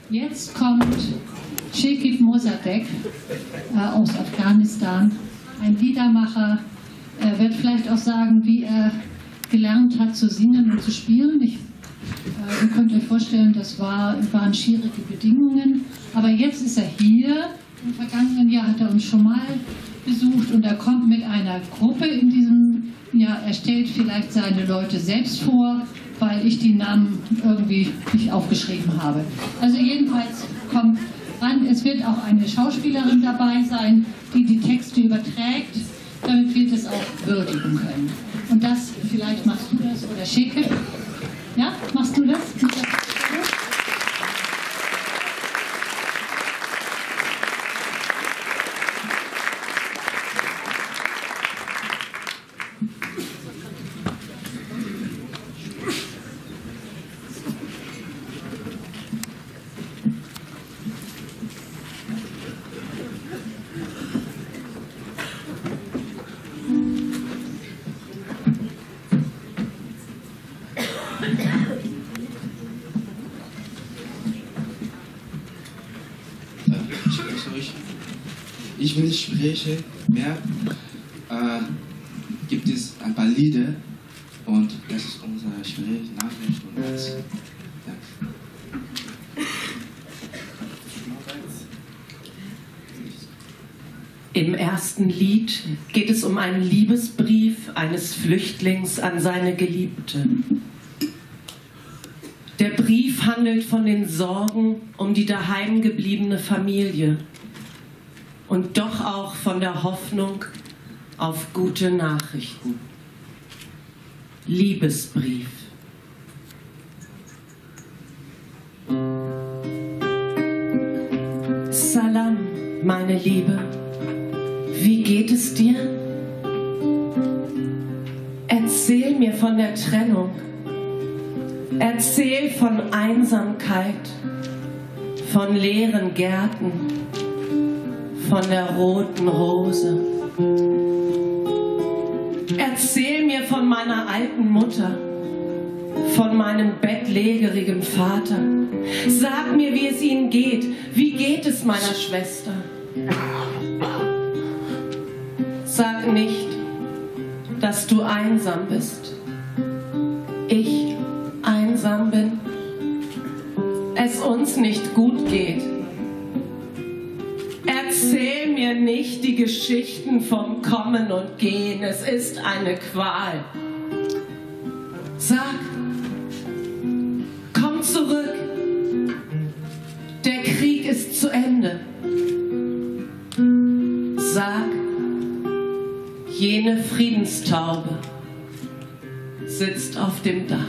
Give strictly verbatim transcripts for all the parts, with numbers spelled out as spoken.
Jetzt kommt Shekib Mossadegh äh, aus Afghanistan, ein Liedermacher. Er wird vielleicht auch sagen, wie er gelernt hat zu singen und zu spielen. Ich, äh, ihr könnt euch vorstellen, das war, waren schwierige Bedingungen. Aber jetzt ist er hier. Im vergangenen Jahr hat er uns schon mal besucht und er kommt mit einer Gruppe in diesem Jahr. Er stellt vielleicht seine Leute selbst vor, weil ich die Namen irgendwie nicht aufgeschrieben habe. Also jedenfalls kommt ran. Es wird auch eine Schauspielerin dabei sein, die die Texte überträgt, damit wir das auch würdigen können. Und das, vielleicht machst du das oder Shekib. Ja, machst du das? Ich will sprechen mehr, äh, gibt es ein paar Lieder und das ist unsere Nachricht und das. Ja. Im ersten Lied geht es um einen Liebesbrief eines Flüchtlings an seine Geliebte. Der Brief handelt von den Sorgen um die daheim gebliebene Familie und doch auch von der Hoffnung auf gute Nachrichten. Liebesbrief. Salam, meine Liebe. Wie geht es dir? Erzähl mir von der Trennung. Erzähl von Einsamkeit, von leeren Gärten, von der roten Rose. Erzähl mir von meiner alten Mutter, von meinem bettlägerigen Vater. Sag mir, wie es ihnen geht. Wie geht es meiner Schwester? Sag nicht, dass du einsam bist. Ich einsam bin. Es uns nicht gut geht. Erzähl mir nicht die Geschichten vom Kommen und Gehen. Es ist eine Qual. Sag, komm zurück. Der Krieg ist zu Ende. Sag, jene Friedenstaube sitzt auf dem Dach.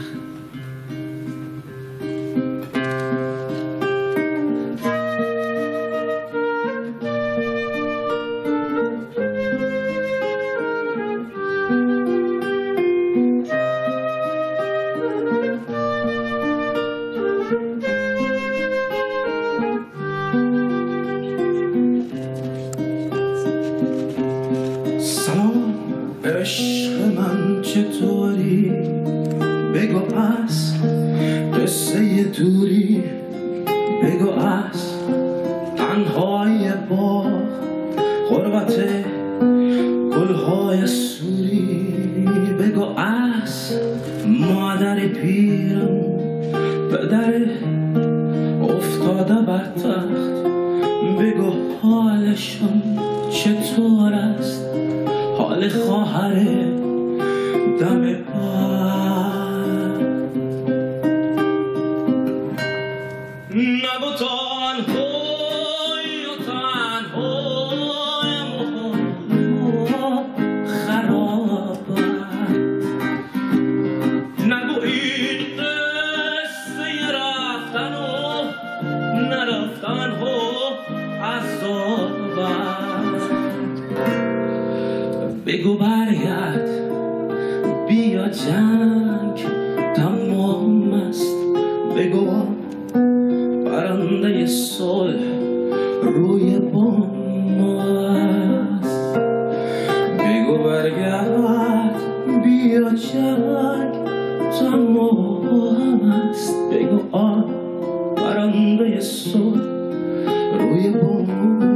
بگو آن برای برنده صبح روی بوم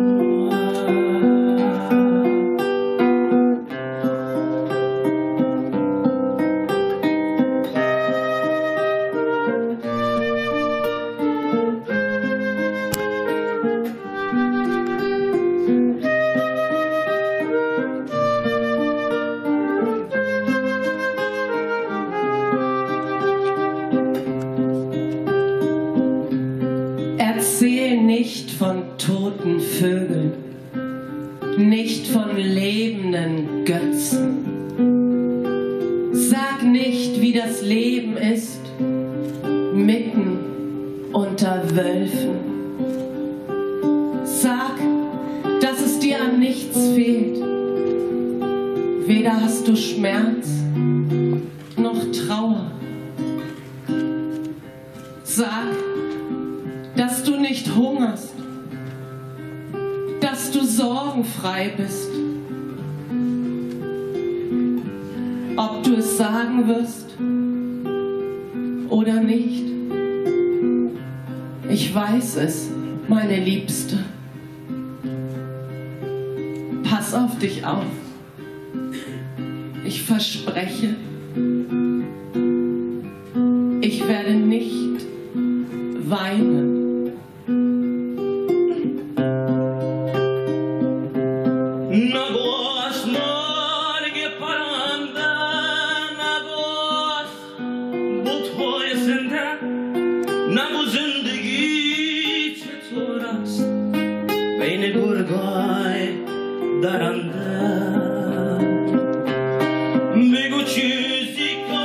Erzähl nicht von toten Vögeln, nicht von lebenden Götzen. Sag nicht, wie das Leben ist, mitten unter Wölfen. Sag, dass es dir an nichts fehlt. Weder hast du Schmerz noch Trauer. Sag, dass du nicht hungerst, dass du sorgenfrei bist. Ob du es sagen wirst oder nicht, ich weiß es, meine Liebste. Pass auf dich auf. Ich verspreche, ich werde nicht weinen. نگو زندگی چطور است بین گرگای درنده بگو چیزی که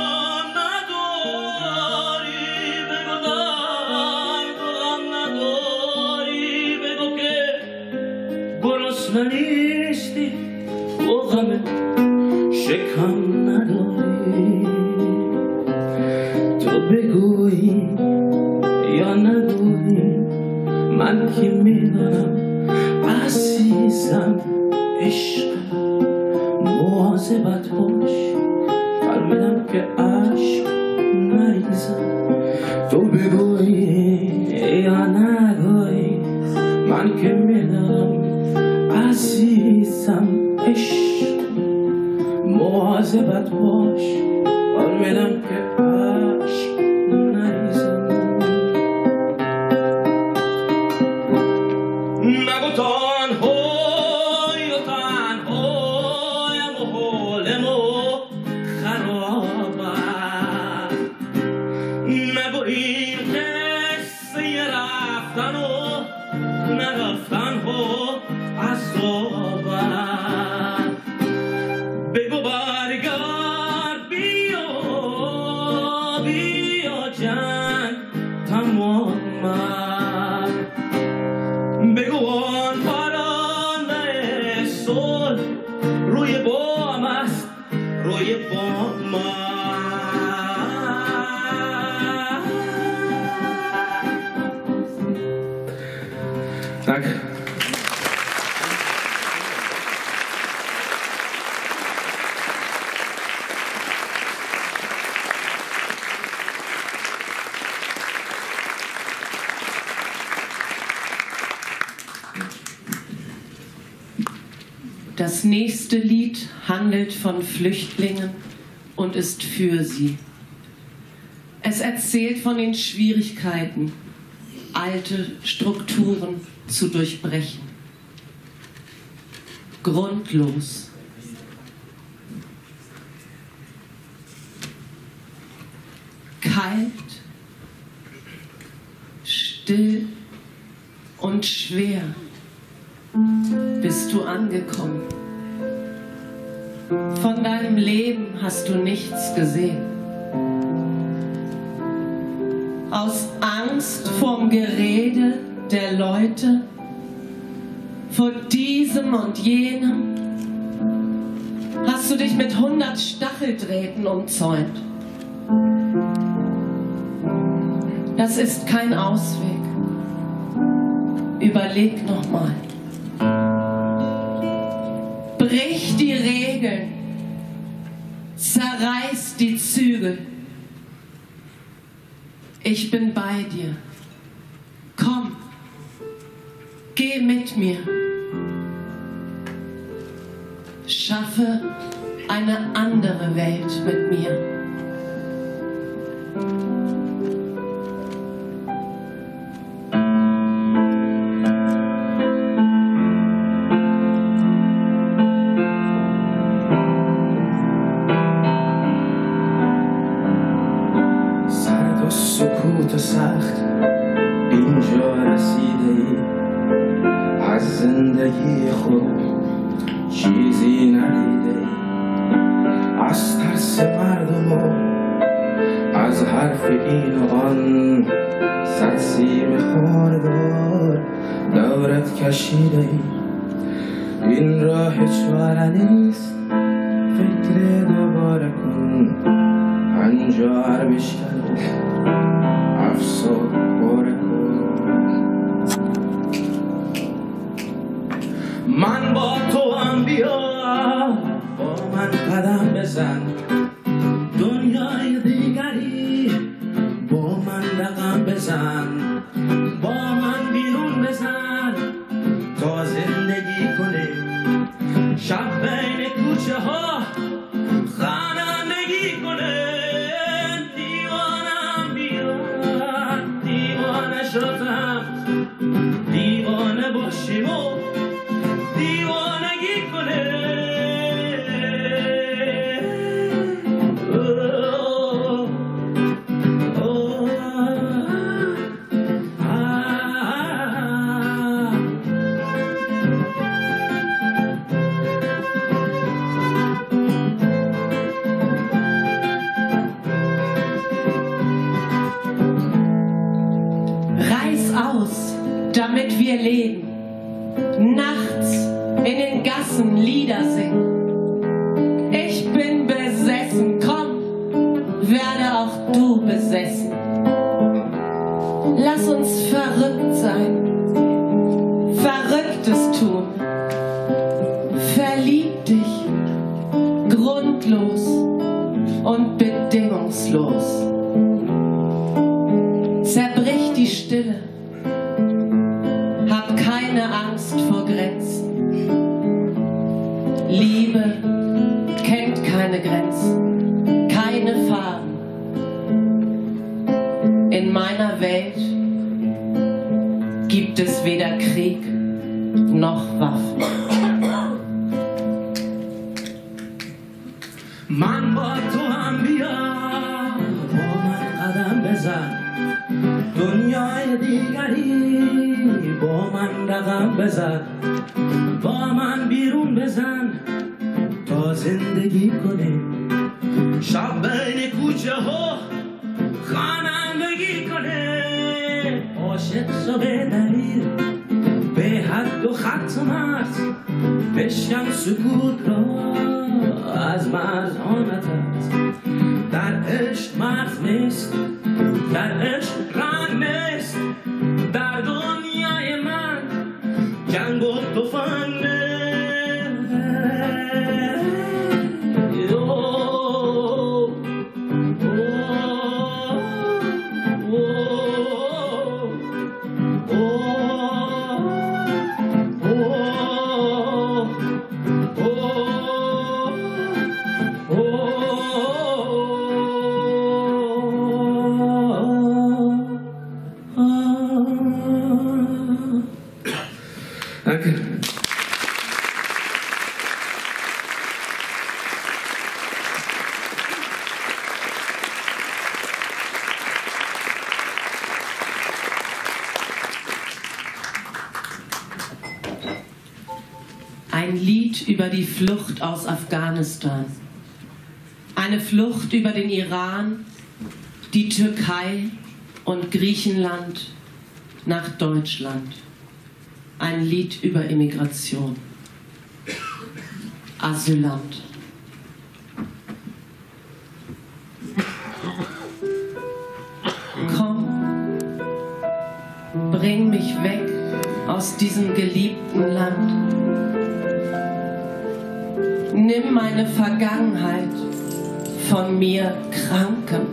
نداری بگو دار غم نداری بگو که گرسنه نیستی و غم شکم نداری تو بگویی یا نگویی من که میدانم عزیزم عشق مواظبت باش فرمیدم که عشق نریزم تو بگویی یا نگویی من که میدانم عزیزم عشق مواظبت باش فرمیدم که عشق نریزم نگو تنهایی و تنهایم و حالم و خرابم نگو این قصه رفتن و نرفتن و عذابم بگو برگرد بیا بیا جان تمامم بگو آن پرنده صلح روی بام است روی بام Danke. Das nächste Lied handelt von Flüchtlingen und ist für sie. Es erzählt von den Schwierigkeiten, alte Strukturen zu durchbrechen. Grundlos. Kalt, still und schwer bist du angekommen. Von deinem Leben hast du nichts gesehen. Aus Angst vorm Gerede der Leute, vor diesem und jenem, hast du dich mit hundert Stacheldrähten umzäunt. Das ist kein Ausweg. Überleg nochmal. Brich die Regeln, zerreiß die Zügel. Ich bin bei dir. Geh mit mir. Schaffe eine andere Welt mit mir. سرد و سکوت سخت اینجا رسیده ای از زندگی خود چیزی ندیده ای از ترس مردم و از حرف این و آن صد سیم خاردار دورت کشیده ای این راه چاره نیست فکر دوباره کن هنجار بشکن افسود باره کن من با تو هم بیا با من قدم بزن دنیای دیگری با من رقم بزن با من بیرون بزن تا زندگی کنیم شب بین کوچه ها خوانندگی کنیم دیوانم بیاد دیوانه شدم دیوانه باشیم و دیوانگی کنیم Reiß aus, damit wir leben. Nachts in den Gassen Lieder singen. Ich bin besessen, komm, werde auch du besessen. Lass uns verrückt sein, Verrücktes tun. Verlieb dich, grundlos und bedingungslos. Zerbrich die Stille, hab keine Angst vor Grenzen. Liebe kennt keine Grenzen, keine Farben. In meiner Welt gibt es weder Krieg noch Waffen. من با تو هم بیا با من قدم بزن دنیای دیگری با من رقم بزن با من بیرون بزن تا زندگی کنیم شب بین کوچه ها خوانندگی کنیم عاشق شو به دلیل به حد و خط مرز بشکن سکوت را از مرز آنت است در عشق مرز نیست در عشق رنگ نیست در دنیای من جنگ و طوفان نیست Danke. Ein Lied über die Flucht aus Afghanistan. Eine Flucht über den Iran, die Türkei und Griechenland nach Deutschland. Ein Lied über Immigration. Asylant. Komm, bring mich weg aus diesem geliebten Land. Nimm meine Vergangenheit von mir Krankem.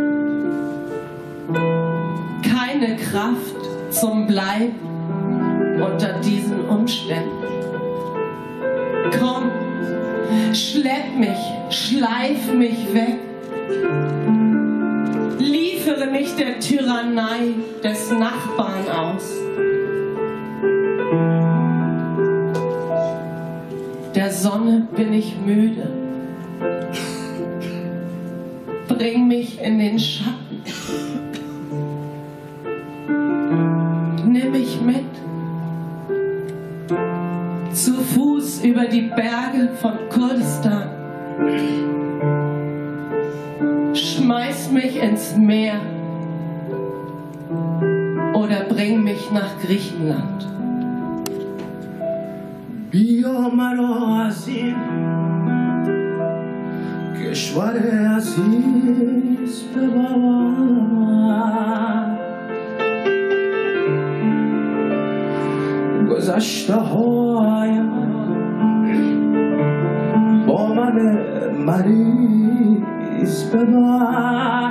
Keine Kraft zum Bleiben, unter diesen Umständen. Komm, schlepp mich, schleif mich weg. Liefere mich der Tyrannei des Nachbarn aus. Der Sonne bin ich müde. Bring mich in den Schatten. Nimm mich mit. Zu Fuß über die Berge von Kurdistan. Schmeiß mich ins Meer oder bring mich nach Griechenland. بیا مرا از این کشور عزیز ببر، گذشته هایم با من مریض ببر،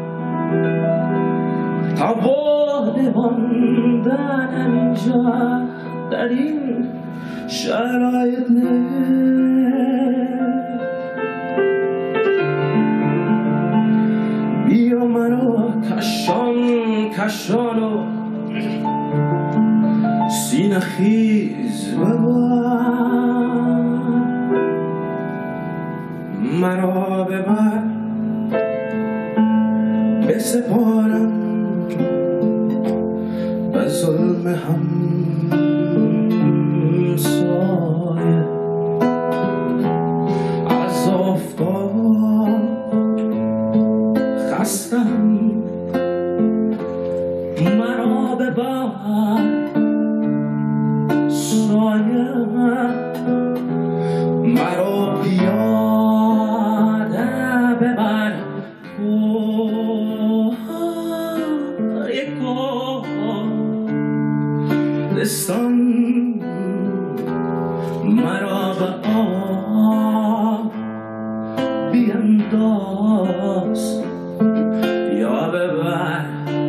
تا بعد ماندنم اینجا در این شرایط نه. بیا مرا کشان کشان و سینه خیز ببر، مرا ببر بسپارم به ظلم هم سایه، از آفتاب خستم مرا ببر سایه، مرا پیاده ببر کوه کردستان، مرا به آب بینداز یا ببر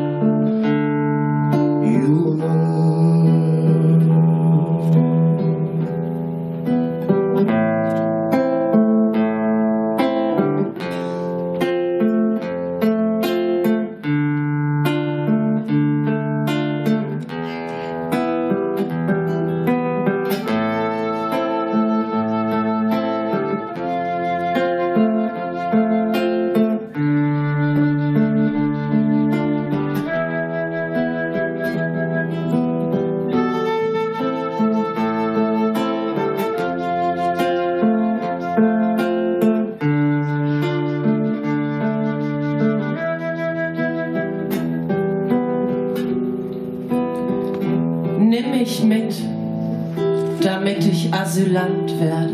Nimm mich mit, damit ich Asylant werde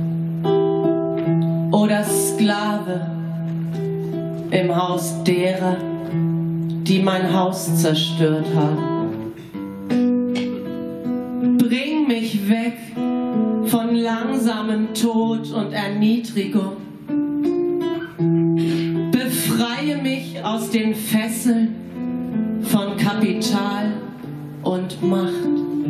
oder Sklave im Haus derer, die mein Haus zerstört haben. Bring mich weg von langsamem Tod und Erniedrigung. Befreie mich aus den Fesseln von Kapital und Macht.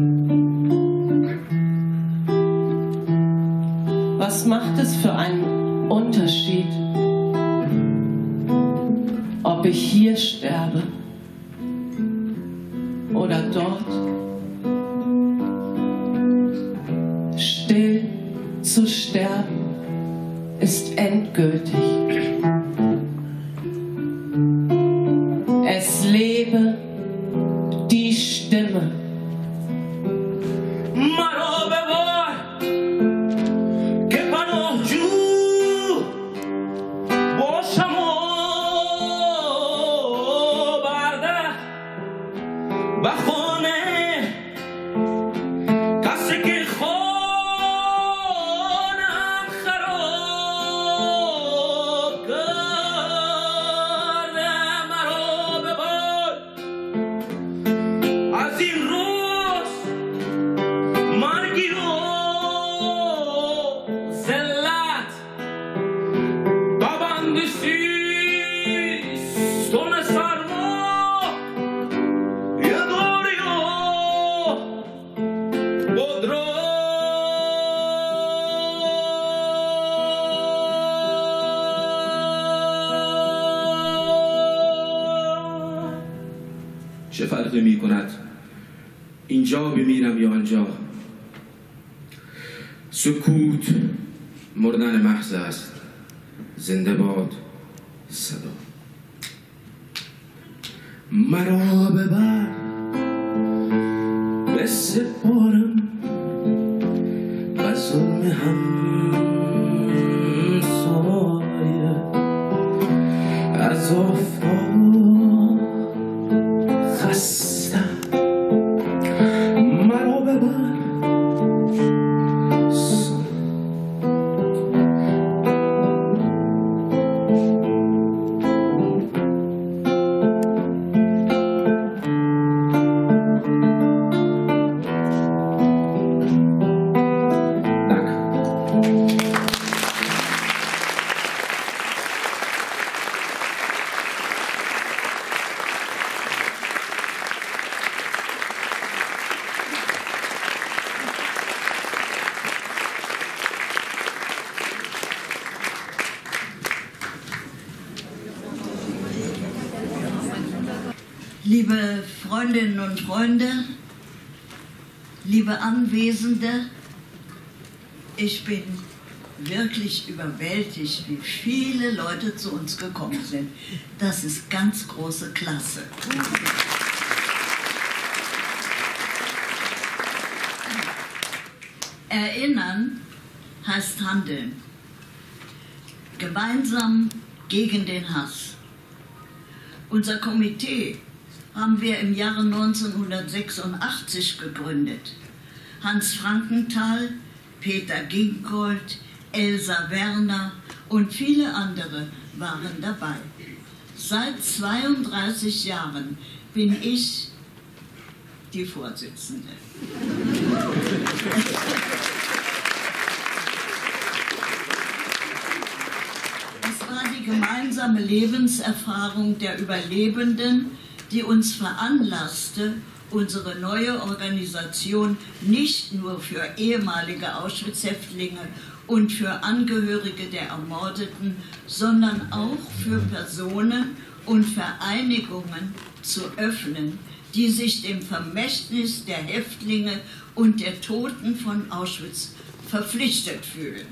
Was macht es für einen Unterschied, ob ich hier sterbe oder dort? Still zu sterben ist endgültig. Es lebe die Stimme. Son sarmo, io adoro io. چه فرقی می کند اینجا بمیرم یا آنجا؟ سکوت مردن محض است، زنده باد صدا. مرا ببر بسپارم و ظلم همسایه از آفتاب خستم. مرا ببر Liebe Freundinnen und Freunde, liebe Anwesende, ich bin wirklich überwältigt, wie viele Leute zu uns gekommen sind. Das ist ganz große Klasse. Erinnern heißt handeln. Gemeinsam gegen den Hass. Unser Komitee haben wir im Jahre neunzehnhundertsechsundachtzig gegründet. Hans Frankenthal, Peter Ginkold, Elsa Werner und viele andere waren dabei. Seit zweiunddreißig Jahren bin ich die Vorsitzende. Es war die gemeinsame Lebenserfahrung der Überlebenden, die uns veranlasste, unsere neue Organisation nicht nur für ehemalige Auschwitz-Häftlinge und für Angehörige der Ermordeten, sondern auch für Personen und Vereinigungen zu öffnen, die sich dem Vermächtnis der Häftlinge und der Toten von Auschwitz verpflichtet fühlen.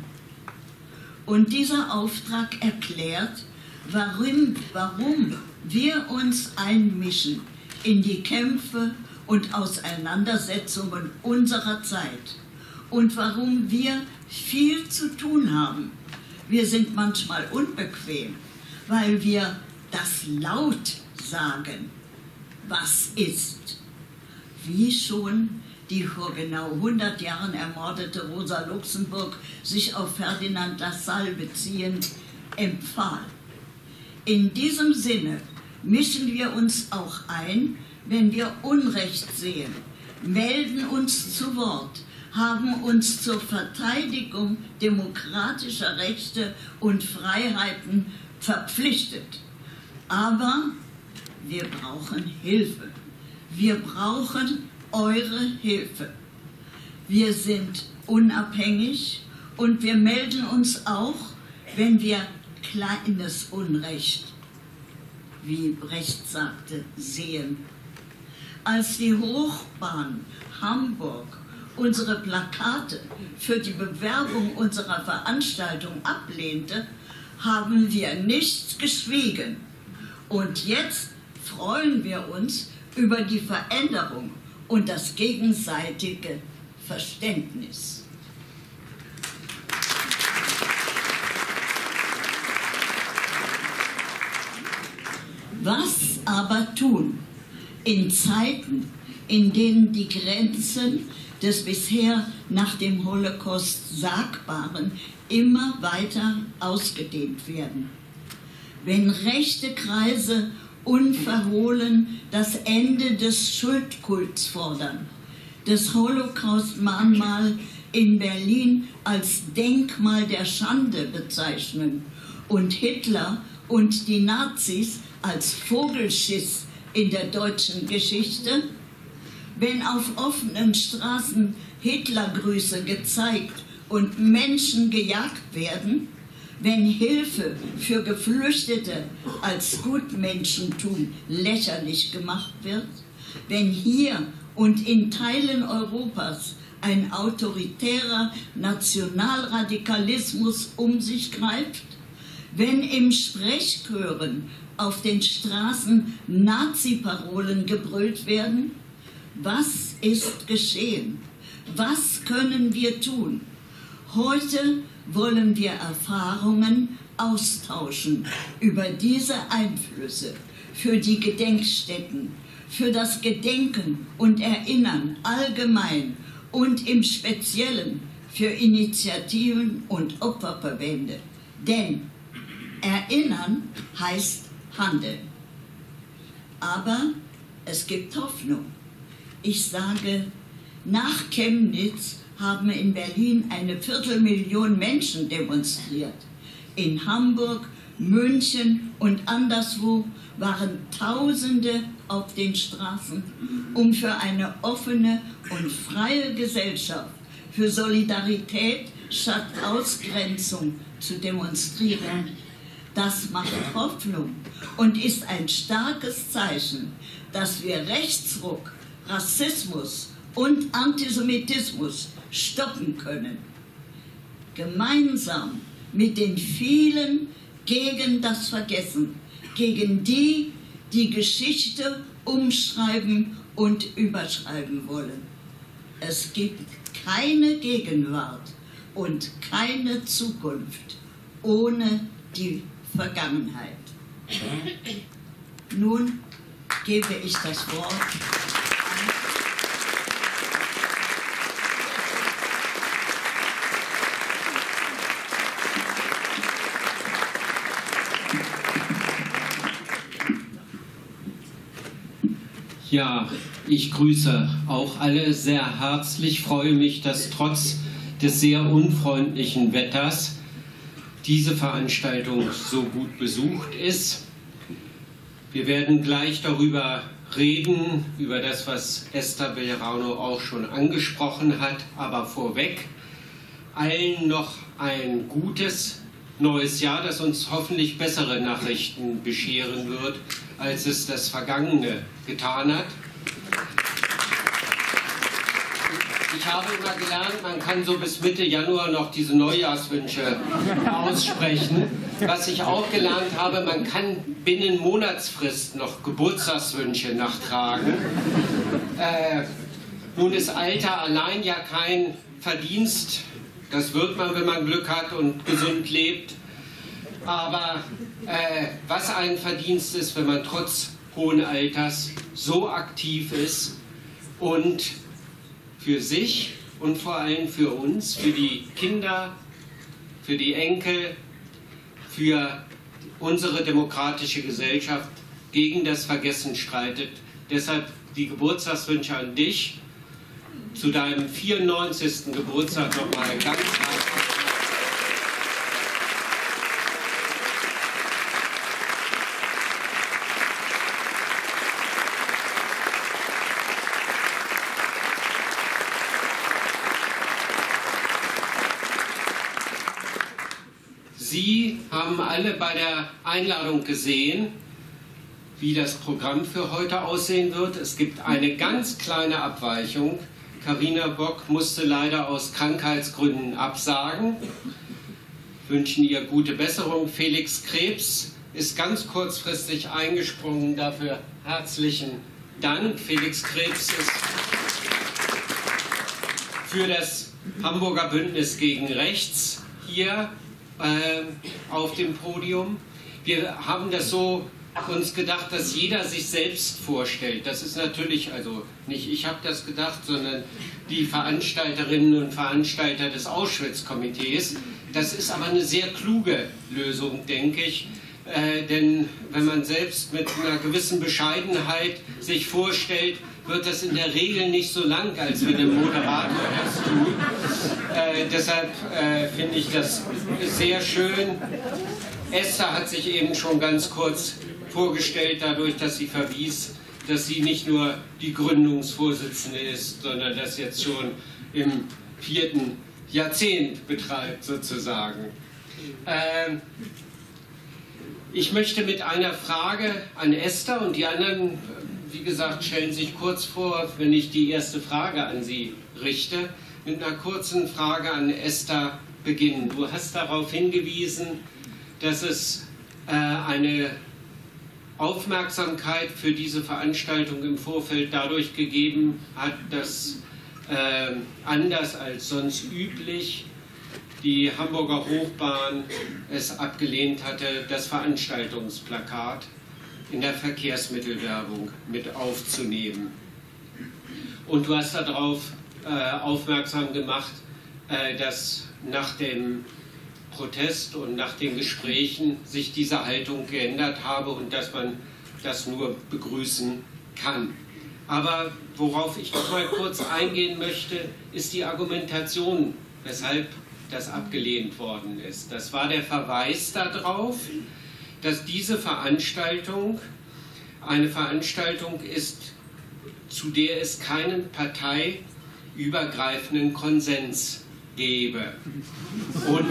Und dieser Auftrag erklärt, warum, warum wir uns einmischen in die Kämpfe und Auseinandersetzungen unserer Zeit und warum wir viel zu tun haben. Wir sind manchmal unbequem, weil wir das laut sagen, was ist. Wie schon die vor genau hundert Jahren ermordete Rosa Luxemburg sich auf Ferdinand Lassalle beziehend empfahl. In diesem Sinne mischen wir uns auch ein, wenn wir Unrecht sehen, melden uns zu Wort, haben uns zur Verteidigung demokratischer Rechte und Freiheiten verpflichtet. Aber wir brauchen Hilfe. Wir brauchen eure Hilfe. Wir sind unabhängig und wir melden uns auch, wenn wir kleines Unrecht, wie Brecht sagte, sehen. Als die Hochbahn Hamburg unsere Plakate für die Bewerbung unserer Veranstaltung ablehnte, haben wir nicht geschwiegen. Und jetzt freuen wir uns über die Veränderung und das gegenseitige Verständnis. Was aber tun in Zeiten, in denen die Grenzen des bisher nach dem Holocaust Sagbaren immer weiter ausgedehnt werden? Wenn rechte Kreise unverhohlen das Ende des Schuldkults fordern, das Holocaust-Mahnmal in Berlin als Denkmal der Schande bezeichnen und Hitler und die Nazis als Vogelschiss in der deutschen Geschichte, wenn auf offenen Straßen Hitlergrüße gezeigt und Menschen gejagt werden, wenn Hilfe für Geflüchtete als Gutmenschentum lächerlich gemacht wird, wenn hier und in Teilen Europas ein autoritärer Nationalradikalismus um sich greift, wenn im Sprechchören auf den Straßen Nazi-Parolen gebrüllt werden? Was ist geschehen? Was können wir tun? Heute wollen wir Erfahrungen austauschen über diese Einflüsse für die Gedenkstätten, für das Gedenken und Erinnern allgemein und im Speziellen für Initiativen und Opferverbände. Denn erinnern heißt handeln. Aber es gibt Hoffnung. Ich sage, nach Chemnitz haben in Berlin eine Viertelmillion Menschen demonstriert. In Hamburg, München und anderswo waren Tausende auf den Straßen, um für eine offene und freie Gesellschaft, für Solidarität statt Ausgrenzung zu demonstrieren. Das macht Hoffnung und ist ein starkes Zeichen, dass wir Rechtsruck, Rassismus und Antisemitismus stoppen können. Gemeinsam mit den vielen gegen das Vergessen, gegen die, die Geschichte umschreiben und überschreiben wollen. Es gibt keine Gegenwart und keine Zukunft ohne die Vergangenheit. Nun gebe ich das Wort an Ja, ich grüße auch alle sehr herzlich, freue mich, dass trotz des sehr unfreundlichen Wetters diese Veranstaltung so gut besucht ist. Wir werden gleich darüber reden, über das, was Esther Bejarano auch schon angesprochen hat, aber vorweg allen noch ein gutes neues Jahr, das uns hoffentlich bessere Nachrichten bescheren wird, als es das Vergangene getan hat. Ich habe immer gelernt, man kann so bis Mitte Januar noch diese Neujahrswünsche aussprechen. Was ich auch gelernt habe, man kann binnen Monatsfrist noch Geburtstagswünsche nachtragen. Äh, nun ist Alter allein ja kein Verdienst. Das wird man, wenn man Glück hat und gesund lebt. Aber äh, was ein Verdienst ist, wenn man trotz hohen Alters so aktiv ist und für sich und vor allem für uns, für die Kinder, für die Enkel, für unsere demokratische Gesellschaft gegen das Vergessen streitet. Deshalb die Geburtstagswünsche an dich zu deinem vierundneunzigsten Geburtstag nochmal ganz herzlich. Sie haben alle bei der Einladung gesehen, wie das Programm für heute aussehen wird. Es gibt eine ganz kleine Abweichung. Carina Bock musste leider aus Krankheitsgründen absagen. Wir wünschen ihr gute Besserung. Felix Krebs ist ganz kurzfristig eingesprungen. Dafür herzlichen Dank. Felix Krebs ist für das Hamburger Bündnis gegen Rechts hier äh, auf dem Podium. Wir haben das so uns gedacht, dass jeder sich selbst vorstellt. Das ist natürlich, also nicht ich habe das gedacht, sondern die Veranstalterinnen und Veranstalter des Auschwitz-Komitees. Das ist aber eine sehr kluge Lösung, denke ich. Äh, denn wenn man selbst mit einer gewissen Bescheidenheit sich vorstellt, wird das in der Regel nicht so lang, als wenn der Moderator das tut. Äh, deshalb äh, finde ich das sehr schön. Esther hat sich eben schon ganz kurz vorgestellt, dadurch, dass sie verwies, dass sie nicht nur die Gründungsvorsitzende ist, sondern das jetzt schon im vierten Jahrzehnt betreibt, sozusagen. Ähm, ich möchte mit einer Frage an Esther und die anderen wie gesagt, stellen sich kurz vor, wenn ich die erste Frage an Sie richte, mit einer kurzen Frage an Esther beginnen. Du hast darauf hingewiesen, dass es äh, eine Aufmerksamkeit für diese Veranstaltung im Vorfeld dadurch gegeben hat, dass äh, anders als sonst üblich die Hamburger Hochbahn es abgelehnt hatte, das Veranstaltungsplakat in der Verkehrsmittelwerbung mit aufzunehmen. Und du hast darauf äh, aufmerksam gemacht, äh, dass nach dem Protest und nach den Gesprächen sich diese Haltung geändert habe und dass man das nur begrüßen kann. Aber worauf ich noch mal kurz eingehen möchte, ist die Argumentation, weshalb das abgelehnt worden ist. Das war der Verweis darauf, dass diese Veranstaltung eine Veranstaltung ist, zu der es keinen parteiübergreifenden Konsens gäbe. Und,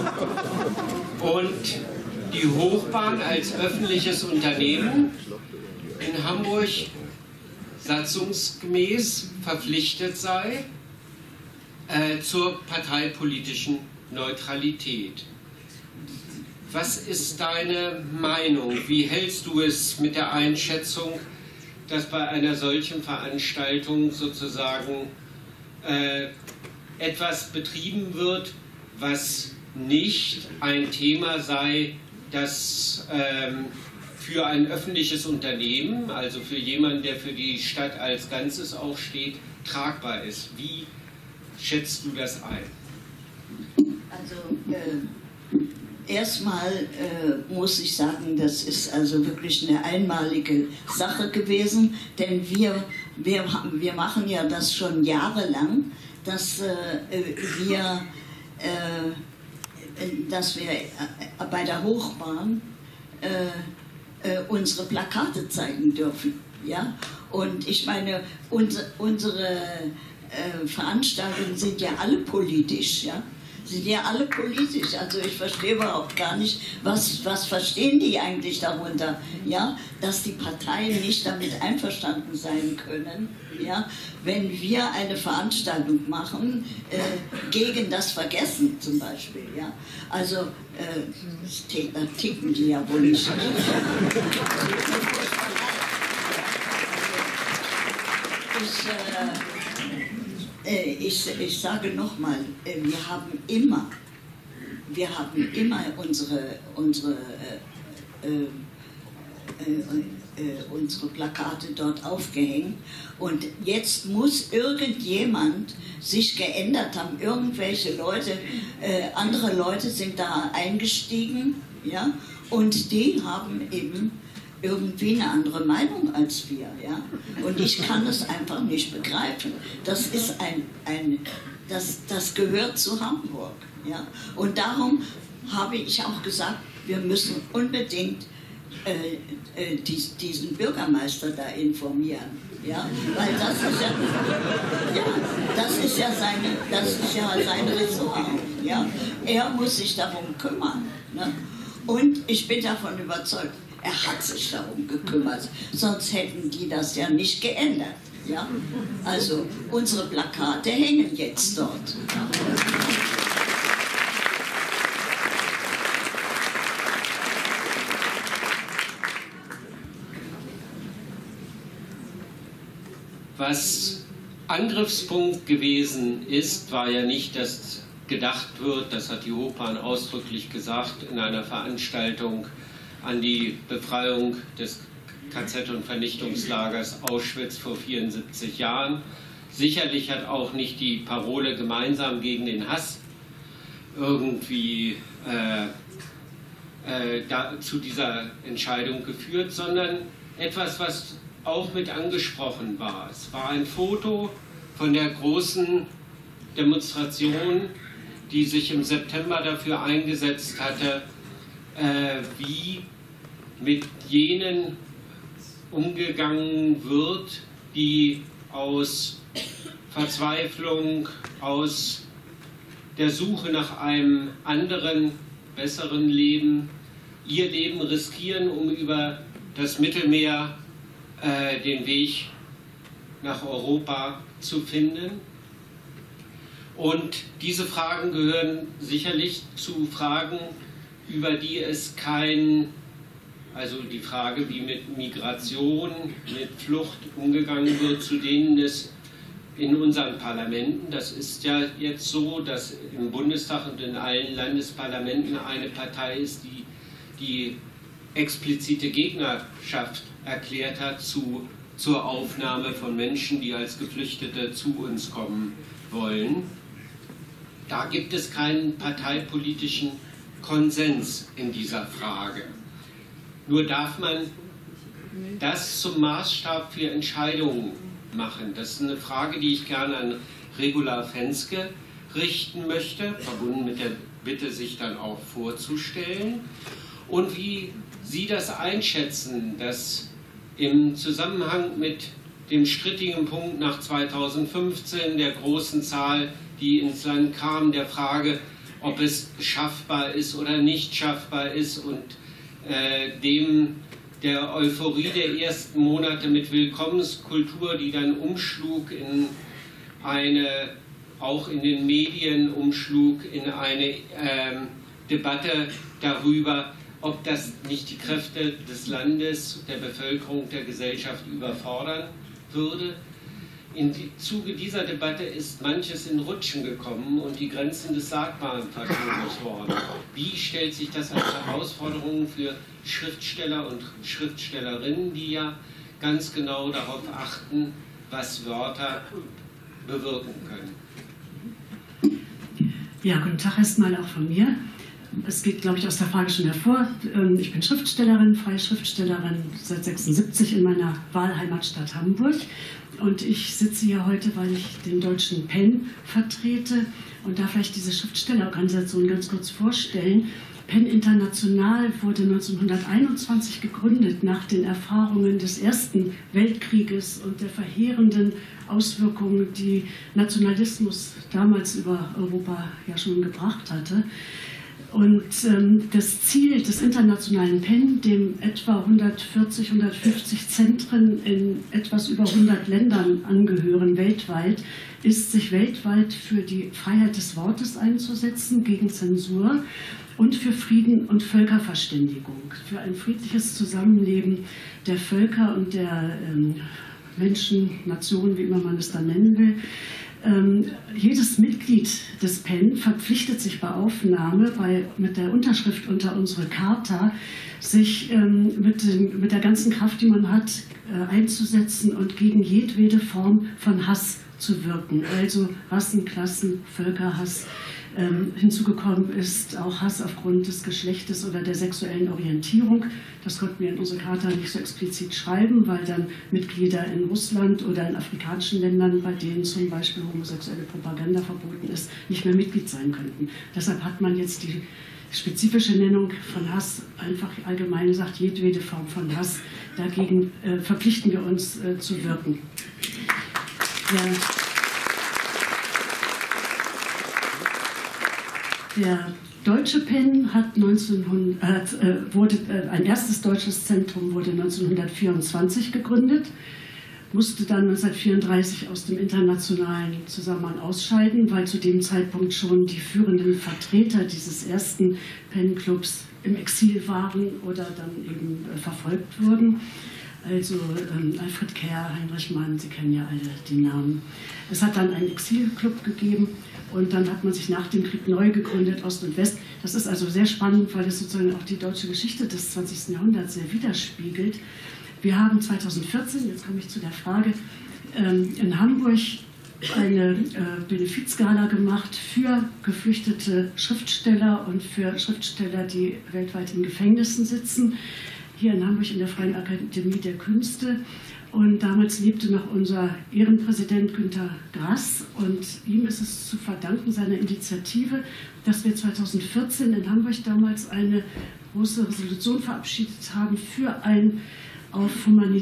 und die Hochbahn als öffentliches Unternehmen in Hamburg satzungsgemäß verpflichtet sei äh, zur parteipolitischen Neutralität. Was ist deine Meinung? Wie hältst du es mit der Einschätzung, dass bei einer solchen Veranstaltung sozusagen äh, etwas betrieben wird, was nicht ein Thema sei, das ähm, für ein öffentliches Unternehmen, also für jemanden, der für die Stadt als Ganzes auch steht, tragbar ist? Wie schätzt du das ein? Also äh, erstmal äh, muss ich sagen, das ist also wirklich eine einmalige Sache gewesen, denn wir, wir, wir machen ja das schon jahrelang, dass äh, wir, äh, dass wir äh, bei der Hochbahn äh, äh, unsere Plakate zeigen dürfen. Ja? Und ich meine, unsere, unsere äh, Veranstaltungen sind ja alle politisch. Ja? Sind ja alle politisch, also ich verstehe überhaupt gar nicht, was, was verstehen die eigentlich darunter, ja, dass die Parteien nicht damit einverstanden sein können, ja, wenn wir eine Veranstaltung machen äh, gegen das Vergessen zum Beispiel, ja, also äh, da ticken die ja wohl nicht. Ich, äh, Ich, ich sage nochmal, wir haben immer, wir haben immer unsere, unsere, äh, äh, äh, unsere Plakate dort aufgehängt und jetzt muss irgendjemand sich geändert haben, irgendwelche Leute, äh, andere Leute sind da eingestiegen, ja, und die haben eben irgendwie eine andere Meinung als wir, ja? Und ich kann es einfach nicht begreifen. Das ist ein, ein das, das gehört zu Hamburg, ja? Und darum habe ich auch gesagt, wir müssen unbedingt äh, äh, dies, diesen Bürgermeister da informieren, ja? Weil das ist ja, ja, das ist ja seine, das ist ja sein Ressort, ja? Er muss sich darum kümmern, ne? Und ich bin davon überzeugt, er hat sich darum gekümmert, sonst hätten die das ja nicht geändert. Ja? Also unsere Plakate hängen jetzt dort. Ja. Was Angriffspunkt gewesen ist, war ja nicht, dass gedacht wird, das hat die Hochbahn ausdrücklich gesagt, in einer Veranstaltung an die Befreiung des K Z- und Vernichtungslagers Auschwitz vor vierundsiebzig Jahren. Sicherlich hat auch nicht die Parole gemeinsam gegen den Hass irgendwie äh, äh, da, zu dieser Entscheidung geführt, sondern etwas, was auch mit angesprochen war. Es war ein Foto von der großen Demonstration, die sich im September dafür eingesetzt hatte, äh, wie mit jenen umgegangen wird, die aus Verzweiflung, aus der Suche nach einem anderen, besseren Leben ihr Leben riskieren, um über das Mittelmeer äh, den Weg nach Europa zu finden. Und diese Fragen gehören sicherlich zu Fragen, über die es kein, also die Frage, wie mit Migration, mit Flucht umgegangen wird, zu denen es in unseren Parlamenten, das ist ja jetzt so, dass im Bundestag und in allen Landesparlamenten eine Partei ist, die die explizite Gegnerschaft erklärt hat zu, zur Aufnahme von Menschen, die als Geflüchtete zu uns kommen wollen. Da gibt es keinen parteipolitischen Konsens in dieser Frage. Nur darf man das zum Maßstab für Entscheidungen machen. Das ist eine Frage, die ich gerne an Regula Fenske richten möchte, verbunden mit der Bitte, sich dann auch vorzustellen. Und wie Sie das einschätzen, dass im Zusammenhang mit dem strittigen Punkt nach zweitausendfünfzehn, der großen Zahl, die ins Land kam, der Frage, ob es schaffbar ist oder nicht schaffbar ist, und äh, dem der Euphorie der ersten Monate mit Willkommenskultur, die dann umschlug in eine, auch in den Medien umschlug, in eine ähm, Debatte darüber, ob das nicht die Kräfte des Landes, der Bevölkerung, der Gesellschaft überfordern würde. Im Zuge dieser Debatte ist manches in Rutschen gekommen und die Grenzen des Sagbaren verschoben worden. Wie stellt sich das als Herausforderung für Schriftsteller und Schriftstellerinnen, die ja ganz genau darauf achten, was Wörter bewirken können? Ja, guten Tag erstmal auch von mir. Es geht, glaube ich, aus der Frage schon hervor. Ich bin Schriftstellerin, freie Schriftstellerin seit sechsundsiebzig in meiner Wahlheimatstadt Hamburg. Und ich sitze hier heute, weil ich den deutschen PEN vertrete und darf vielleicht diese Schriftstellerorganisation ganz kurz vorstellen. PEN International wurde neunzehnhunderteinundzwanzig gegründet nach den Erfahrungen des Ersten Weltkrieges und der verheerenden Auswirkungen, die Nationalismus damals über Europa ja schon gebracht hatte. Und ähm, das Ziel des internationalen PEN, dem etwa hundertvierzig, hundertfünfzig Zentren in etwas über hundert Ländern angehören weltweit, ist, sich weltweit für die Freiheit des Wortes einzusetzen, gegen Zensur und für Frieden und Völkerverständigung, für ein friedliches Zusammenleben der Völker und der ähm, Menschen, Nationen, wie immer man es dann nennen will. Ähm, jedes Mitglied des PEN verpflichtet sich bei Aufnahme, bei, mit der Unterschrift unter unsere Charta, sich ähm, mit, den, mit der ganzen Kraft, die man hat, äh, einzusetzen und gegen jedwede Form von Hass zu wirken. Also Rassen, Klassen, Völkerhass. Ähm, hinzugekommen ist auch Hass aufgrund des Geschlechtes oder der sexuellen Orientierung. Das konnten wir in unserer Charta nicht so explizit schreiben, weil dann Mitglieder in Russland oder in afrikanischen Ländern, bei denen zum Beispiel homosexuelle Propaganda verboten ist, nicht mehr Mitglied sein könnten. Deshalb hat man jetzt die spezifische Nennung von Hass einfach allgemein gesagt, jedwede Form von Hass. Dagegen äh, verpflichten wir uns äh, zu wirken. Ja. Der deutsche PEN hat neunzehnhundert, äh, wurde, äh, ein erstes deutsches Zentrum wurde neunzehnhundertvierundzwanzig gegründet, musste dann neunzehnhundertvierunddreißig aus dem internationalen Zusammenhang ausscheiden, weil zu dem Zeitpunkt schon die führenden Vertreter dieses ersten PEN-Clubs im Exil waren oder dann eben äh, verfolgt wurden. Also ähm, Alfred Kerr, Heinrich Mann, Sie kennen ja alle die Namen. Es hat dann einen Exilclub gegeben und dann hat man sich nach dem Krieg neu gegründet, Ost und West. Das ist also sehr spannend, weil es sozusagen auch die deutsche Geschichte des zwanzigsten Jahrhunderts sehr widerspiegelt. Wir haben zweitausendvierzehn, jetzt komme ich zu der Frage, ähm, in Hamburg eine äh, Benefizgala gemacht für geflüchtete Schriftsteller und für Schriftsteller, die weltweit in Gefängnissen sitzen. Hier in Hamburg in der Freien Akademie der Künste. Und damals lebte noch unser Ehrenpräsident Günter Grass. Und ihm ist es zu verdanken, seiner Initiative, dass wir zweitausendvierzehn in Hamburg damals eine große Resolution verabschiedet haben für ein auf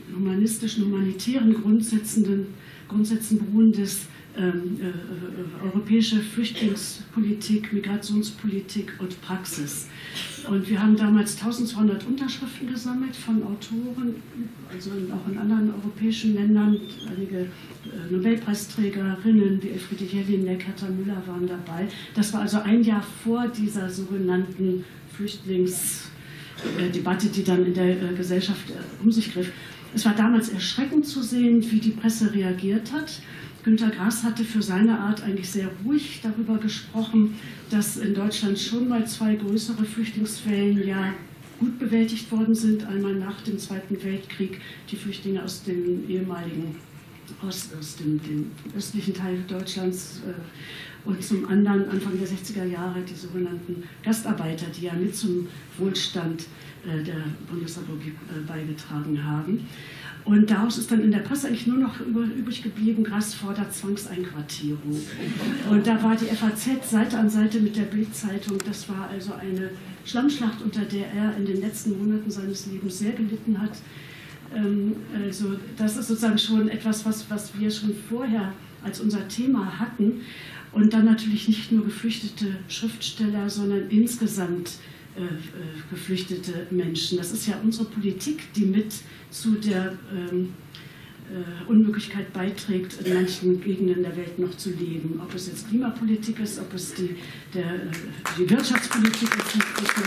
humanistischen, humanitären Grundsätzen, Grundsätzen beruhendes ähm, äh, europäische Flüchtlingspolitik, Migrationspolitik und Praxis. Und wir haben damals eintausendzweihundert Unterschriften gesammelt von Autoren, also auch in anderen europäischen Ländern. Einige äh, Nobelpreisträgerinnen wie Elfriede Jelinek, Hertha Müller waren dabei. Das war also ein Jahr vor dieser sogenannten Flüchtlingsdebatte, die dann in der äh, Gesellschaft äh, um sich griff. Es war damals erschreckend zu sehen, wie die Presse reagiert hat. Günter Grass hatte für seine Art eigentlich sehr ruhig darüber gesprochen, dass in Deutschland schon mal zwei größere Flüchtlingswellen ja gut bewältigt worden sind. Einmal nach dem Zweiten Weltkrieg die Flüchtlinge aus dem ehemaligen, aus, aus dem, dem östlichen Teil Deutschlands äh, und zum anderen Anfang der sechziger Jahre die sogenannten Gastarbeiter, die ja mit zum Wohlstand äh, der Bundesrepublik äh, beigetragen haben. Und daraus ist dann in der Presse eigentlich nur noch übrig geblieben, Grass fordert Zwangseinquartierung. Und da war die F A Z Seite an Seite mit der Bild-Zeitung. Das war also eine Schlammschlacht, unter der er in den letzten Monaten seines Lebens sehr gelitten hat. Also das ist sozusagen schon etwas, was, was wir schon vorher als unser Thema hatten. Und dann natürlich nicht nur geflüchtete Schriftsteller, sondern insgesamt äh, geflüchtete Menschen. Das ist ja unsere Politik, die mit zu der ähm, äh, Unmöglichkeit beiträgt, in manchen Gegenden der Welt noch zu leben. Ob es jetzt Klimapolitik ist, ob es die, der, äh, die Wirtschaftspolitik ist.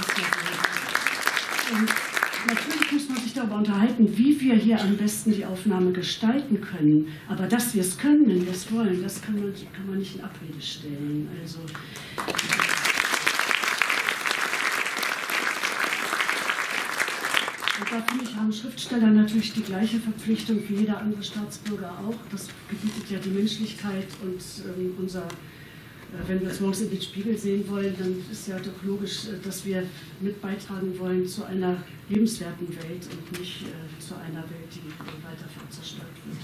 Und natürlich muss man sich darüber unterhalten, wie wir hier am besten die Aufnahme gestalten können. Aber dass wir es können, wenn wir es wollen, das kann man, kann man nicht in Abrede stellen. Also, und da finde ich, haben Schriftsteller natürlich die gleiche Verpflichtung wie jeder andere Staatsbürger auch. Das gebietet ja die Menschlichkeit und ähm, unser, äh, wenn wir uns morgens in den Spiegel sehen wollen, dann ist ja doch logisch, äh, dass wir mit beitragen wollen zu einer lebenswerten Welt und nicht äh, zu einer Welt, die weiter zerstört wird.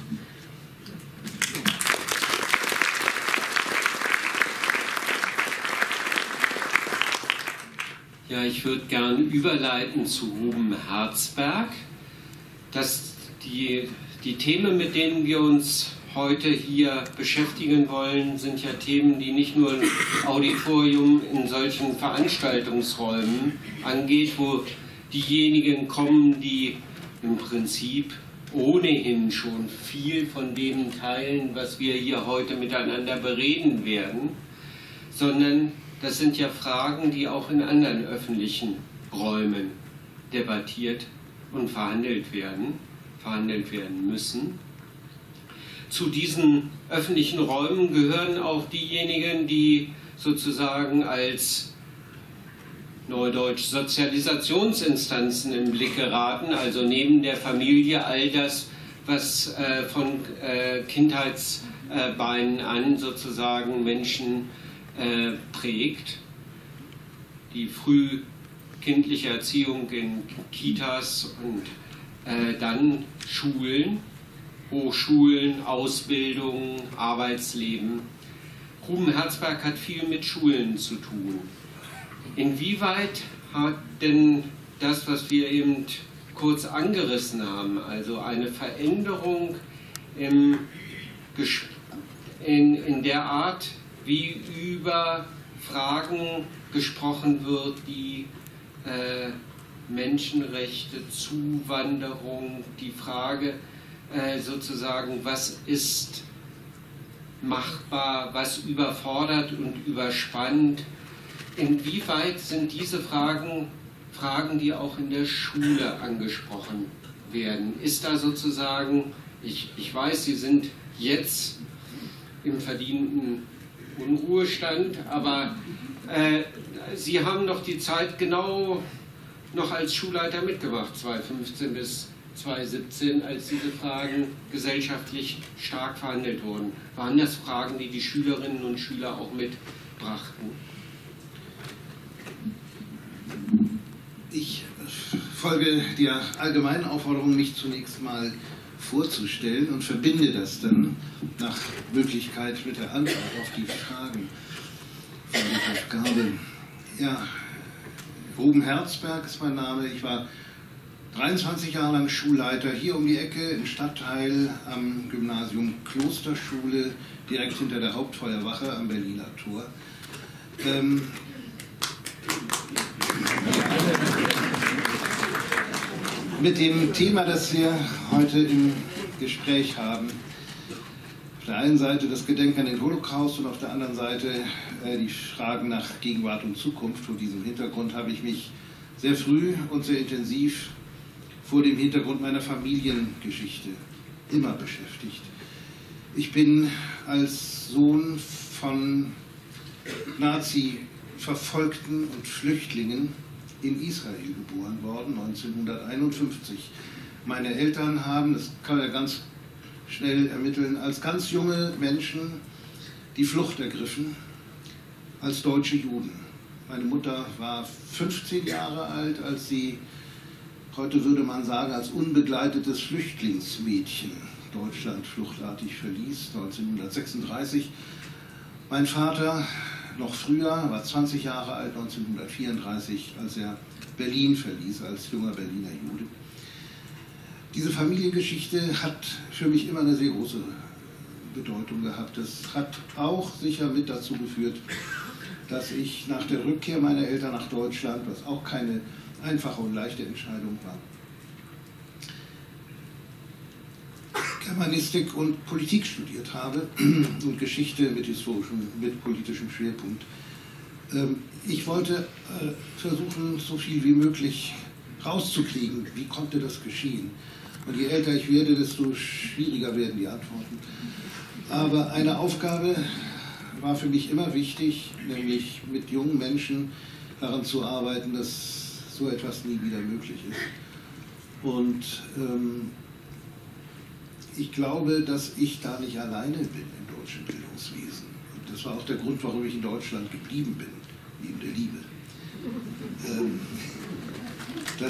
Ja, ich würde gern überleiten zu Ruben Herzberg. Das, die, die Themen, mit denen wir uns heute hier beschäftigen wollen, sind ja Themen, die nicht nur ein Auditorium in solchen Veranstaltungsräumen angeht, wo diejenigen kommen, die im Prinzip ohnehin schon viel von dem teilen, was wir hier heute miteinander bereden werden, sondern das sind ja Fragen, die auch in anderen öffentlichen Räumen debattiert und verhandelt werden, verhandelt werden müssen. Zu diesen öffentlichen Räumen gehören auch diejenigen, die sozusagen als Neudeutsch Sozialisationsinstanzen im Blick geraten, also neben der Familie all das, was äh, von äh, Kindheitsbeinen an sozusagen Menschen Äh, prägt, die frühkindliche Erziehung in Kitas und äh, dann Schulen, Hochschulen, Ausbildung, Arbeitsleben. Ruben Herzberg hat viel mit Schulen zu tun. Inwieweit hat denn das, was wir eben kurz angerissen haben, also eine Veränderung im Ges- in, in der Art, wie über Fragen gesprochen wird, die äh, Menschenrechte, Zuwanderung, die Frage äh, sozusagen, was ist machbar, was überfordert und überspannt. Inwieweit sind diese Fragen Fragen, die auch in der Schule angesprochen werden? Ist da sozusagen, ich, ich weiß, Sie sind jetzt im verdienten Unruhestand, aber äh, Sie haben doch die Zeit genau noch als Schulleiter mitgemacht, zweitausendfünfzehn bis zweitausendsiebzehn, als diese Fragen gesellschaftlich stark verhandelt wurden. Waren das Fragen, die die Schülerinnen und Schüler auch mitbrachten? Ich folge der allgemeinen Aufforderung, mich zunächst mal vorzustellen und verbinde das dann nach Möglichkeit mit der Antwort auf die Fragen von Ludwig Gabel. Ja, Ruben Herzberg ist mein Name. Ich war dreiundzwanzig Jahre lang Schulleiter hier um die Ecke im Stadtteil am Gymnasium Klosterschule, direkt hinter der Hauptfeuerwache am Berliner Tor. Ähm, mit dem Thema, das wir heute im Gespräch haben, auf der einen Seite das Gedenken an den Holocaust und auf der anderen Seite äh, die Fragen nach Gegenwart und Zukunft. Vor diesem Hintergrund habe ich mich sehr früh und sehr intensiv vor dem Hintergrund meiner Familiengeschichte immer beschäftigt. Ich bin als Sohn von Nazi-Verfolgten und Flüchtlingen in Israel geboren worden, neunzehnhunderteinundfünfzig. Meine Eltern haben, das kann man ja ganz schnell ermitteln, als ganz junge Menschen die Flucht ergriffen, als deutsche Juden. Meine Mutter war fünfzehn Jahre alt, als sie, heute würde man sagen, als unbegleitetes Flüchtlingsmädchen Deutschland fluchtartig verließ, neunzehnhundertsechsunddreißig. Mein Vater noch früher, war zwanzig Jahre alt, neunzehnhundertvierunddreißig, als er Berlin verließ, als junger Berliner Jude. Diese Familiengeschichte hat für mich immer eine sehr große Bedeutung gehabt. Das hat auch sicher mit dazu geführt, dass ich nach der Rückkehr meiner Eltern nach Deutschland, was auch keine einfache und leichte Entscheidung war, Germanistik und Politik studiert habe und Geschichte mit historischem, mit politischem Schwerpunkt. Ich wollte versuchen, so viel wie möglich rauszukriegen, wie konnte das geschehen. Und je älter ich werde, desto schwieriger werden die Antworten. Aber eine Aufgabe war für mich immer wichtig, nämlich mit jungen Menschen daran zu arbeiten, dass so etwas nie wieder möglich ist. Und ähm, ich glaube, dass ich da nicht alleine bin im deutschen Bildungswesen. Und das war auch der Grund, warum ich in Deutschland geblieben bin, neben der Liebe. Ähm, das,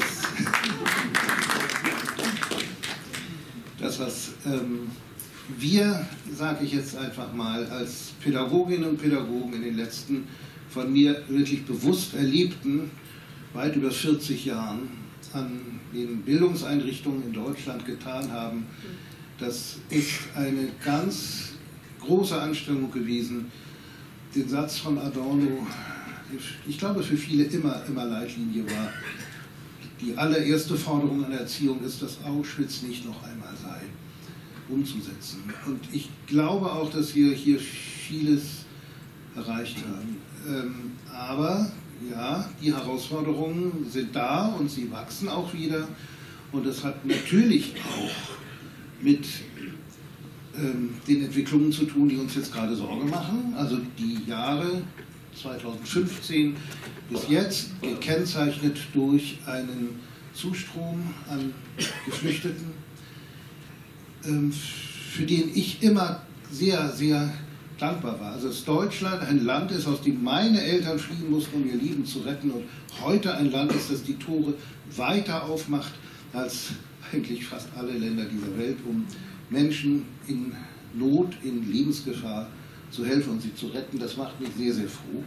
das, was ähm, wir, sage ich jetzt einfach mal, als Pädagoginnen und Pädagogen in den letzten von mir wirklich bewusst erlebten, weit über vierzig Jahren an den Bildungseinrichtungen in Deutschland getan haben, das ist eine ganz große Anstrengung gewesen, den Satz von Adorno, ich glaube für viele immer, immer Leitlinie war, die allererste Forderung an der Erziehung ist, dass Auschwitz nicht noch einmal sei, umzusetzen. Und ich glaube auch, dass wir hier vieles erreicht haben. Ähm, aber ja, die Herausforderungen sind da und sie wachsen auch wieder. Und das hat natürlich auch mit ähm, den Entwicklungen zu tun, die uns jetzt gerade Sorge machen. Also die Jahre zweitausendfünfzehn bis jetzt gekennzeichnet durch einen Zustrom an Geflüchteten, ähm, für den ich immer sehr, sehr dankbar war. Also dass Deutschland ein Land ist, aus dem meine Eltern fliehen mussten, um ihr Leben zu retten, und heute ein Land ist, das die Tore weiter aufmacht als eigentlich fast alle Länder dieser Welt, um Menschen in Not, in Lebensgefahr zu helfen und sie zu retten. Das macht mich sehr, sehr froh.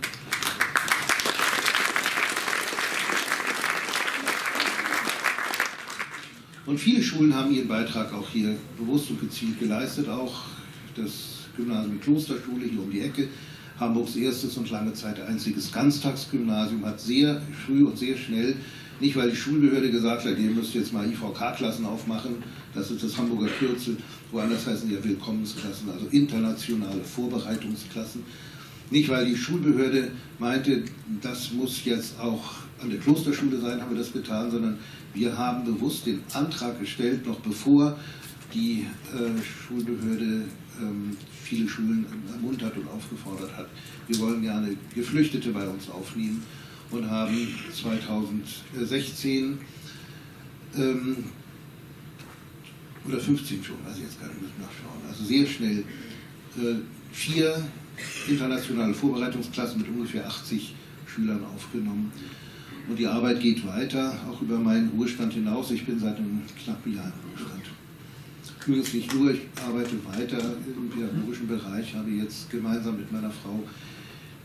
Und viele Schulen haben ihren Beitrag auch hier bewusst und gezielt geleistet, auch das Gymnasium Klosterschule hier um die Ecke, Hamburgs erstes und lange Zeit einziges Ganztagsgymnasium, hat sehr früh und sehr schnell, nicht weil die Schulbehörde gesagt hat, ihr müsst jetzt mal I V K-Klassen aufmachen, das ist das Hamburger Kürzel, woanders heißen ja Willkommensklassen, also internationale Vorbereitungsklassen. Nicht weil die Schulbehörde meinte, das muss jetzt auch an der Klosterschule sein, haben wir das getan, sondern wir haben bewusst den Antrag gestellt, noch bevor die äh, Schulbehörde ähm, viele Schulen ermuntert und aufgefordert hat. Wir wollen gerne Geflüchtete bei uns aufnehmen und haben zweitausendsechzehn ähm, oder fünfzehn schon, weiß ich jetzt gar nicht, müssen nachschauen, also sehr schnell äh, vier internationale Vorbereitungsklassen mit ungefähr achtzig Schülern aufgenommen. Und die Arbeit geht weiter, auch über meinen Ruhestand hinaus. Ich bin seit einem knappen Jahr im Ruhestand. Übrigens nicht nur, ich arbeite weiter im pädagogischen Bereich, habe jetzt gemeinsam mit meiner Frau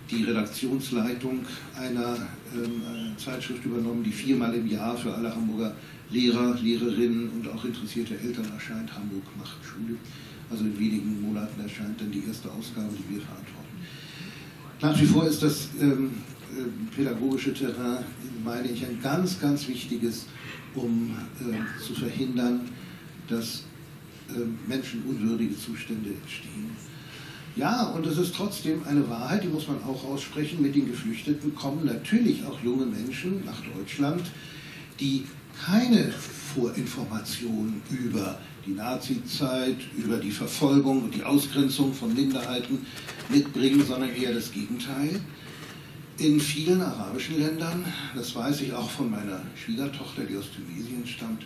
die Redaktionsleitung einer ähm, Zeitschrift übernommen, die viermal im Jahr für alle Hamburger Lehrer, Lehrerinnen und auch interessierte Eltern erscheint. Hamburg macht Schule. Also in wenigen Monaten erscheint dann die erste Ausgabe, die wir verantworten. Nach wie vor ist das ähm, äh, pädagogische Terrain, meine ich, ein ganz, ganz wichtiges, um äh, zu verhindern, dass äh, Menschen unwürdige Zustände entstehen. Ja, und es ist trotzdem eine Wahrheit, die muss man auch aussprechen, mit den Geflüchteten kommen natürlich auch junge Menschen nach Deutschland, die keine Vorinformationen über die Nazizeit, über die Verfolgung und die Ausgrenzung von Minderheiten mitbringen, sondern eher das Gegenteil. In vielen arabischen Ländern, das weiß ich auch von meiner Schwiegertochter, die aus Tunesien stammt,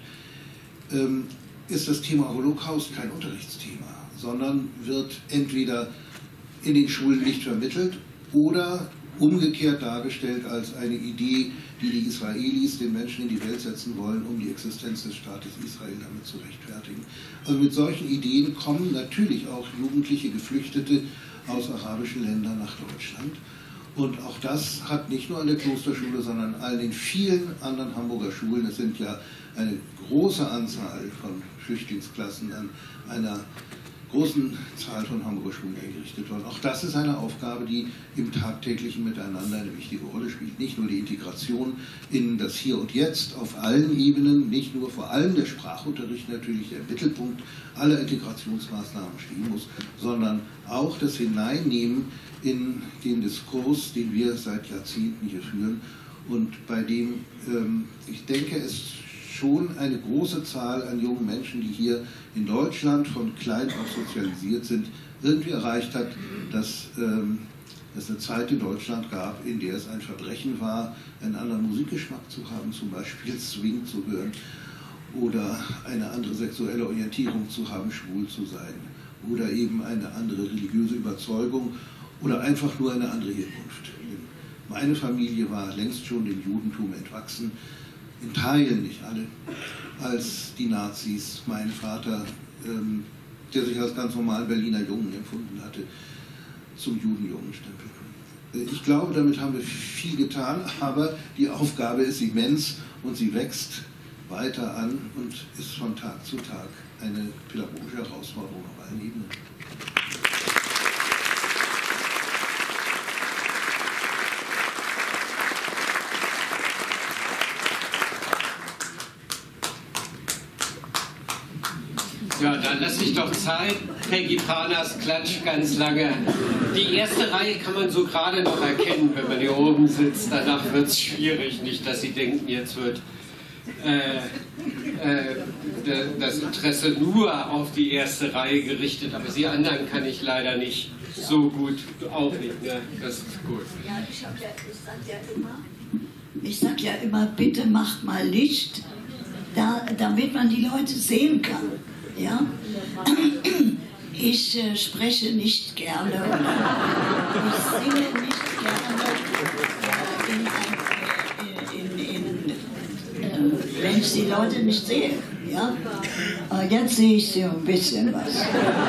ist das Thema Holocaust kein Unterrichtsthema, sondern wird entweder in den Schulen nicht vermittelt oder umgekehrt dargestellt als eine Idee, die die Israelis den Menschen in die Welt setzen wollen, um die Existenz des Staates Israel damit zu rechtfertigen. Also mit solchen Ideen kommen natürlich auch jugendliche Geflüchtete aus arabischen Ländern nach Deutschland. Und auch das hat nicht nur an der Klosterschule, sondern an den vielen anderen Hamburger Schulen, es sind ja eine große Anzahl von Flüchtlingsklassen an einer großen Zahl von Hamburger Schulen eingerichtet worden. Auch das ist eine Aufgabe, die im tagtäglichen Miteinander eine wichtige Rolle spielt. Nicht nur die Integration in das Hier und Jetzt auf allen Ebenen, nicht nur vor allem der Sprachunterricht natürlich der Mittelpunkt aller Integrationsmaßnahmen stehen muss, sondern auch das Hineinnehmen in den Diskurs, den wir seit Jahrzehnten hier führen und bei dem, ähm, ich denke, es schon eine große Zahl an jungen Menschen, die hier in Deutschland von klein auf sozialisiert sind, irgendwie erreicht hat, dass ähm, es eine Zeit in Deutschland gab, in der es ein Verbrechen war, einen anderen Musikgeschmack zu haben, zum Beispiel Swing zu hören oder eine andere sexuelle Orientierung zu haben, schwul zu sein oder eben eine andere religiöse Überzeugung oder einfach nur eine andere Herkunft. Meine Familie war längst schon dem Judentum entwachsen, in Teilen, nicht alle, als die Nazis meinen Vater, ähm, der sich als ganz normalen Berliner Jungen empfunden hatte, zum Judenjungen stempelten. Ich glaube, damit haben wir viel getan, aber die Aufgabe ist immens und sie wächst weiter an und ist von Tag zu Tag eine pädagogische Herausforderung auf allen Ebenen. Ja, dann lass ich doch Zeit. Peggy Panas klatscht ganz lange. Die erste Reihe kann man so gerade noch erkennen, wenn man hier oben sitzt. Danach wird es schwierig. Nicht, dass Sie denken, jetzt wird äh, äh, das Interesse nur auf die erste Reihe gerichtet. Aber Sie anderen kann ich leider nicht so gut, auch nicht. Ne? Das ist gut. Ja, ich, ja, ich sage ja immer, ich sag ja immer, bitte macht mal Licht, da, damit man die Leute sehen kann. Ja? Ich äh, spreche nicht gerne oder ich singe nicht gerne, äh, in, in, in, äh, wenn ich die Leute nicht sehe. Ja? Aber jetzt sehe ich sie ein bisschen was.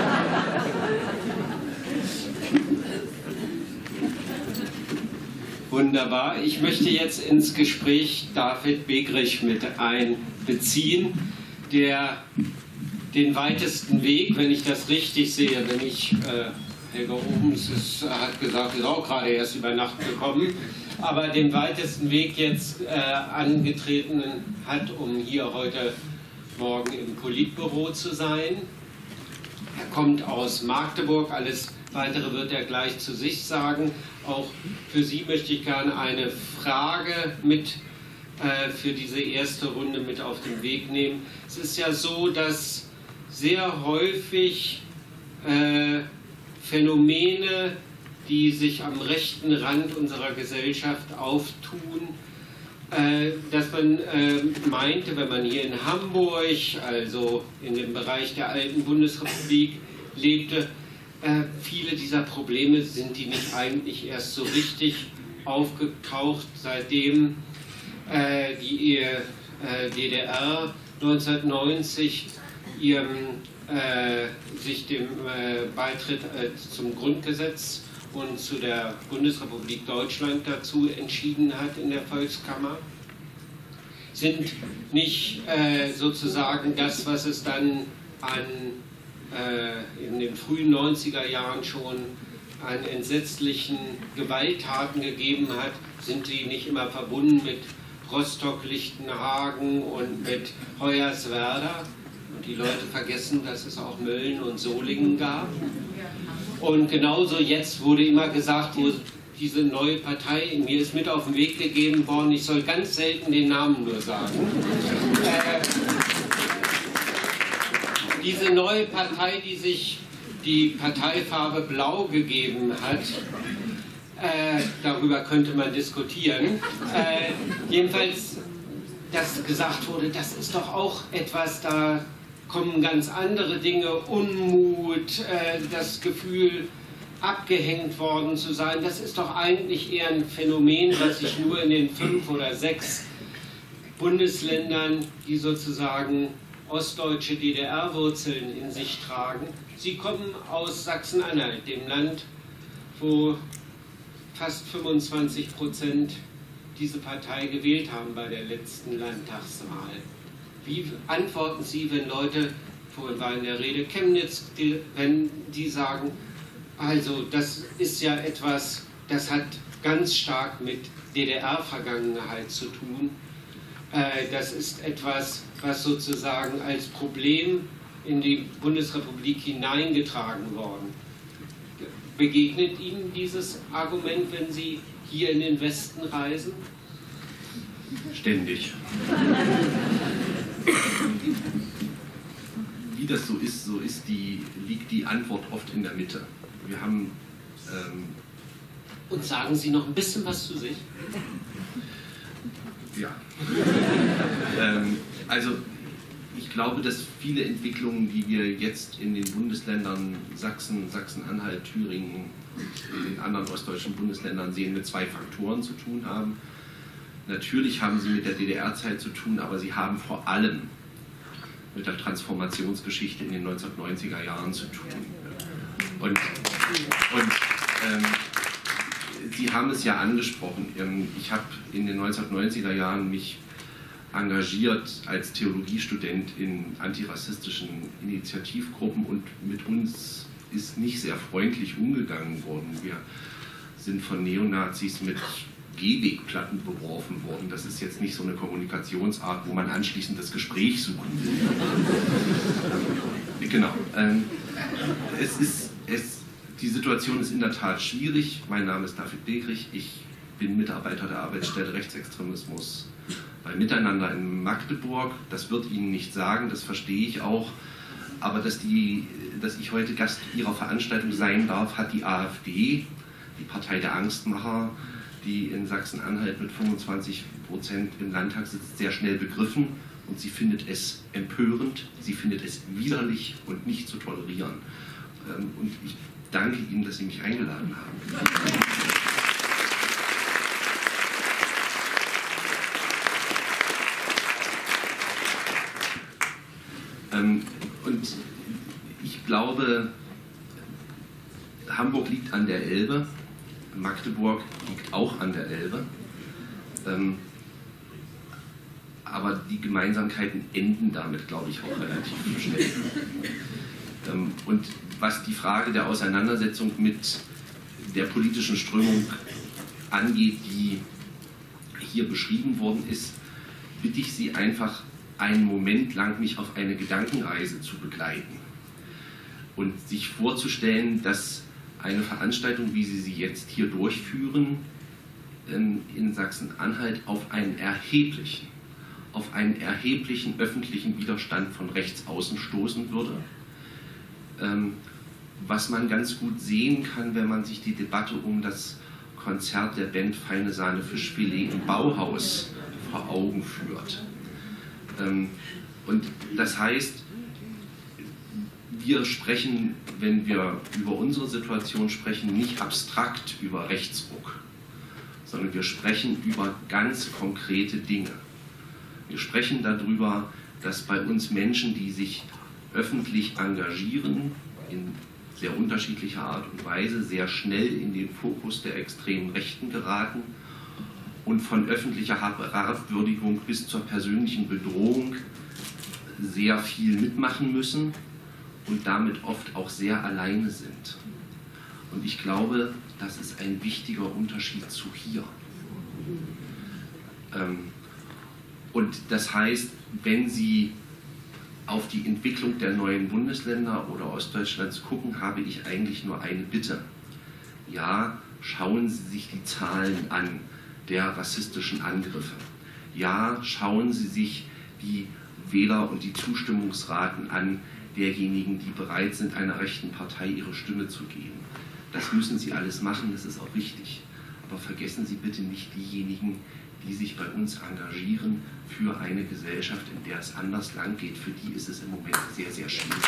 Wunderbar. Ich möchte jetzt ins Gespräch David Begrich mit einbeziehen, der den weitesten Weg, wenn ich das richtig sehe, wenn ich, äh, Helga Obens ist, hat gesagt, ist auch gerade erst über Nacht gekommen, aber den weitesten Weg jetzt äh, angetreten hat, um hier heute Morgen im Politbüro zu sein. Er kommt aus Magdeburg, alles Weitere wird er gleich zu sich sagen. Auch für Sie möchte ich gerne eine Frage mit äh, für diese erste Runde mit auf den Weg nehmen. Es ist ja so, dass sehr häufig äh, Phänomene, die sich am rechten Rand unserer Gesellschaft auftun, äh, dass man äh, meinte, wenn man hier in Hamburg, also in dem Bereich der alten Bundesrepublik lebte, äh, viele dieser Probleme sind die nicht eigentlich erst so richtig aufgetaucht, seitdem äh, die äh, D D R neunzehnhundertneunzig ihrem, äh, sich dem äh, Beitritt äh, zum Grundgesetz und zu der Bundesrepublik Deutschland dazu entschieden hat in der Volkskammer, sind nicht äh, sozusagen das, was es dann an, äh, in den frühen neunziger Jahren schon an entsetzlichen Gewalttaten gegeben hat, sind die nicht immer verbunden mit Rostock, Lichtenhagen und mit Hoyerswerda. Und die Leute vergessen, dass es auch Mölln und Solingen gab. Und genauso jetzt wurde immer gesagt, wo diese neue Partei, mir ist mit auf den Weg gegeben worden, ich soll ganz selten den Namen nur sagen. Äh, diese neue Partei, die sich die Parteifarbe Blau gegeben hat, äh, darüber könnte man diskutieren. Äh, jedenfalls, dass gesagt wurde, das ist doch auch etwas, da kommen ganz andere Dinge, Unmut, äh, das Gefühl, abgehängt worden zu sein, das ist doch eigentlich eher ein Phänomen, was sich nur in den fünf oder sechs Bundesländern, die sozusagen ostdeutsche D D R-Wurzeln in sich tragen. Sie kommen aus Sachsen-Anhalt, dem Land, wo fast fünfundzwanzig Prozent diese Partei gewählt haben bei der letzten Landtagswahl. Wie antworten Sie, wenn Leute, vorhin war in der Rede Chemnitz, die, wenn die sagen, also das ist ja etwas, das hat ganz stark mit D D R-Vergangenheit zu tun. Äh, das ist etwas, was sozusagen als Problem in die Bundesrepublik hineingetragen worden. Begegnet Ihnen dieses Argument, wenn Sie hier in den Westen reisen? Ständig. Wie das so ist, so ist die, liegt die Antwort oft in der Mitte. Wir haben... Ähm, Und sagen Sie noch ein bisschen was zu sich? Ja. ähm, also ich glaube, dass viele Entwicklungen, die wir jetzt in den Bundesländern Sachsen, Sachsen-Anhalt, Thüringen und in den anderen ostdeutschen Bundesländern sehen, mit zwei Faktoren zu tun haben. Natürlich haben sie mit der D D R-Zeit zu tun, aber sie haben vor allem mit der Transformationsgeschichte in den neunzehnhundertneunziger Jahren zu tun. Und, und ähm, Sie haben es ja angesprochen. Ich habe in den neunzehnhundertneunziger Jahren mich engagiert als Theologiestudent in antirassistischen Initiativgruppen und mit uns ist nicht sehr freundlich umgegangen worden. Wir sind von Neonazis mit Gehwegplatten beworfen worden. Das ist jetzt nicht so eine Kommunikationsart, wo man anschließend das Gespräch suchen will. Genau. Ähm, es ist, es, die Situation ist in der Tat schwierig. Mein Name ist David Begrich. Ich bin Mitarbeiter der Arbeitsstelle Rechtsextremismus bei Miteinander in Magdeburg. Das wird Ihnen nicht sagen, das verstehe ich auch. Aber dass, die, dass ich heute Gast Ihrer Veranstaltung sein darf, hat die AfD, die Partei der Angstmacher, die in Sachsen-Anhalt mit fünfundzwanzig Prozent im Landtag sitzt, sehr schnell begriffen. Und sie findet es empörend, sie findet es widerlich und nicht zu tolerieren. Und ich danke Ihnen, dass Sie mich eingeladen haben. Ähm, und ich glaube, Hamburg liegt an der Elbe, Magdeburg liegt auch an der Elbe, ähm, aber die Gemeinsamkeiten enden damit, glaube ich, auch relativ schnell. Ähm, und was die Frage der Auseinandersetzung mit der politischen Strömung angeht, die hier beschrieben worden ist, bitte ich Sie einfach einen Moment lang, mich auf eine Gedankenreise zu begleiten und sich vorzustellen, dass eine Veranstaltung, wie Sie sie jetzt hier durchführen, in Sachsen-Anhalt auf einen erheblichen, auf einen erheblichen öffentlichen Widerstand von rechts außen stoßen würde. Was man ganz gut sehen kann, wenn man sich die Debatte um das Konzert der Band Feine Sahne Fischfilet im Bauhaus vor Augen führt. Und das heißt, wir sprechen, wenn wir über unsere Situation sprechen, nicht abstrakt über Rechtsruck, sondern wir sprechen über ganz konkrete Dinge. Wir sprechen darüber, dass bei uns Menschen, die sich öffentlich engagieren, in sehr unterschiedlicher Art und Weise sehr schnell in den Fokus der extremen Rechten geraten und von öffentlicher Herabwürdigung bis zur persönlichen Bedrohung sehr viel mitmachen müssen und damit oft auch sehr alleine sind. Und ich glaube, das ist ein wichtiger Unterschied zu hier. Und das heißt, wenn Sie auf die Entwicklung der neuen Bundesländer oder Ostdeutschlands gucken, habe ich eigentlich nur eine Bitte. Ja, schauen Sie sich die Zahlen an der rassistischen Angriffe. Ja, schauen Sie sich die Wähler- und die Zustimmungsraten an derjenigen, die bereit sind, einer rechten Partei ihre Stimme zu geben. Das müssen Sie alles machen, das ist auch richtig. Aber vergessen Sie bitte nicht diejenigen, die sich bei uns engagieren für eine Gesellschaft, in der es anders lang geht. Für die ist es im Moment sehr, sehr schwierig.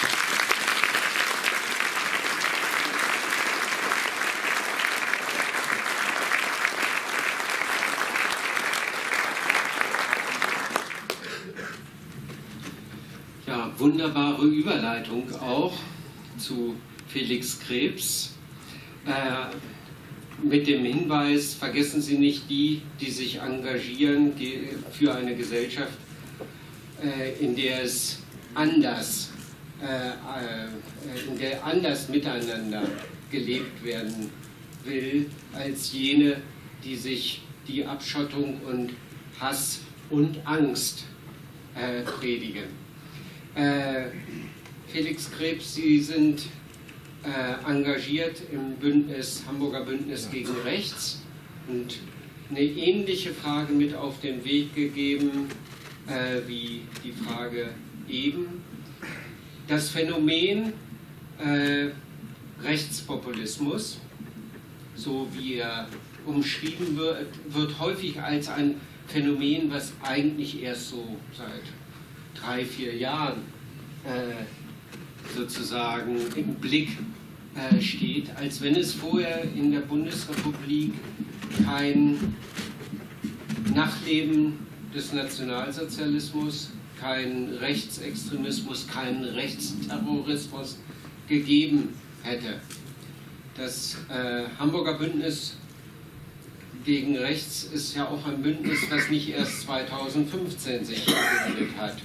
Ja, wunderbare Überleitung auch zu Felix Krebs. Äh, mit dem Hinweis, vergessen Sie nicht die, die sich engagieren für eine Gesellschaft, äh, in der es anders, äh, in der anders miteinander gelebt werden will, als jene, die sich die Abschottung und Hass und Angst äh, predigen. Äh, Felix Krebs, Sie sind äh, engagiert im Bündnis, Hamburger Bündnis gegen Rechts und eine ähnliche Frage mit auf den Weg gegeben äh, wie die Frage eben. Das Phänomen äh, Rechtspopulismus, so wie er umschrieben wird, wird häufig als ein Phänomen, was eigentlich erst so seit drei, vier Jahren äh, sozusagen im Blick äh, steht, als wenn es vorher in der Bundesrepublik kein Nachleben des Nationalsozialismus, kein Rechtsextremismus, keinen Rechtsterrorismus gegeben hätte. Das äh, Hamburger Bündnis gegen Rechts ist ja auch ein Bündnis, das nicht erst zweitausendfünfzehn sich gegründet hat.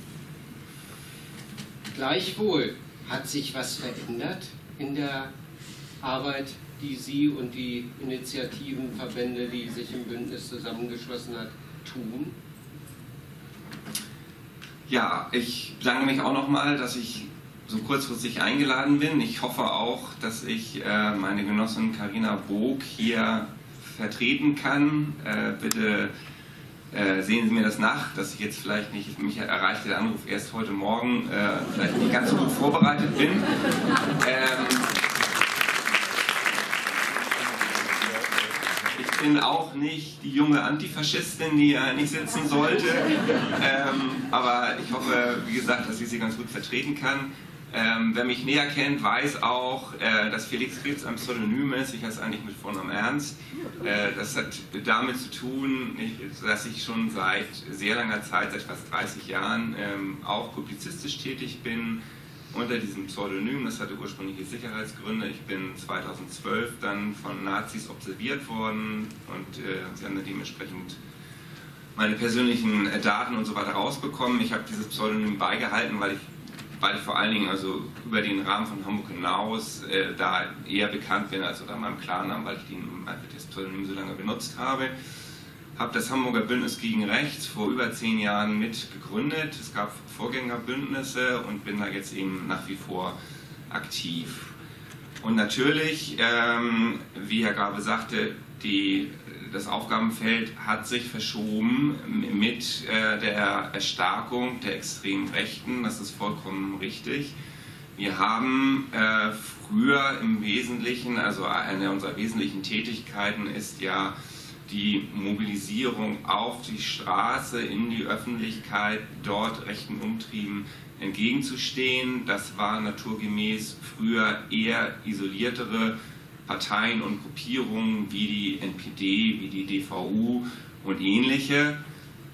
Gleichwohl hat sich was verändert in der Arbeit, die Sie und die Initiativen, Verbände, die sich im Bündnis zusammengeschlossen hat, tun? Ja, ich bedanke mich auch nochmal, dass ich so kurzfristig eingeladen bin. Ich hoffe auch, dass ich äh, meine Genossin Carina Bog hier vertreten kann. Äh, bitte äh, sehen Sie mir das nach, dass ich jetzt vielleicht nicht, mich erreichte der Anruf erst heute Morgen, äh, vielleicht nicht ganz so gut vorbereitet bin. Ähm, ich bin auch nicht die junge Antifaschistin, die ja nicht sitzen sollte, ähm, aber ich hoffe, wie gesagt, dass ich sie ganz gut vertreten kann. Ähm, wer mich näher kennt, weiß auch, äh, dass Felix Krebs ein Pseudonym ist. Ich heiße eigentlich mit Vornamen Ernst. Äh, das hat damit zu tun, dass ich schon seit sehr langer Zeit, seit fast dreißig Jahren, ähm, auch publizistisch tätig bin unter diesem Pseudonym. Das hatte ursprüngliche Sicherheitsgründe. Ich bin zweitausendzwölf dann von Nazis observiert worden und äh, sie haben dann dementsprechend meine persönlichen Daten und so weiter rausbekommen. Ich habe dieses Pseudonym beigehalten, weil ich weil ich vor allen Dingen also über den Rahmen von Hamburg hinaus äh, da eher bekannt bin als unter meinem Klarnamen, weil ich den, das Pseudonym so lange benutzt habe. Habe das Hamburger Bündnis gegen Rechts vor über zehn Jahren mit gegründet. Es gab Vorgängerbündnisse und bin da jetzt eben nach wie vor aktiv. Und natürlich, ähm, wie Herr Gabe sagte, die, das Aufgabenfeld hat sich verschoben mit äh, der Erstarkung der extremen Rechten. Das ist vollkommen richtig. Wir haben äh, früher im Wesentlichen, also eine unserer wesentlichen Tätigkeiten ist ja die Mobilisierung auf die Straße, in die Öffentlichkeit, dort rechten Umtrieben entgegenzustehen. Das war naturgemäß früher eher isoliertere Parteien und Gruppierungen wie die N P D, wie die D V U und ähnliche.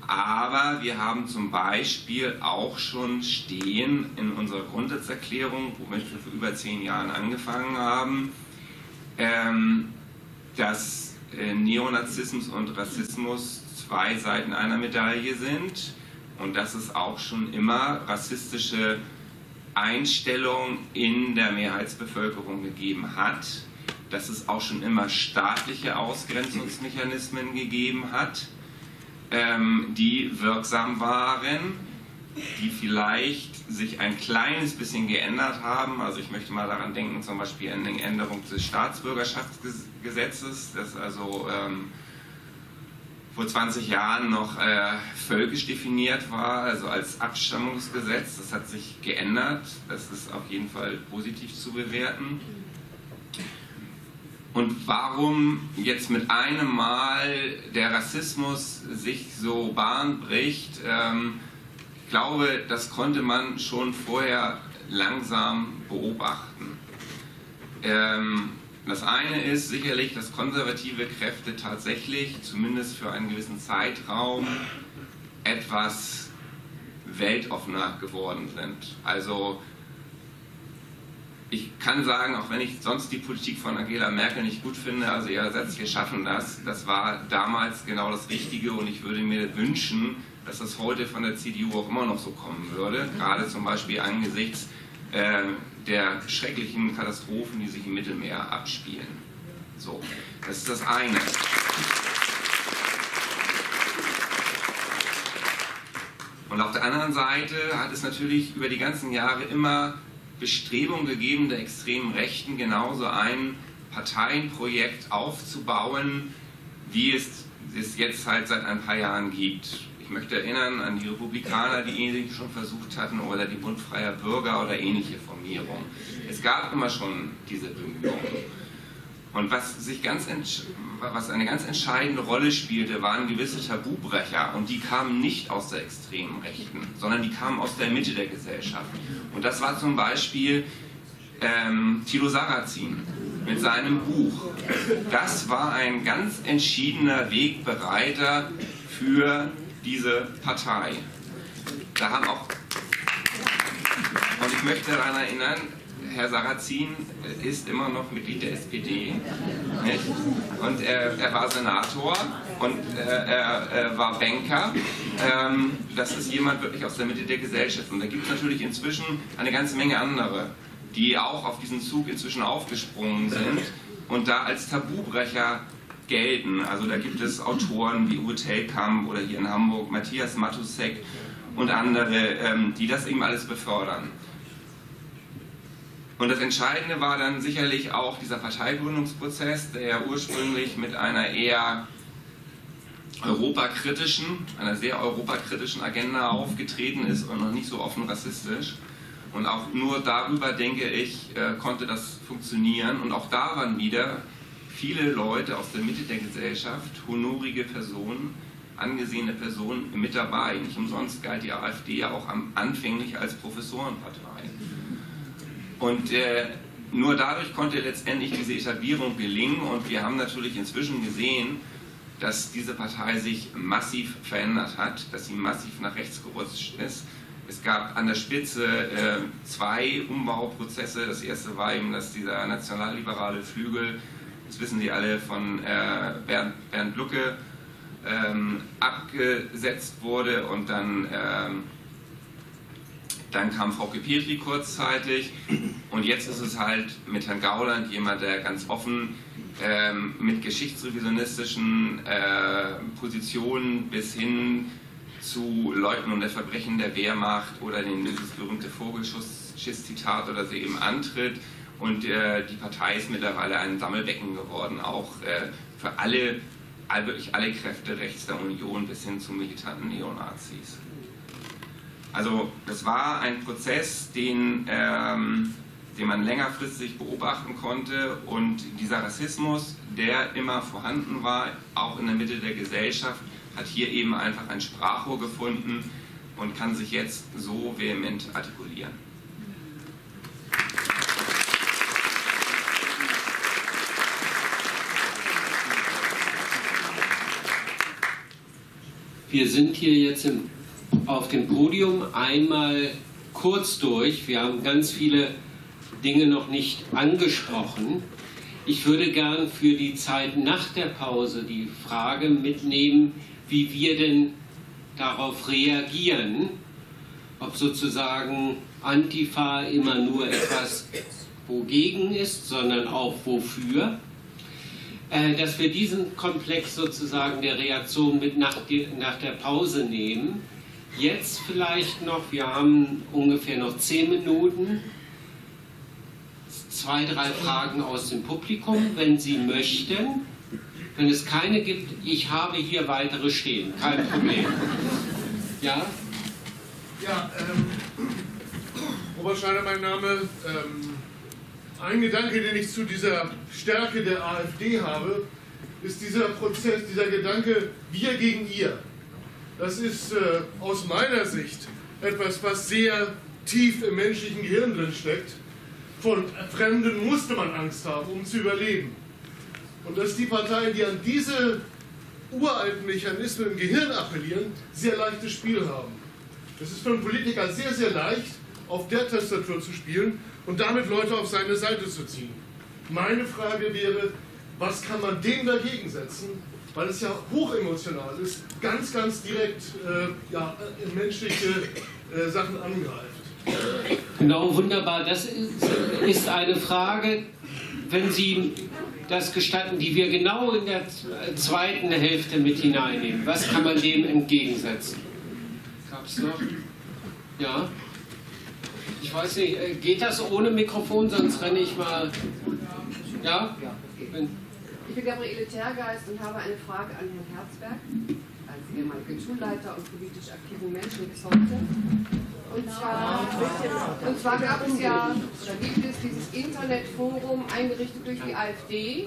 Aber wir haben zum Beispiel auch schon stehen in unserer Grundsatzerklärung, womit wir vor über zehn Jahren angefangen haben, ähm, dass äh, Neonazismus und Rassismus zwei Seiten einer Medaille sind und dass es auch schon immer rassistische Einstellungen in der Mehrheitsbevölkerung gegeben hat, dass es auch schon immer staatliche Ausgrenzungsmechanismen gegeben hat, ähm, die wirksam waren, die vielleicht sich ein kleines bisschen geändert haben. Also ich möchte mal daran denken, zum Beispiel an die Änderung des Staatsbürgerschaftsgesetzes, das also ähm, vor zwanzig Jahren noch äh, völkisch definiert war, also als Abstammungsgesetz. Das hat sich geändert. Das ist auf jeden Fall positiv zu bewerten. Und warum jetzt mit einem Mal der Rassismus sich so Bahn bricht, ähm, ich glaube, das konnte man schon vorher langsam beobachten. Ähm, das eine ist sicherlich, dass konservative Kräfte tatsächlich, zumindest für einen gewissen Zeitraum, etwas weltoffener geworden sind. Also ich kann sagen, auch wenn ich sonst die Politik von Angela Merkel nicht gut finde, also ihr Satz, wir schaffen das, das war damals genau das Richtige und ich würde mir wünschen, dass das heute von der C D U auch immer noch so kommen würde, gerade zum Beispiel angesichts äh, der schrecklichen Katastrophen, die sich im Mittelmeer abspielen. So, das ist das eine. Und auf der anderen Seite hat es natürlich über die ganzen Jahre immer Bestrebungen gegeben, der extremen Rechten genauso ein Parteienprojekt aufzubauen, wie es es jetzt halt seit ein paar Jahren gibt. Ich möchte erinnern an die Republikaner, die ähnlich schon versucht hatten, oder die Bund Freier Bürger oder ähnliche Formierungen. Es gab immer schon diese Bemühungen. Und was, sich ganz was eine ganz entscheidende Rolle spielte, waren gewisse Tabubrecher. Und die kamen nicht aus der extremen Rechten, sondern die kamen aus der Mitte der Gesellschaft. Und das war zum Beispiel ähm, Thilo Sarrazin mit seinem Buch. Das war ein ganz entschiedener Wegbereiter für diese Partei. Da haben auch, und ich möchte daran erinnern, Herr Sarrazin ist immer noch Mitglied der S P D, nicht? Und er, er war Senator und äh, er, er war Banker. Ähm, das ist jemand wirklich aus der Mitte der Gesellschaft. Und da gibt es natürlich inzwischen eine ganze Menge andere, die auch auf diesen Zug inzwischen aufgesprungen sind und da als Tabubrecher gelten. Also da gibt es Autoren wie Uwe Telkamp oder hier in Hamburg Matthias Matusek und andere, ähm, die das eben alles befördern. Und das Entscheidende war dann sicherlich auch dieser Parteigründungsprozess, der ja ursprünglich mit einer eher europakritischen, einer sehr europakritischen Agenda aufgetreten ist und noch nicht so offen rassistisch. Und auch nur darüber, denke ich, konnte das funktionieren. Und auch da waren wieder viele Leute aus der Mitte der Gesellschaft, honorige Personen, angesehene Personen mit dabei. Nicht umsonst galt die AfD ja auch anfänglich als Professorenpartei. Und äh, nur dadurch konnte letztendlich diese Etablierung gelingen und wir haben natürlich inzwischen gesehen, dass diese Partei sich massiv verändert hat, dass sie massiv nach rechts gerutscht ist. Es gab an der Spitze äh, zwei Umbauprozesse. Das erste war eben, dass dieser nationalliberale Flügel, das wissen Sie alle, von äh, Bernd, Bernd Lucke ähm, abgesetzt wurde und dann ähm, Dann kam Frauke Petri kurzzeitig und jetzt ist es halt mit Herrn Gauland jemand, der ganz offen ähm, mit geschichtsrevisionistischen äh, Positionen bis hin zu Leugnung der Verbrechen der Wehrmacht oder den, dieses berühmte Vogelschiss-Zitat oder so eben antritt. Und äh, die Partei ist mittlerweile ein Sammelbecken geworden, auch äh, für alle, all, wirklich alle Kräfte rechts der Union bis hin zu militanten Neonazis. Also das war ein Prozess, den, ähm, den man längerfristig beobachten konnte und dieser Rassismus, der immer vorhanden war, auch in der Mitte der Gesellschaft, hat hier eben einfach ein Sprachrohr gefunden und kann sich jetzt so vehement artikulieren. Wir sind hier jetzt im, auf dem Podium einmal kurz durch. Wir haben ganz viele Dinge noch nicht angesprochen. Ich würde gern für die Zeit nach der Pause die Frage mitnehmen, wie wir denn darauf reagieren, ob sozusagen Antifa immer nur etwas wogegen ist, sondern auch wofür, äh, dass wir diesen Komplex sozusagen der Reaktion mit nach, die, nach der Pause nehmen. Jetzt vielleicht noch, wir haben ungefähr noch zehn Minuten, zwei, drei Fragen aus dem Publikum, wenn Sie möchten. Wenn es keine gibt, ich habe hier weitere stehen, kein Problem. Ja? Ja, ähm, Oberschneider, mein Name. Ähm, ein Gedanke, den ich zu dieser Stärke der AfD habe, ist dieser Prozess, dieser Gedanke, wir gegen ihr. Das ist äh, aus meiner Sicht etwas, was sehr tief im menschlichen Gehirn drin steckt. Von Fremden musste man Angst haben, um zu überleben. Und dass die Parteien, die an diese uralten Mechanismen im Gehirn appellieren, sehr leichtes Spiel haben. Es ist für einen Politiker sehr, sehr leicht, auf der Tastatur zu spielen und damit Leute auf seine Seite zu ziehen. Meine Frage wäre, was kann man dem dagegen setzen, weil es ja hochemotional ist, ganz, ganz direkt äh, ja, menschliche äh, Sachen angreift. Genau, wunderbar. Das ist, ist eine Frage, wenn Sie das gestatten, die wir genau in der zweiten Hälfte mit hineinnehmen. Was kann man dem entgegensetzen? Gab es noch? Ja? Ich weiß nicht, geht das ohne Mikrofon, sonst renne ich mal. Ja? Wenn Ich bin Gabriele Tergeist und habe eine Frage an Herrn Herzberg, als ehemaligen Schulleiter und politisch aktiven Menschen bis heute. Und zwar, und zwar gab es ja, oder gibt es dieses Internetforum eingerichtet durch die AfD,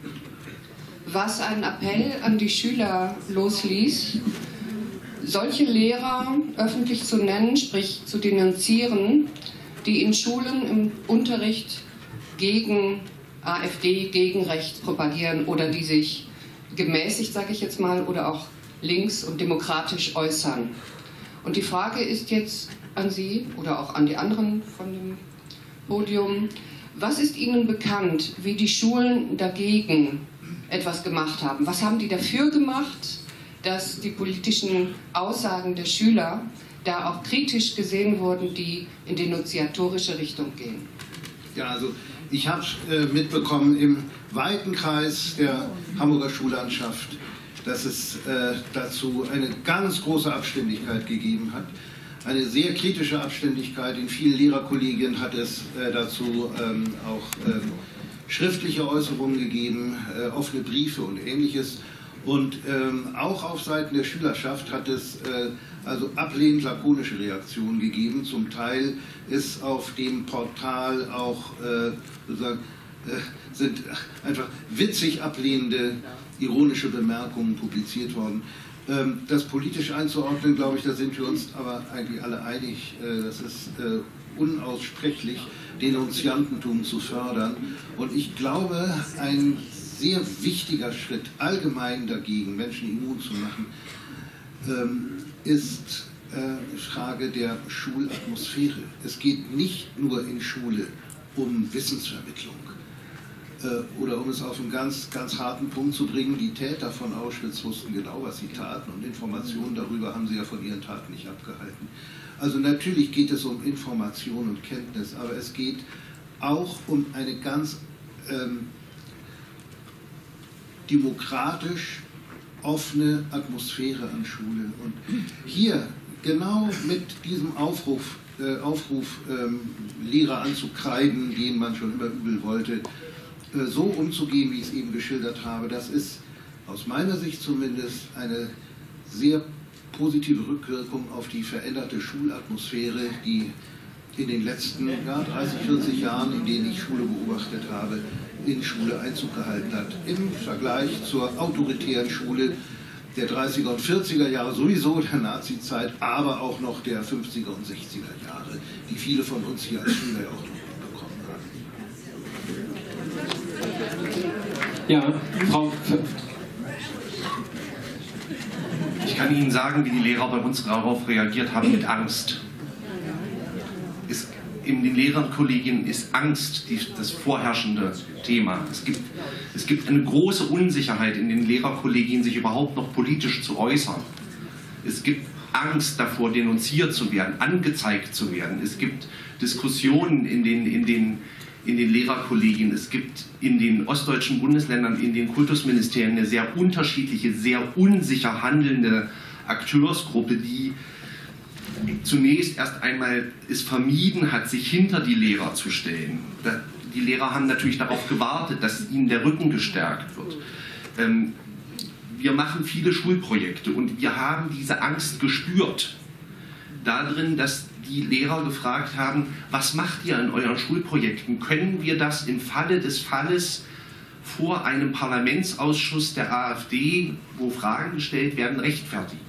was einen Appell an die Schüler losließ, solche Lehrer öffentlich zu nennen, sprich zu denunzieren, die in Schulen im Unterricht gegen AfD, gegen rechts propagieren oder die sich gemäßigt, sage ich jetzt mal, oder auch links und demokratisch äußern. Und die Frage ist jetzt an Sie oder auch an die anderen von dem Podium, was ist Ihnen bekannt, wie die Schulen dagegen etwas gemacht haben? Was haben die dafür gemacht, dass die politischen Aussagen der Schüler da auch kritisch gesehen wurden, die in denunziatorische Richtung gehen? Ja, also ich habe äh, mitbekommen im weiten Kreis der Hamburger Schullandschaft, dass es äh, dazu eine ganz große Abstimmigkeit gegeben hat. Eine sehr kritische Abstimmigkeit. In vielen Lehrerkollegien hat es äh, dazu ähm, auch ähm, schriftliche Äußerungen gegeben, äh, offene Briefe und Ähnliches. Und ähm, auch auf Seiten der Schülerschaft hat es äh, also ablehnend lakonische Reaktionen gegeben. Zum Teil ist auf dem Portal auch äh, sozusagen, äh, sind einfach witzig ablehnende, ironische Bemerkungen publiziert worden. Ähm, das politisch einzuordnen, glaube ich, da sind wir uns aber eigentlich alle einig. Äh, das ist äh, unaussprechlich, Denunziantentum zu fördern. Und ich glaube, ein sehr wichtiger Schritt allgemein dagegen, Menschen immun zu machen, ähm, ist äh, die Frage der Schulatmosphäre. Es geht nicht nur in Schule um Wissensvermittlung äh, oder um es auf einen ganz, ganz harten Punkt zu bringen. Die Täter von Auschwitz wussten genau, was sie taten und Informationen darüber haben sie ja von ihren Taten nicht abgehalten. Also natürlich geht es um Information und Kenntnis, aber es geht auch um eine ganz ähm, demokratisch offene Atmosphäre an Schule. Und hier genau mit diesem Aufruf, äh, Aufruf ähm, Lehrer anzukreiden, den man schon immer übel wollte, äh, so umzugehen, wie ich es eben geschildert habe, das ist aus meiner Sicht zumindest eine sehr positive Rückwirkung auf die veränderte Schulatmosphäre, die in den letzten ja, dreißig, vierzig Jahren, in denen ich Schule beobachtet habe, in Schule Einzug gehalten hat. Im Vergleich zur autoritären Schule der dreißiger und vierziger Jahre, sowieso der Nazi-Zeit, aber auch noch der fünfziger und sechziger Jahre, die viele von uns hier als Schüler ja auch noch bekommen haben. Ja, Frau. Ich kann Ihnen sagen, wie die Lehrer bei uns darauf reagiert haben, mit Angst. Es, in den Lehrerkollegien ist Angst die, das vorherrschende Thema. Es gibt, es gibt eine große Unsicherheit in den Lehrerkollegien, sich überhaupt noch politisch zu äußern. Es gibt Angst davor, denunziert zu werden, angezeigt zu werden. Es gibt Diskussionen in den, in den, in den Lehrerkollegien. Es gibt in den ostdeutschen Bundesländern, in den Kultusministerien eine sehr unterschiedliche, sehr unsicher handelnde Akteursgruppe, die zunächst erst einmal es vermieden hat, sich hinter die Lehrer zu stellen. Die Lehrer haben natürlich darauf gewartet, dass ihnen der Rücken gestärkt wird. Wir machen viele Schulprojekte und wir haben diese Angst gespürt darin, dass die Lehrer gefragt haben, was macht ihr in euren Schulprojekten? Können wir das im Falle des Falles vor einem Parlamentsausschuss der AfD, wo Fragen gestellt werden, rechtfertigen?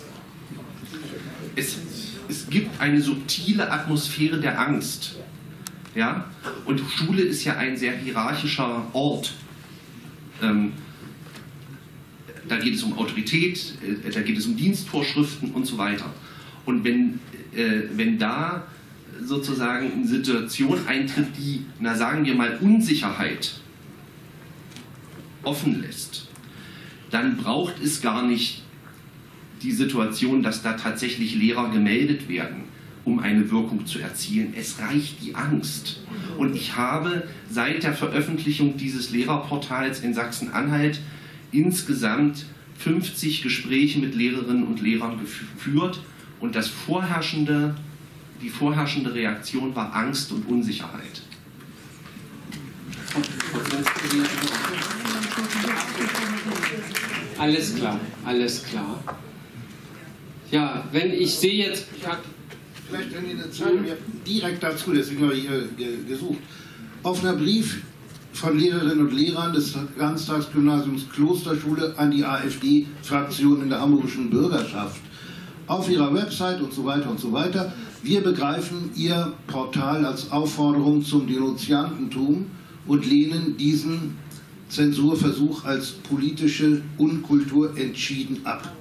Es, es gibt eine subtile Atmosphäre der Angst. Ja? Und Schule ist ja ein sehr hierarchischer Ort. Ähm, da geht es um Autorität, äh, da geht es um Dienstvorschriften und so weiter. Und wenn, äh, wenn da sozusagen eine Situation eintritt, die, na sagen wir mal, Unsicherheit offen lässt, dann braucht es gar nicht die Situation, dass da tatsächlich Lehrer gemeldet werden, um eine Wirkung zu erzielen. Es reicht die Angst. Und ich habe seit der Veröffentlichung dieses Lehrerportals in Sachsen-Anhalt insgesamt fünfzig Gespräche mit Lehrerinnen und Lehrern geführt und das vorherrschende, die vorherrschende Reaktion war Angst und Unsicherheit. Alles klar, alles klar. Ja, wenn ich sehe jetzt... Vielleicht können Sie eine Zeit mir direkt dazu, deswegen habe ich hier gesucht. Offener Brief von Lehrerinnen und Lehrern des Ganztagsgymnasiums Klosterschule an die AfD-Fraktion in der hamburgischen Bürgerschaft. Auf ihrer Website und so weiter und so weiter. Wir begreifen Ihr Portal als Aufforderung zum Denunziantentum und lehnen diesen Zensurversuch als politische Unkultur entschieden ab.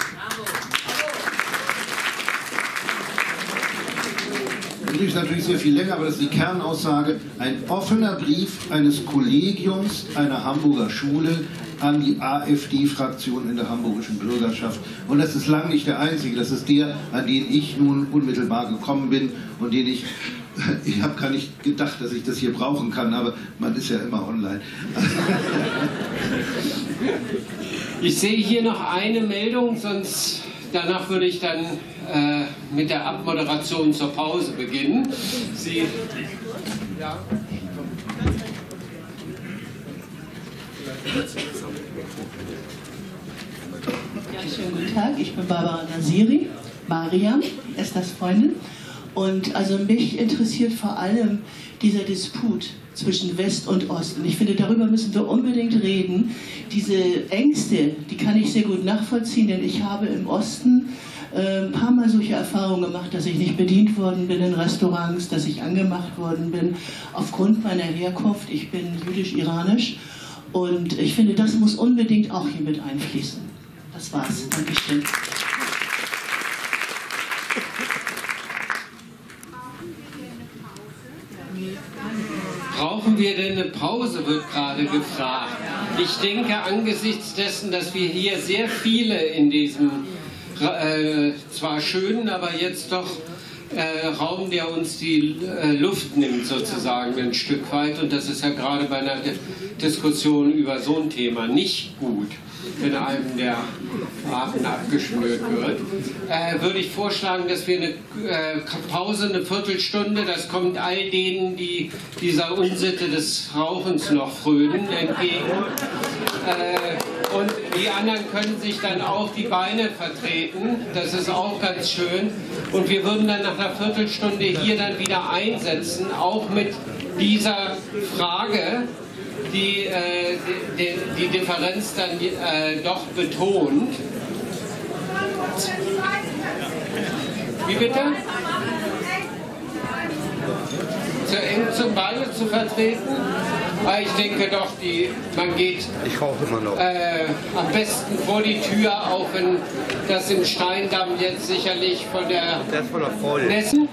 Der Brief ist natürlich sehr viel länger, aber das ist die Kernaussage. Ein offener Brief eines Kollegiums einer Hamburger Schule an die AfD-Fraktion in der hamburgischen Bürgerschaft. Und das ist lang nicht der einzige, das ist der, an den ich nun unmittelbar gekommen bin und den ich, ich habe gar nicht gedacht, dass ich das hier brauchen kann, aber man ist ja immer online. Ich sehe hier noch eine Meldung, sonst danach würde ich dann äh, mit der Abmoderation zur Pause beginnen. Sie, ja. Ja, schönen guten Tag, ich bin Barbara Nasiri, Mariam, Esthers Freundin. Und also mich interessiert vor allem dieser Disput zwischen West und Ost. Und ich finde, darüber müssen wir unbedingt reden. Diese Ängste, die kann ich sehr gut nachvollziehen, denn ich habe im Osten äh, ein paar Mal solche Erfahrungen gemacht, dass ich nicht bedient worden bin in Restaurants, dass ich angemacht worden bin aufgrund meiner Herkunft. Ich bin jüdisch-iranisch und ich finde, das muss unbedingt auch hier mit einfließen. Das war's. Dankeschön. Brauchen wir denn eine Pause, wird gerade gefragt. Ich denke, angesichts dessen, dass wir hier sehr viele in diesem äh, zwar schönen, aber jetzt doch äh, Raum, der uns die äh, Luft nimmt, sozusagen ein Stück weit. Und das ist ja gerade bei einer Diskussion über so ein Thema nicht gut, wenn einem der Atem abgeschnürt wird, äh, würde ich vorschlagen, dass wir eine äh, Pause, eine Viertelstunde, das kommt all denen, die dieser Unsitte des Rauchens noch frönen, entgegen. Äh, und die anderen können sich dann auch die Beine vertreten, das ist auch ganz schön. Und wir würden dann nach einer Viertelstunde hier dann wieder einsetzen, auch mit dieser Frage, die äh, die, die Differenz dann äh, doch betont. Wie bitte? Zu eng zum Beine zu vertreten? Ich denke doch, die, man geht ich rauche immer noch. Äh, am besten vor die Tür, auch wenn das im Steindamm jetzt sicherlich von der, der ist voller voll. Messen.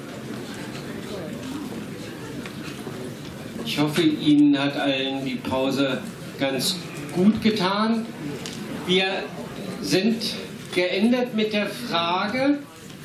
Ich hoffe, Ihnen hat allen die Pause ganz gut getan. Wir sind geendet mit der Frage,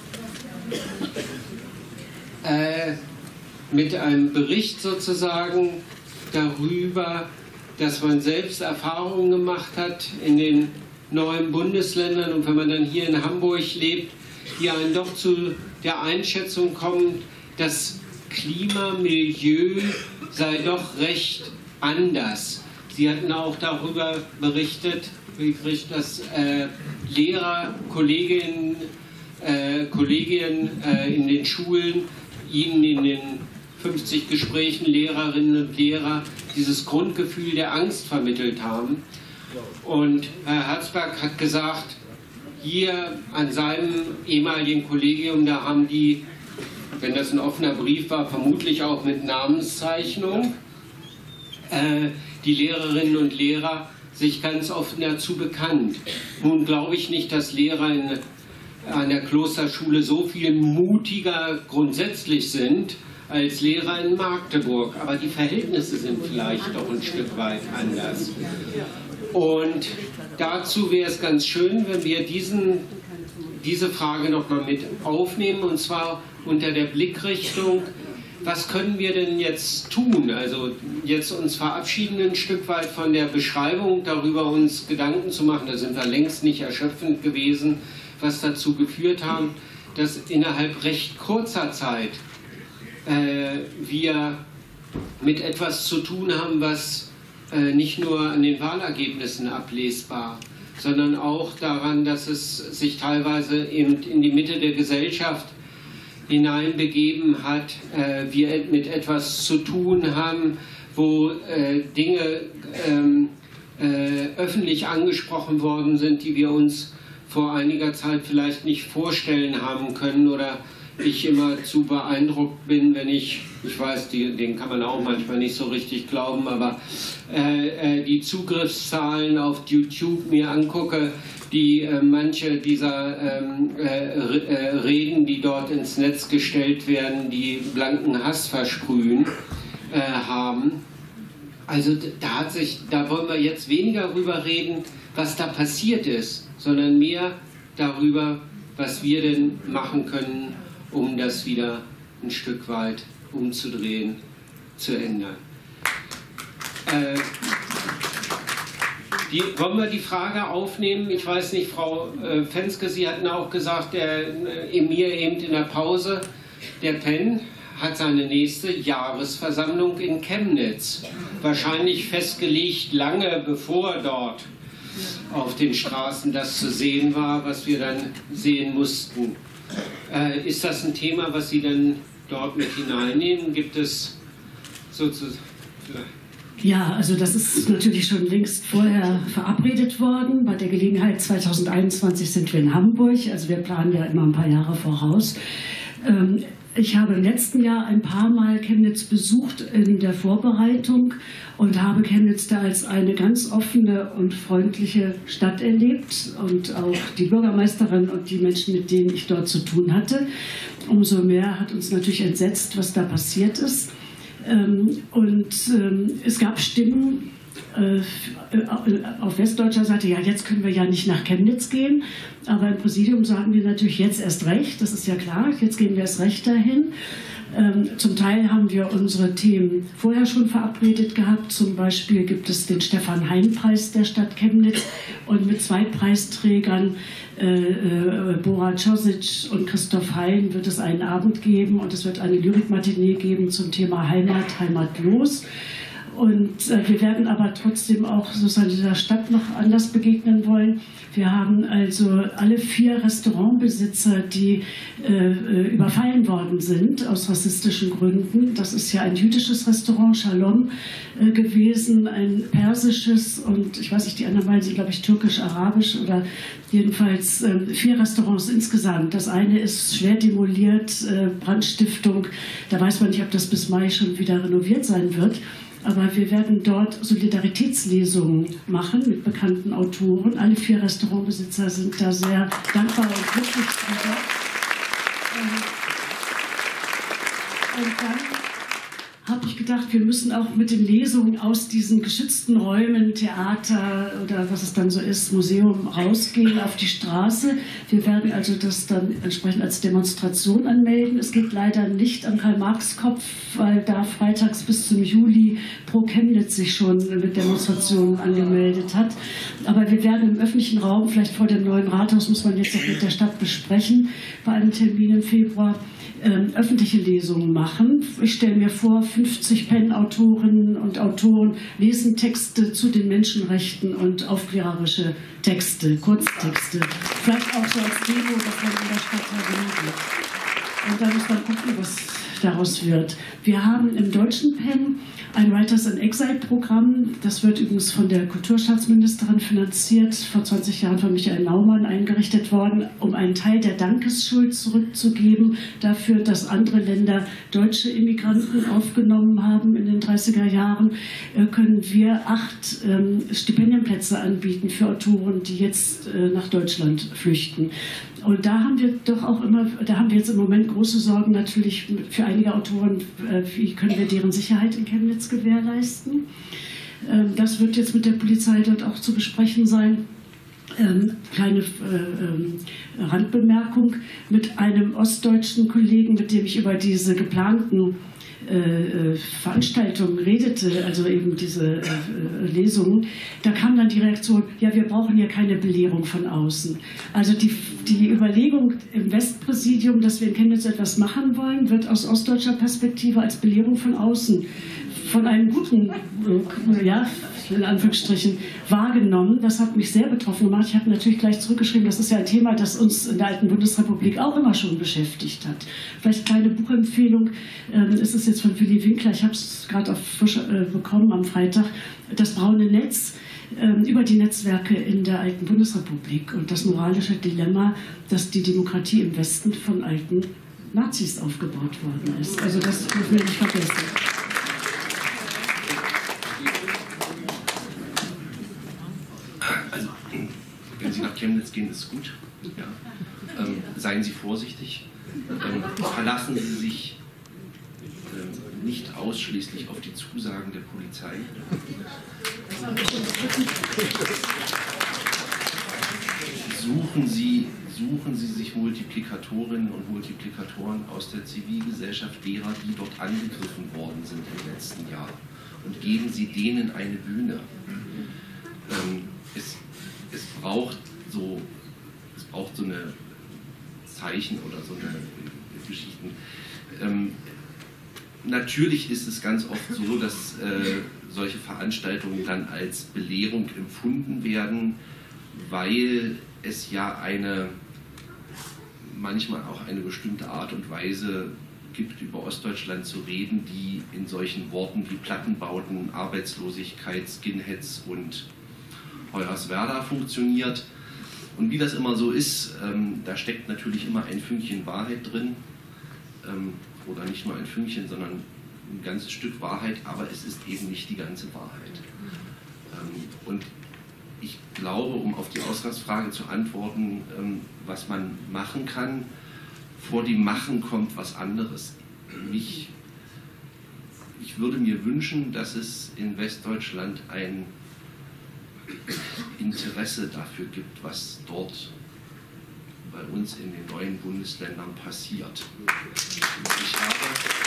äh, mit einem Bericht sozusagen darüber, dass man selbst Erfahrungen gemacht hat in den neuen Bundesländern und wenn man dann hier in Hamburg lebt, die einen doch zu der Einschätzung kommen, das Klima, Milieu sei doch recht anders. Sie hatten auch darüber berichtet, dass äh, Lehrer, Kolleginnen, äh, Kolleginnen äh, in den Schulen Ihnen in den fünfzig Gesprächen Lehrerinnen und Lehrer dieses Grundgefühl der Angst vermittelt haben. Und Herr Herzberg hat gesagt, hier an seinem ehemaligen Kollegium, da haben die, wenn das ein offener Brief war, vermutlich auch mit Namenszeichnung, äh, die Lehrerinnen und Lehrer sich ganz offen dazu bekannt. Nun glaube ich nicht, dass Lehrer in, an der Klosterschule so viel mutiger grundsätzlich sind als Lehrer in Magdeburg, aber die Verhältnisse sind vielleicht doch ein Stück weit anders. Und dazu wäre es ganz schön, wenn wir diesen, diese Frage nochmal mit aufnehmen, und zwar unter der Blickrichtung, was können wir denn jetzt tun? Also jetzt uns verabschieden ein Stück weit von der Beschreibung, darüber uns Gedanken zu machen, da sind wir längst nicht erschöpfend gewesen, was dazu geführt haben, dass innerhalb recht kurzer Zeit äh, wir mit etwas zu tun haben, was äh, nicht nur an den Wahlergebnissen ablesbar, sondern auch daran, dass es sich teilweise eben in die Mitte der Gesellschaft hineinbegeben hat, äh, wir mit etwas zu tun haben, wo äh, Dinge ähm, äh, öffentlich angesprochen worden sind, die wir uns vor einiger Zeit vielleicht nicht vorstellen haben können, oder ich immer zu beeindruckt bin, wenn ich, ich weiß, die, den kann man auch manchmal nicht so richtig glauben, aber äh, die Zugriffszahlen auf YouTube mir angucke, die äh, manche dieser ähm, äh, Reden, die dort ins Netz gestellt werden, die blanken Hass versprühen, äh, haben. Also da hat sich, da wollen wir jetzt weniger darüber reden, was da passiert ist, sondern mehr darüber, was wir denn machen können, um das wieder ein Stück weit umzudrehen, zu ändern. Äh, die, wollen wir die Frage aufnehmen? Ich weiß nicht, Frau äh, Fenske, Sie hatten auch gesagt, der äh, Emir eben in der Pause, der Penn hat seine nächste Jahresversammlung in Chemnitz. Wahrscheinlich festgelegt, lange bevor dort auf den Straßen das zu sehen war, was wir dann sehen mussten. Äh, ist das ein Thema, was Sie dann dort mit hineinnehmen? Gibt es sozusagen... Ja, also das ist natürlich schon längst vorher verabredet worden. Bei der Gelegenheit zweitausendeinundzwanzig sind wir in Hamburg, also wir planen ja immer ein paar Jahre voraus. Ähm, Ich habe im letzten Jahr ein paar Mal Chemnitz besucht in der Vorbereitung und habe Chemnitz da als eine ganz offene und freundliche Stadt erlebt und auch die Bürgermeisterin und die Menschen, mit denen ich dort zu tun hatte. Umso mehr hat uns natürlich entsetzt, was da passiert ist. Und es gab Stimmen auf westdeutscher Seite, ja, jetzt können wir ja nicht nach Chemnitz gehen, aber im Präsidium sagen wir natürlich jetzt erst recht, das ist ja klar, jetzt gehen wir erst recht dahin. Ähm, zum Teil haben wir unsere Themen vorher schon verabredet gehabt, zum Beispiel gibt es den Stefan-Hein-Preis der Stadt Chemnitz und mit zwei Preisträgern, äh, äh, Bora Czosic und Christoph Hein, wird es einen Abend geben und es wird eine Lyrikmatinee geben zum Thema Heimat, heimatlos. Und äh, wir werden aber trotzdem auch sozusagen dieser Stadt noch anders begegnen wollen. Wir haben also alle vier Restaurantbesitzer, die äh, überfallen worden sind aus rassistischen Gründen. Das ist ja ein jüdisches Restaurant, Shalom, äh, gewesen, ein persisches und ich weiß nicht, die anderen beiden sind, glaube ich, türkisch-arabisch oder jedenfalls äh, vier Restaurants insgesamt. Das eine ist schwer demoliert, äh, Brandstiftung. Da weiß man nicht, ob das bis Mai schon wieder renoviert sein wird. Aber wir werden dort Solidaritätslesungen machen mit bekannten Autoren. Alle vier Restaurantbesitzer sind da sehr dankbar und glücklich drüber. Und dann habe ich gedacht, wir müssen auch mit den Lesungen aus diesen geschützten Räumen, Theater oder was es dann so ist, Museum, rausgehen auf die Straße. Wir werden also das dann entsprechend als Demonstration anmelden. Es geht leider nicht am Karl-Marx-Kopf, weil da freitags bis zum Juli Pro Chemnitz sich schon mit Demonstrationen angemeldet hat. Aber wir werden im öffentlichen Raum, vielleicht vor dem neuen Rathaus, muss man jetzt noch mit der Stadt besprechen, bei einem Termin im Februar, Ähm, öffentliche Lesungen machen. Ich stelle mir vor, fünfzig Pen-Autorinnen und Autoren lesen Texte zu den Menschenrechten und aufklärerische Texte, Kurztexte. Vielleicht auch so als Demo, dass man in der Stadt herumgeht. Und da muss man gucken, was daraus wird. Wir haben im deutschen Pen ein Writers in Exile-Programm. Das wird übrigens von der Kulturstaatsministerin finanziert, vor zwanzig Jahren von Michael Naumann eingerichtet worden, um einen Teil der Dankesschuld zurückzugeben, dafür, dass andere Länder deutsche Immigranten aufgenommen haben in den dreißiger Jahren, können wir acht ähm, Stipendienplätze anbieten für Autoren, die jetzt äh, nach Deutschland flüchten. Und da haben wir doch auch immer, da haben wir jetzt im Moment große Sorgen natürlich für einige Autoren, wie können wir deren Sicherheit in Chemnitz gewährleisten. Das wird jetzt mit der Polizei dort auch zu besprechen sein. Ähm, kleine äh, Randbemerkung: Mit einem ostdeutschen Kollegen, mit dem ich über diese geplanten äh, Veranstaltungen redete, also eben diese äh, Lesungen, da kam dann die Reaktion, ja, wir brauchen hier keine Belehrung von außen. Also die, die Überlegung im Westpräsidium, dass wir in Chemnitz etwas machen wollen, wird aus ostdeutscher Perspektive als Belehrung von außen von einem guten, äh, ja, in Anführungsstrichen, wahrgenommen. Das hat mich sehr betroffen gemacht. Ich habe natürlich gleich zurückgeschrieben, das ist ja ein Thema, das uns in der alten Bundesrepublik auch immer schon beschäftigt hat. Vielleicht eine kleine Buchempfehlung. Ähm, es ist jetzt von Willy Winkler, ich habe es gerade auf frisch äh, bekommen am Freitag, Das braune Netz, ähm, über die Netzwerke in der alten Bundesrepublik und das moralische Dilemma, dass die Demokratie im Westen von alten Nazis aufgebaut worden ist. Also das dürfen wir nicht vergessen. Wenn Sie nach Chemnitz gehen, ist gut. Ja. Ähm, seien Sie vorsichtig. Ähm, verlassen Sie sich ähm, nicht ausschließlich auf die Zusagen der Polizei. Suchen Sie, suchen Sie sich Multiplikatorinnen und Multiplikatoren aus der Zivilgesellschaft derer, die dort angegriffen worden sind im letzten Jahr, und geben Sie denen eine Bühne. Ähm, es, Es braucht so, es braucht so eine Zeichen oder so eine Geschichten. Ähm, natürlich ist es ganz oft so, dass äh, solche Veranstaltungen dann als Belehrung empfunden werden, weil es ja eine, manchmal auch eine bestimmte Art und Weise gibt, über Ostdeutschland zu reden, die in solchen Worten wie Plattenbauten, Arbeitslosigkeit, Skinheads und Hoyerswerda funktioniert. Und wie das immer so ist, ähm, da steckt natürlich immer ein Fünkchen Wahrheit drin, ähm, oder nicht nur ein Fünkchen, sondern ein ganzes Stück Wahrheit, aber es ist eben nicht die ganze Wahrheit. Ähm, und ich glaube, um auf die Ausgangsfrage zu antworten, ähm, was man machen kann, vor dem Machen kommt was anderes. Mich, ich würde mir wünschen, dass es in Westdeutschland ein Interesse dafür gibt, was dort bei uns in den neuen Bundesländern passiert. Ich habe,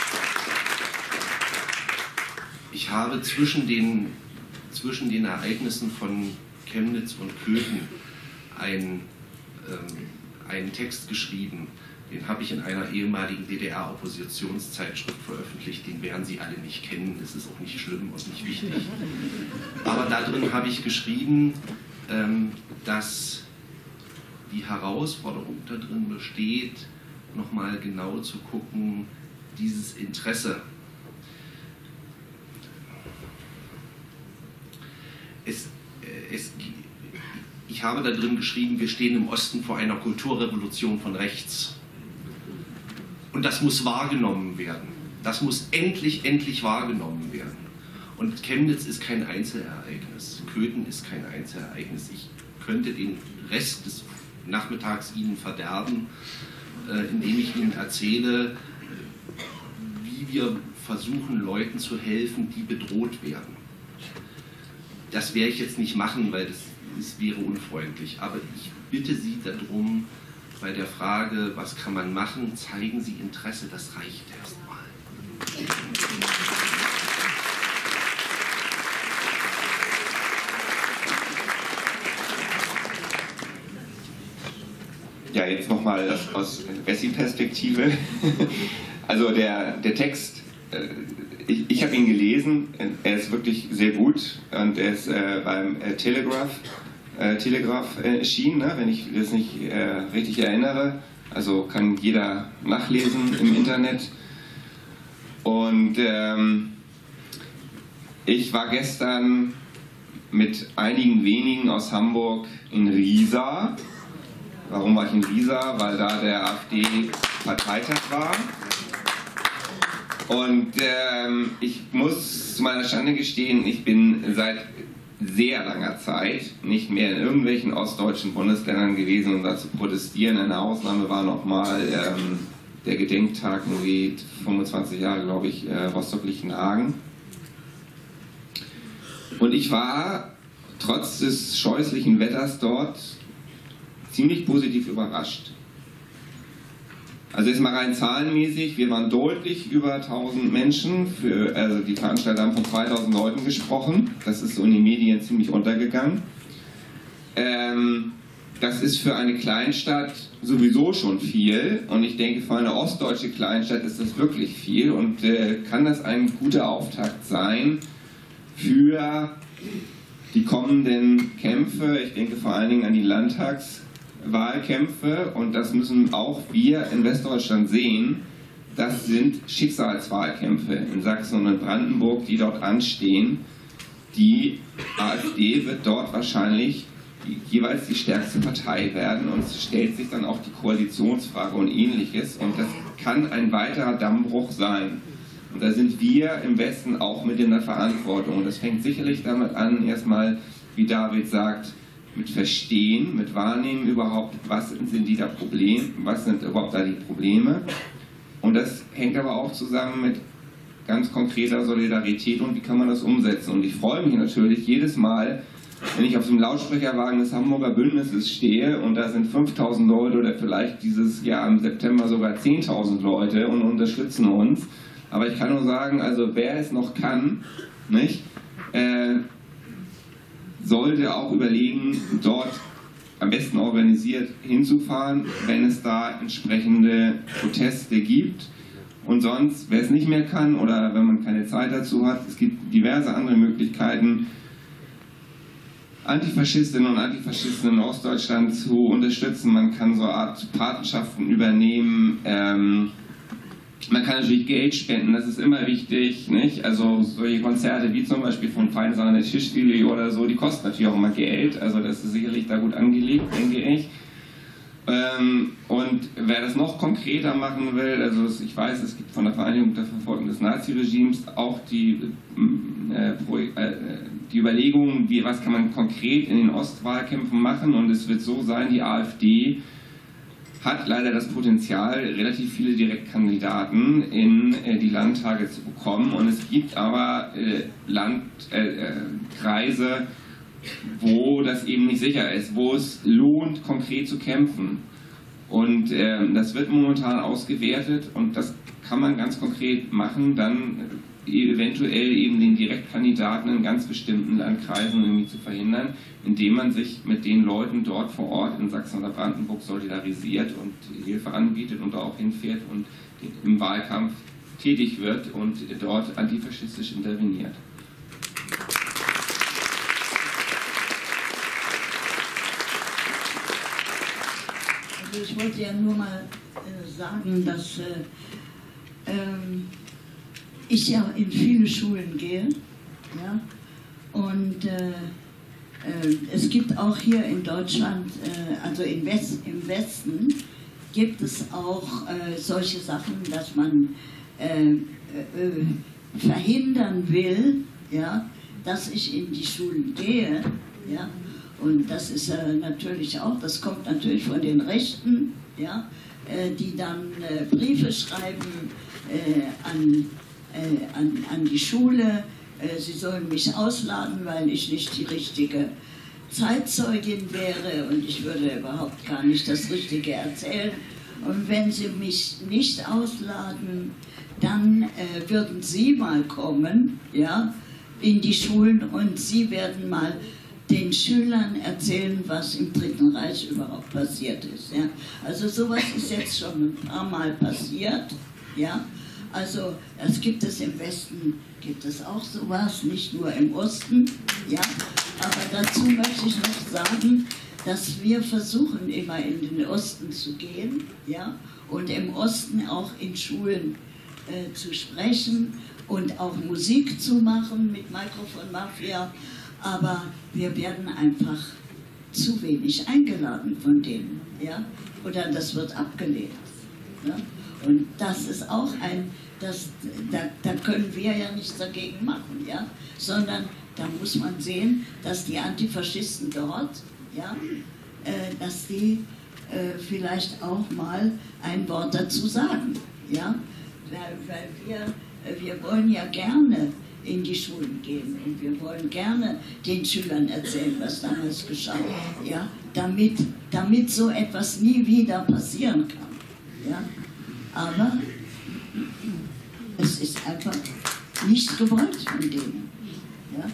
ich habe zwischen, den, zwischen den Ereignissen von Chemnitz und Köthen ein, ähm, einen Text geschrieben, den habe ich in einer ehemaligen D D R-Oppositionszeitschrift veröffentlicht, den werden Sie alle nicht kennen, das ist auch nicht schlimm und nicht wichtig. Aber darin habe ich geschrieben, dass die Herausforderung darin besteht, nochmal genau zu gucken, dieses Interesse. Es, es, ich habe da drin geschrieben, wir stehen im Osten vor einer Kulturrevolution von rechts. Und das muss wahrgenommen werden. Das muss endlich, endlich wahrgenommen werden. Und Chemnitz ist kein Einzelereignis, Köthen ist kein Einzelereignis. Ich könnte den Rest des Nachmittags Ihnen verderben, äh, indem ich Ihnen erzähle, wie wir versuchen, Leuten zu helfen, die bedroht werden. Das werde ich jetzt nicht machen, weil das, das wäre unfreundlich. Aber ich bitte Sie darum, bei der Frage, was kann man machen, zeigen Sie Interesse, das reicht erstmal. Ja, jetzt nochmal aus Wessi-Perspektive. Also der, der Text, äh, ich, ich habe ihn gelesen, er ist wirklich sehr gut und er ist äh, beim äh, Telegraph, äh, Telegraph äh, erschienen, ne, wenn ich das nicht äh, richtig erinnere. Also kann jeder nachlesen im Internet. Und ähm, ich war gestern mit einigen wenigen aus Hamburg in Riesa. Warum war ich in Riesa? Weil da der AfD-Parteitag war. Und ähm, ich muss zu meiner Schande gestehen, ich bin seit sehr langer Zeit nicht mehr in irgendwelchen ostdeutschen Bundesländern gewesen, um da zu protestieren. Eine Ausnahme war nochmal ähm, der Gedenktag, irgendwie fünfundzwanzig Jahre, glaube ich, äh, Rostock-Lichtenhagen. Und ich war trotz des scheußlichen Wetters dort ziemlich positiv überrascht. Also jetzt mal rein zahlenmäßig, wir waren deutlich über tausend Menschen, für, also die Veranstalter haben von zweitausend Leuten gesprochen, das ist so in den Medien ziemlich untergegangen. Ähm, das ist für eine Kleinstadt sowieso schon viel und ich denke, für eine ostdeutsche Kleinstadt ist das wirklich viel und äh, kann das ein guter Auftakt sein für die kommenden Kämpfe, ich denke vor allen Dingen an die Landtags- Wahlkämpfe, und das müssen auch wir in Westdeutschland sehen, das sind Schicksalswahlkämpfe in Sachsen und in Brandenburg, die dort anstehen. Die AfD wird dort wahrscheinlich die, jeweils die stärkste Partei werden und es stellt sich dann auch die Koalitionsfrage und ähnliches und das kann ein weiterer Dammbruch sein. Und da sind wir im Westen auch mit in der Verantwortung und das fängt sicherlich damit an, erstmal, wie David sagt, mit Verstehen, mit Wahrnehmen überhaupt, was sind die da Probleme, was sind überhaupt da die Probleme. Und das hängt aber auch zusammen mit ganz konkreter Solidarität und wie kann man das umsetzen. Und ich freue mich natürlich jedes Mal, wenn ich auf dem Lautsprecherwagen des Hamburger Bündnisses stehe und da sind fünftausend Leute oder vielleicht dieses Jahr im September sogar zehntausend Leute und unterstützen uns. Aber ich kann nur sagen, also wer es noch kann, nicht, äh, sollte auch überlegen, dort am besten organisiert hinzufahren, wenn es da entsprechende Proteste gibt. Und sonst, wer es nicht mehr kann oder wenn man keine Zeit dazu hat, es gibt diverse andere Möglichkeiten, Antifaschistinnen und Antifaschisten in Ostdeutschland zu unterstützen. Man kann so eine Art Patenschaften übernehmen. Ähm, Man kann natürlich Geld spenden, das ist immer wichtig, nicht? Also solche Konzerte wie zum Beispiel von Feine Sahne Tischspiele oder so, die kosten natürlich auch immer Geld, also das ist sicherlich da gut angelegt, denke ich. Ähm, und wer das noch konkreter machen will, also ich weiß, es gibt von der Vereinigung der Verfolgung des Naziregimes auch die, äh, äh, die Überlegungen, wie, was kann man konkret in den Ostwahlkämpfen machen und es wird so sein, die AfD hat leider das Potenzial, relativ viele Direktkandidaten in äh, die Landtage zu bekommen. Und es gibt aber äh, Landkreise, äh, wo das eben nicht sicher ist, wo es lohnt, konkret zu kämpfen. Und äh, das wird momentan ausgewertet und das kann man ganz konkret machen, dann eventuell eben den Direktkandidaten in ganz bestimmten Landkreisen irgendwie zu verhindern, indem man sich mit den Leuten dort vor Ort in Sachsen oder Brandenburg solidarisiert und Hilfe anbietet und auch hinfährt und im Wahlkampf tätig wird und dort antifaschistisch interveniert. Also ich wollte ja nur mal äh, sagen, dass äh, ähm, ich ja in viele Schulen gehe, ja, und äh, äh, es gibt auch hier in Deutschland, äh, also im, West, im Westen, gibt es auch äh, solche Sachen, dass man äh, äh, verhindern will, ja, dass ich in die Schulen gehe, ja, und das ist äh, natürlich auch, das kommt natürlich von den Rechten, ja, äh, die dann äh, Briefe schreiben äh, an, äh, an, an die Schule, äh, sie sollen mich ausladen, weil ich nicht die richtige Zeitzeugin wäre und ich würde überhaupt gar nicht das Richtige erzählen. Und wenn sie mich nicht ausladen, dann äh, würden sie mal kommen, ja, in die Schulen und sie werden mal den Schülern erzählen, was im Dritten Reich überhaupt passiert ist. Ja. Also sowas ist jetzt schon ein paar Mal passiert. Ja. Also das gibt es im Westen, gibt es auch sowas, nicht nur im Osten. Ja. Aber dazu möchte ich noch sagen, dass wir versuchen, immer in den Osten zu gehen, ja, und im Osten auch in Schulen äh, zu sprechen und auch Musik zu machen mit Mikrofon Mafia, aber wir werden einfach zu wenig eingeladen von denen, ja, oder das wird abgelehnt. Ja? Und das ist auch ein, das, da, da können wir ja nichts dagegen machen, ja, sondern da muss man sehen, dass die Antifaschisten dort, ja, äh, dass die äh, vielleicht auch mal ein Wort dazu sagen, ja, weil, weil wir, äh, wir wollen ja gerne in die Schulen gehen und wir wollen gerne den Schülern erzählen, was damals geschah, ja, damit, damit so etwas nie wieder passieren kann, ja, aber es ist einfach nicht gewollt von denen, ja.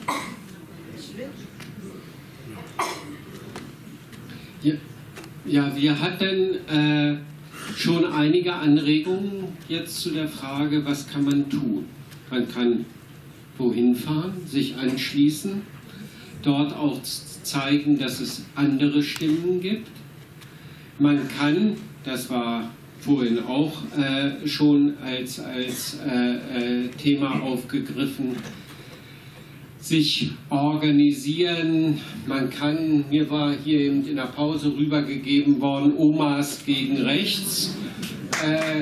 Ja, ja, wir hatten äh, schon einige Anregungen jetzt zu der Frage, was kann man tun? Man kann wohin fahren, sich anschließen, dort auch zeigen, dass es andere Stimmen gibt. Man kann, das war vorhin auch äh, schon als, als äh, äh, Thema aufgegriffen, sich organisieren. Man kann, mir war hier eben in der Pause rübergegeben worden, Omas gegen Rechts. Äh,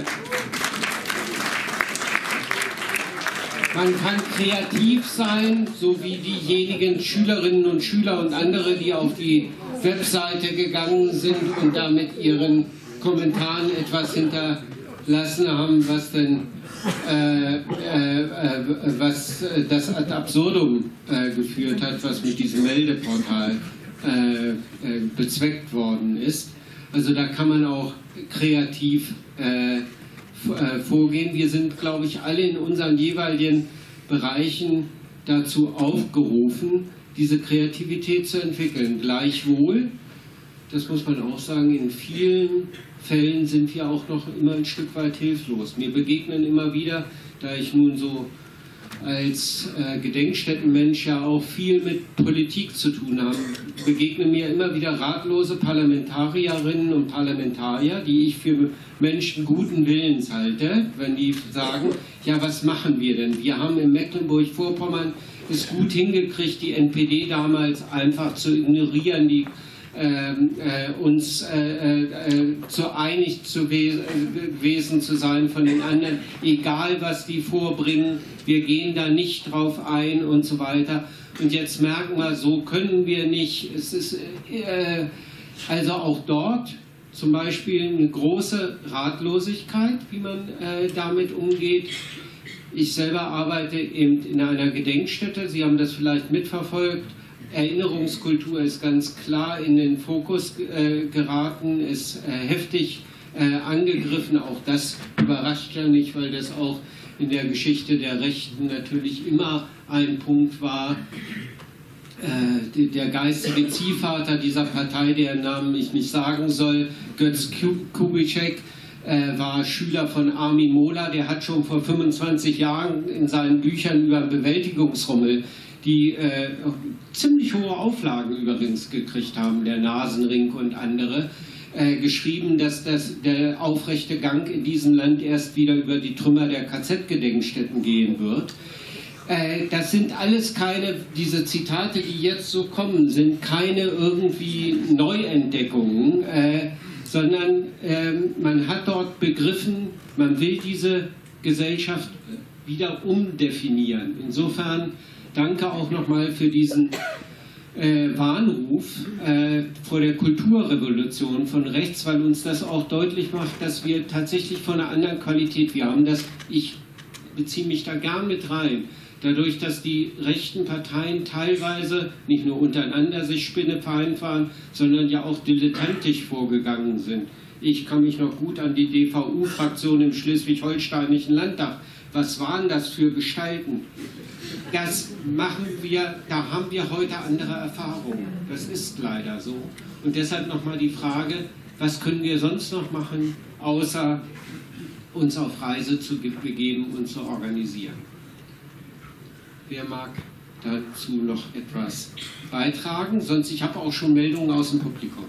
man kann kreativ sein, so wie diejenigen Schülerinnen und Schüler und andere, die auf die Webseite gegangen sind und da mit ihren Kommentaren etwas hinterlassen haben, was denn Äh, äh, äh, was äh, das ad absurdum äh, geführt hat, was mit diesem Meldeportal äh, äh, bezweckt worden ist. Also da kann man auch kreativ äh, äh, vorgehen. Wir sind, glaube ich, alle in unseren jeweiligen Bereichen dazu aufgerufen, diese Kreativität zu entwickeln. Gleichwohl, das muss man auch sagen, in vielen Fällen sind wir auch noch immer ein Stück weit hilflos. Mir begegnen immer wieder, da ich nun so als äh, Gedenkstättenmensch ja auch viel mit Politik zu tun habe, begegnen mir immer wieder ratlose Parlamentarierinnen und Parlamentarier, die ich für Menschen guten Willens halte, wenn die sagen, ja, was machen wir denn? Wir haben in Mecklenburg-Vorpommern es gut hingekriegt, die N P D damals einfach zu ignorieren, die Ähm, äh, uns äh, äh, zu einig zu we gewesen zu sein von den anderen, egal was die vorbringen, wir gehen da nicht drauf ein und so weiter. Und jetzt merken wir, so können wir nicht. Es ist äh, also auch dort zum Beispiel eine große Ratlosigkeit, wie man äh, damit umgeht. Ich selber arbeite eben in einer Gedenkstätte, Sie haben das vielleicht mitverfolgt. Erinnerungskultur ist ganz klar in den Fokus äh, geraten, ist äh, heftig äh, angegriffen. Auch das überrascht ja nicht, weil das auch in der Geschichte der Rechten natürlich immer ein Punkt war. Äh, der geistige Ziehvater dieser Partei, deren Namen ich nicht sagen soll, Götz Kubitschek, äh, war Schüler von Armin Mohler. Der hat schon vor fünfundzwanzig Jahren in seinen Büchern über Bewältigungsrummel, die äh, ziemlich hohe Auflagen übrigens gekriegt haben, der Nasenring und andere, äh, geschrieben, dass das, der aufrechte Gang in diesem Land erst wieder über die Trümmer der K Z-Gedenkstätten gehen wird. Äh, das sind alles keine, diese Zitate, die jetzt so kommen, sind keine irgendwie Neuentdeckungen, äh, sondern äh, man hat dort begriffen, man will diese Gesellschaft wieder umdefinieren. Insofern danke auch nochmal für diesen äh, Warnruf äh, vor der Kulturrevolution von rechts, weil uns das auch deutlich macht, dass wir tatsächlich von einer anderen Qualität, wir haben das, ich beziehe mich da gern mit rein, dadurch, dass die rechten Parteien teilweise nicht nur untereinander sich Spinnefeind waren, sondern ja auch dilettantisch vorgegangen sind. Ich kann mich noch gut an die D V U-Fraktion im Schleswig-Holsteinischen Landtag. Was waren das für Gestalten? Das machen wir, da haben wir heute andere Erfahrungen. Das ist leider so. Und deshalb nochmal die Frage, was können wir sonst noch machen, außer uns auf Reise zu begeben und zu organisieren? Wer mag dazu noch etwas beitragen? Sonst, ich habe auch schon Meldungen aus dem Publikum.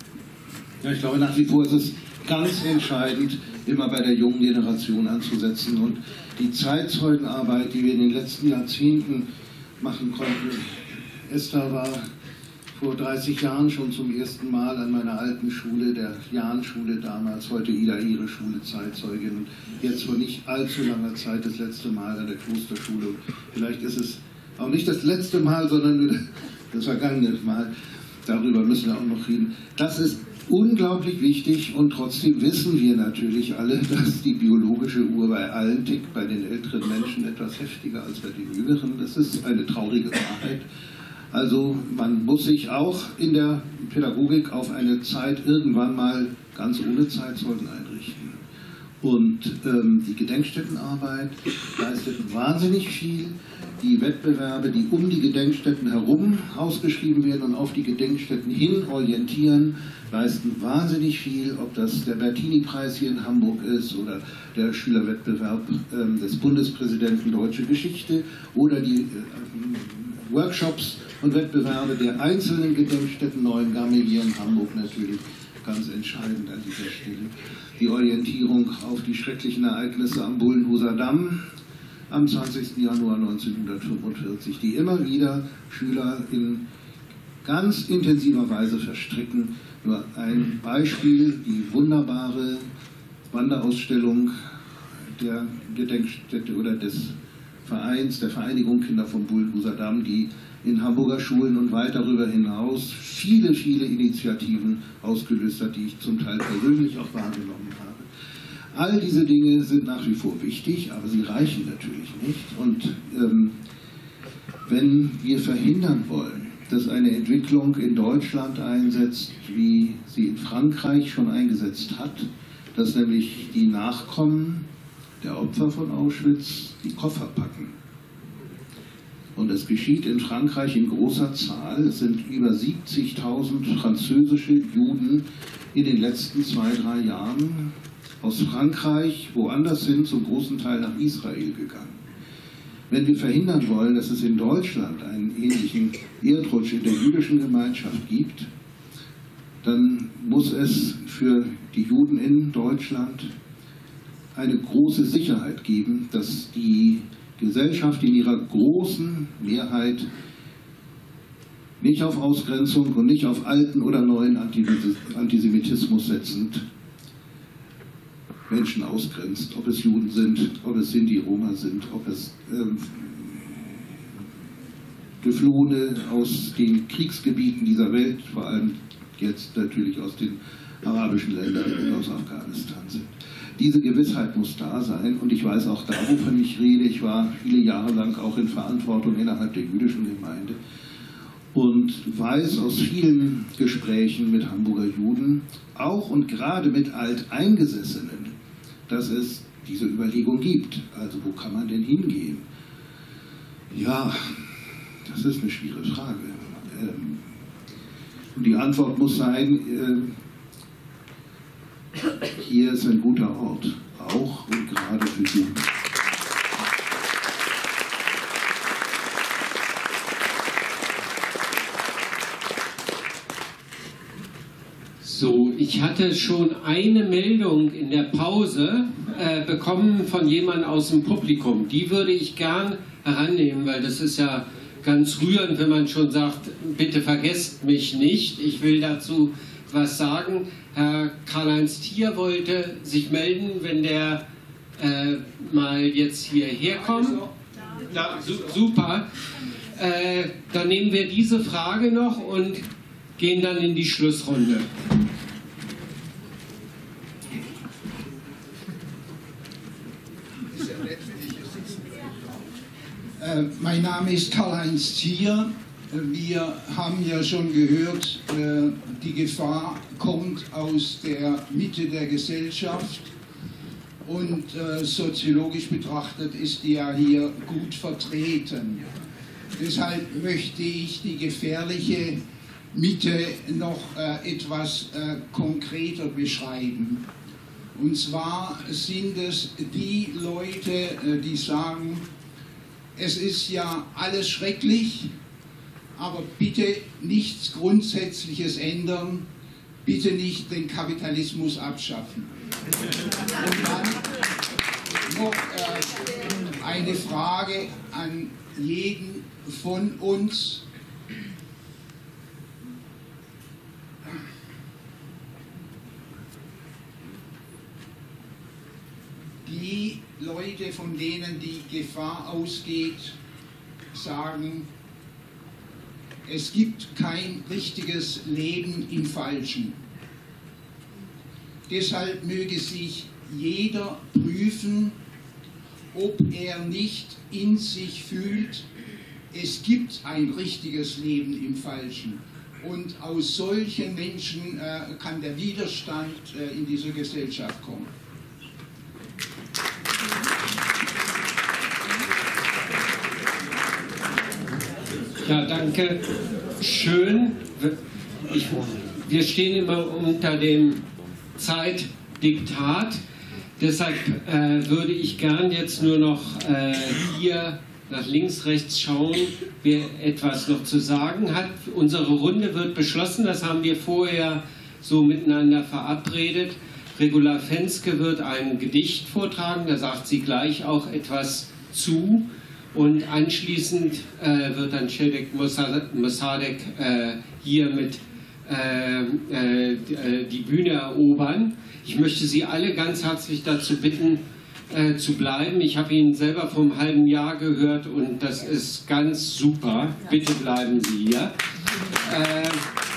Ja, ich glaube, nach wie vor ist es ganz entscheidend, immer bei der jungen Generation anzusetzen. Und die Zeitzeugenarbeit, die wir in den letzten Jahrzehnten machen konnten. Esther war vor dreißig Jahren schon zum ersten Mal an meiner alten Schule, der Jahnschule damals, heute Ida ihre Schule, Zeitzeugin. Und jetzt vor nicht allzu langer Zeit das letzte Mal an der Klosterschule. Und vielleicht ist es auch nicht das letzte Mal, sondern nur das vergangene Mal. Darüber müssen wir auch noch reden. Das ist unglaublich wichtig und trotzdem wissen wir natürlich alle, dass die biologische Uhr bei allen tickt, bei den älteren Menschen etwas heftiger als bei den jüngeren. Das ist eine traurige Wahrheit. Also man muss sich auch in der Pädagogik auf eine Zeit irgendwann mal ganz ohne Zeitzeugen einrichten. Und ähm, die Gedenkstättenarbeit leistet wahnsinnig viel. Die Wettbewerbe, die um die Gedenkstätten herum ausgeschrieben werden und auf die Gedenkstätten hin orientieren, leisten wahnsinnig viel, ob das der Bertini-Preis hier in Hamburg ist oder der Schülerwettbewerb ähm, des Bundespräsidenten Deutsche Geschichte oder die äh, Workshops und Wettbewerbe der einzelnen Gedenkstätten, Neuengamme hier in Hamburg natürlich ganz entscheidend an dieser Stelle. Die Orientierung auf die schrecklichen Ereignisse am Bullenhuser Damm am zwanzigsten Januar neunzehnhundertfünfundvierzig, die immer wieder Schüler in ganz intensiver Weise verstricken. Nur ein Beispiel, die wunderbare Wanderausstellung der Gedenkstätte oder des Vereins, der Vereinigung Kinder vom Bullenhuser Damm, die in Hamburger Schulen und weit darüber hinaus viele, viele Initiativen ausgelöst hat, die ich zum Teil persönlich auch wahrgenommen habe. All diese Dinge sind nach wie vor wichtig, aber sie reichen natürlich nicht. Und ähm, wenn wir verhindern wollen, dass eine Entwicklung in Deutschland einsetzt, wie sie in Frankreich schon eingesetzt hat, dass nämlich die Nachkommen der Opfer von Auschwitz die Koffer packen. Und es geschieht in Frankreich in großer Zahl. Es sind über siebzigtausend französische Juden in den letzten zwei, drei Jahren aus Frankreich woanders hin, zum großen Teil nach Israel gegangen. Wenn wir verhindern wollen, dass es in Deutschland einen ähnlichen Erdrutsch in der jüdischen Gemeinschaft gibt, dann muss es für die Juden in Deutschland eine große Sicherheit geben, dass die Gesellschaft in ihrer großen Mehrheit nicht auf Ausgrenzung und nicht auf alten oder neuen Antisemitismus setzend Menschen ausgrenzt, ob es Juden sind, ob es Sinti, Roma sind, ob es ähm, Geflohene aus den Kriegsgebieten dieser Welt, vor allem jetzt natürlich aus den arabischen Ländern und aus Afghanistan sind. Diese Gewissheit muss da sein und ich weiß auch da, wovon ich rede. Ich war viele Jahre lang auch in Verantwortung innerhalb der jüdischen Gemeinde und weiß aus vielen Gesprächen mit Hamburger Juden, auch und gerade mit Alteingesessenen, dass es diese Überlegung gibt. Also wo kann man denn hingehen? Ja, das ist eine schwierige Frage. Ähm, und die Antwort muss sein, äh, hier ist ein guter Ort, auch und gerade für Juden. So, ich hatte schon eine Meldung in der Pause äh, bekommen von jemandem aus dem Publikum. Die würde ich gern herannehmen, weil das ist ja ganz rührend, wenn man schon sagt, bitte vergesst mich nicht. Ich will dazu was sagen. Herr Karl-Heinz Thier wollte sich melden, wenn der äh, mal jetzt hierher kommt. Da, su super. äh, dann nehmen wir diese Frage noch und gehen dann in die Schlussrunde. Äh, mein Name ist Karl-Heinz Zier. Wir haben ja schon gehört, äh, die Gefahr kommt aus der Mitte der Gesellschaft und äh, soziologisch betrachtet ist die ja hier gut vertreten. Deshalb möchte ich die gefährliche Mitte noch äh, etwas äh, konkreter beschreiben. Und zwar sind es die Leute, äh, die sagen, es ist ja alles schrecklich, aber bitte nichts Grundsätzliches ändern, bitte nicht den Kapitalismus abschaffen. Und dann noch äh, eine Frage an jeden von uns. Die Leute, von denen die Gefahr ausgeht, sagen, es gibt kein richtiges Leben im Falschen. Deshalb möge sich jeder prüfen, ob er nicht in sich fühlt, es gibt ein richtiges Leben im Falschen. Und aus solchen Menschen äh, kann der Widerstand äh, in dieser Gesellschaft kommen. Ja, danke. Schön. Ich, wir stehen immer unter dem Zeitdiktat. Deshalb äh, würde ich gern jetzt nur noch äh, hier nach links, rechts schauen, wer etwas noch zu sagen hat. Unsere Runde wird beschlossen, das haben wir vorher so miteinander verabredet. Regula Fenske wird ein Gedicht vortragen, da sagt sie gleich auch etwas zu. Und anschließend äh, wird dann Cedek Mosadek äh, hier mit äh, äh, die Bühne erobern. Ich möchte Sie alle ganz herzlich dazu bitten, äh, zu bleiben. Ich habe ihn selber vor einem halben Jahr gehört und das ist ganz super. Bitte bleiben Sie hier. Äh,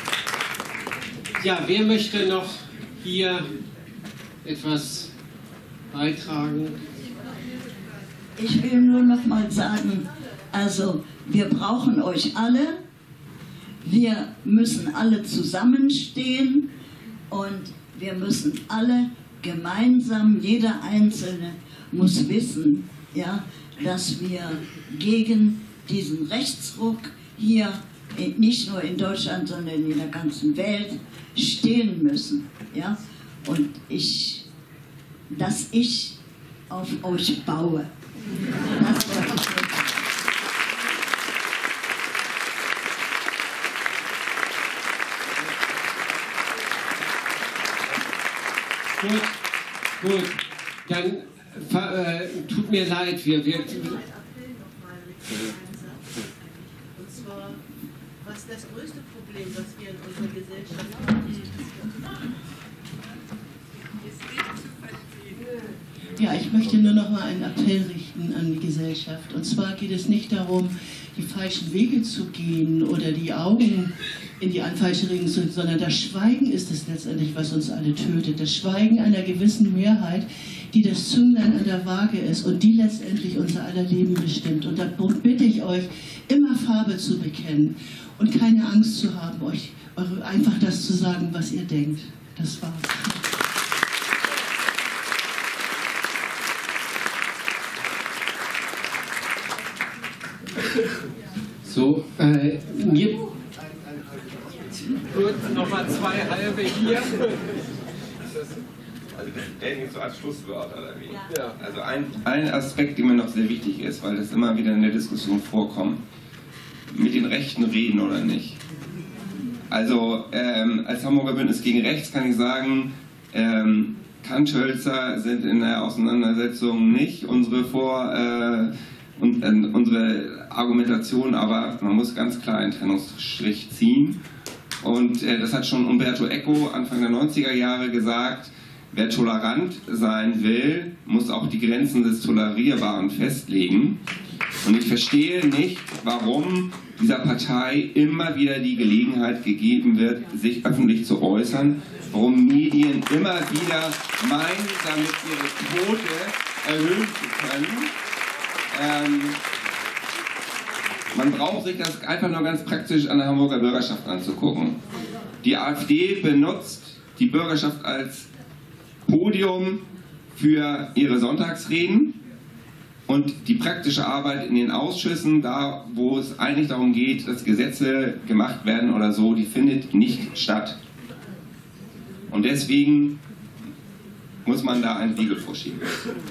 ja, wer möchte noch hier etwas beitragen? Ich will nur noch mal sagen, also wir brauchen euch alle, wir müssen alle zusammenstehen und wir müssen alle gemeinsam, jeder Einzelne muss wissen, ja, dass wir gegen diesen Rechtsruck hier, nicht nur in Deutschland, sondern in der ganzen Welt, stehen müssen. Ja? Und ich, dass ich auf euch baue. Das wollte ich sagen. Gut, gut. Dann äh, tut mir leid, wir... wir Und zwar, was das größte Problem, was wir in unserer Gesellschaft haben, Ja, ich möchte nur noch mal einen Appell richten an die Gesellschaft. Und zwar geht es nicht darum, die falschen Wege zu gehen oder die Augen in die falsche Richtung zu, sondern das Schweigen ist es letztendlich, was uns alle tötet. Das Schweigen einer gewissen Mehrheit, die das Zünglein an der Waage ist und die letztendlich unser aller Leben bestimmt. Und darum bitte ich euch, immer Farbe zu bekennen und keine Angst zu haben, euch einfach das zu sagen, was ihr denkt. Das war's. So, äh, mir... Gut, nochmal zwei halbe hier. Also das denke so als Schlusswort, oder wie? Ja. Also ein, ein Aspekt, der mir noch sehr wichtig ist, weil das immer wieder in der Diskussion vorkommt, mit den Rechten reden oder nicht. Also ähm, als Hamburger Bündnis gegen Rechts kann ich sagen, ähm, Kant-Schölzer sind in der Auseinandersetzung nicht unsere Vor... Äh, und äh, unsere Argumentation, aber man muss ganz klar einen Trennungsstrich ziehen. Und äh, das hat schon Umberto Eco Anfang der neunziger Jahre gesagt, wer tolerant sein will, muss auch die Grenzen des Tolerierbaren festlegen. Und ich verstehe nicht, warum dieser Partei immer wieder die Gelegenheit gegeben wird, sich öffentlich zu äußern, warum Medien immer wieder meinen, damit ihre Quote erhöhen zu können. Ähm, man braucht sich das einfach nur ganz praktisch an der Hamburger Bürgerschaft anzugucken. Die AfD benutzt die Bürgerschaft als Podium für ihre Sonntagsreden. Und die praktische Arbeit in den Ausschüssen, da wo es eigentlich darum geht, dass Gesetze gemacht werden oder so, die findet nicht statt. Und deswegen muss man da einen Riegel vorschieben.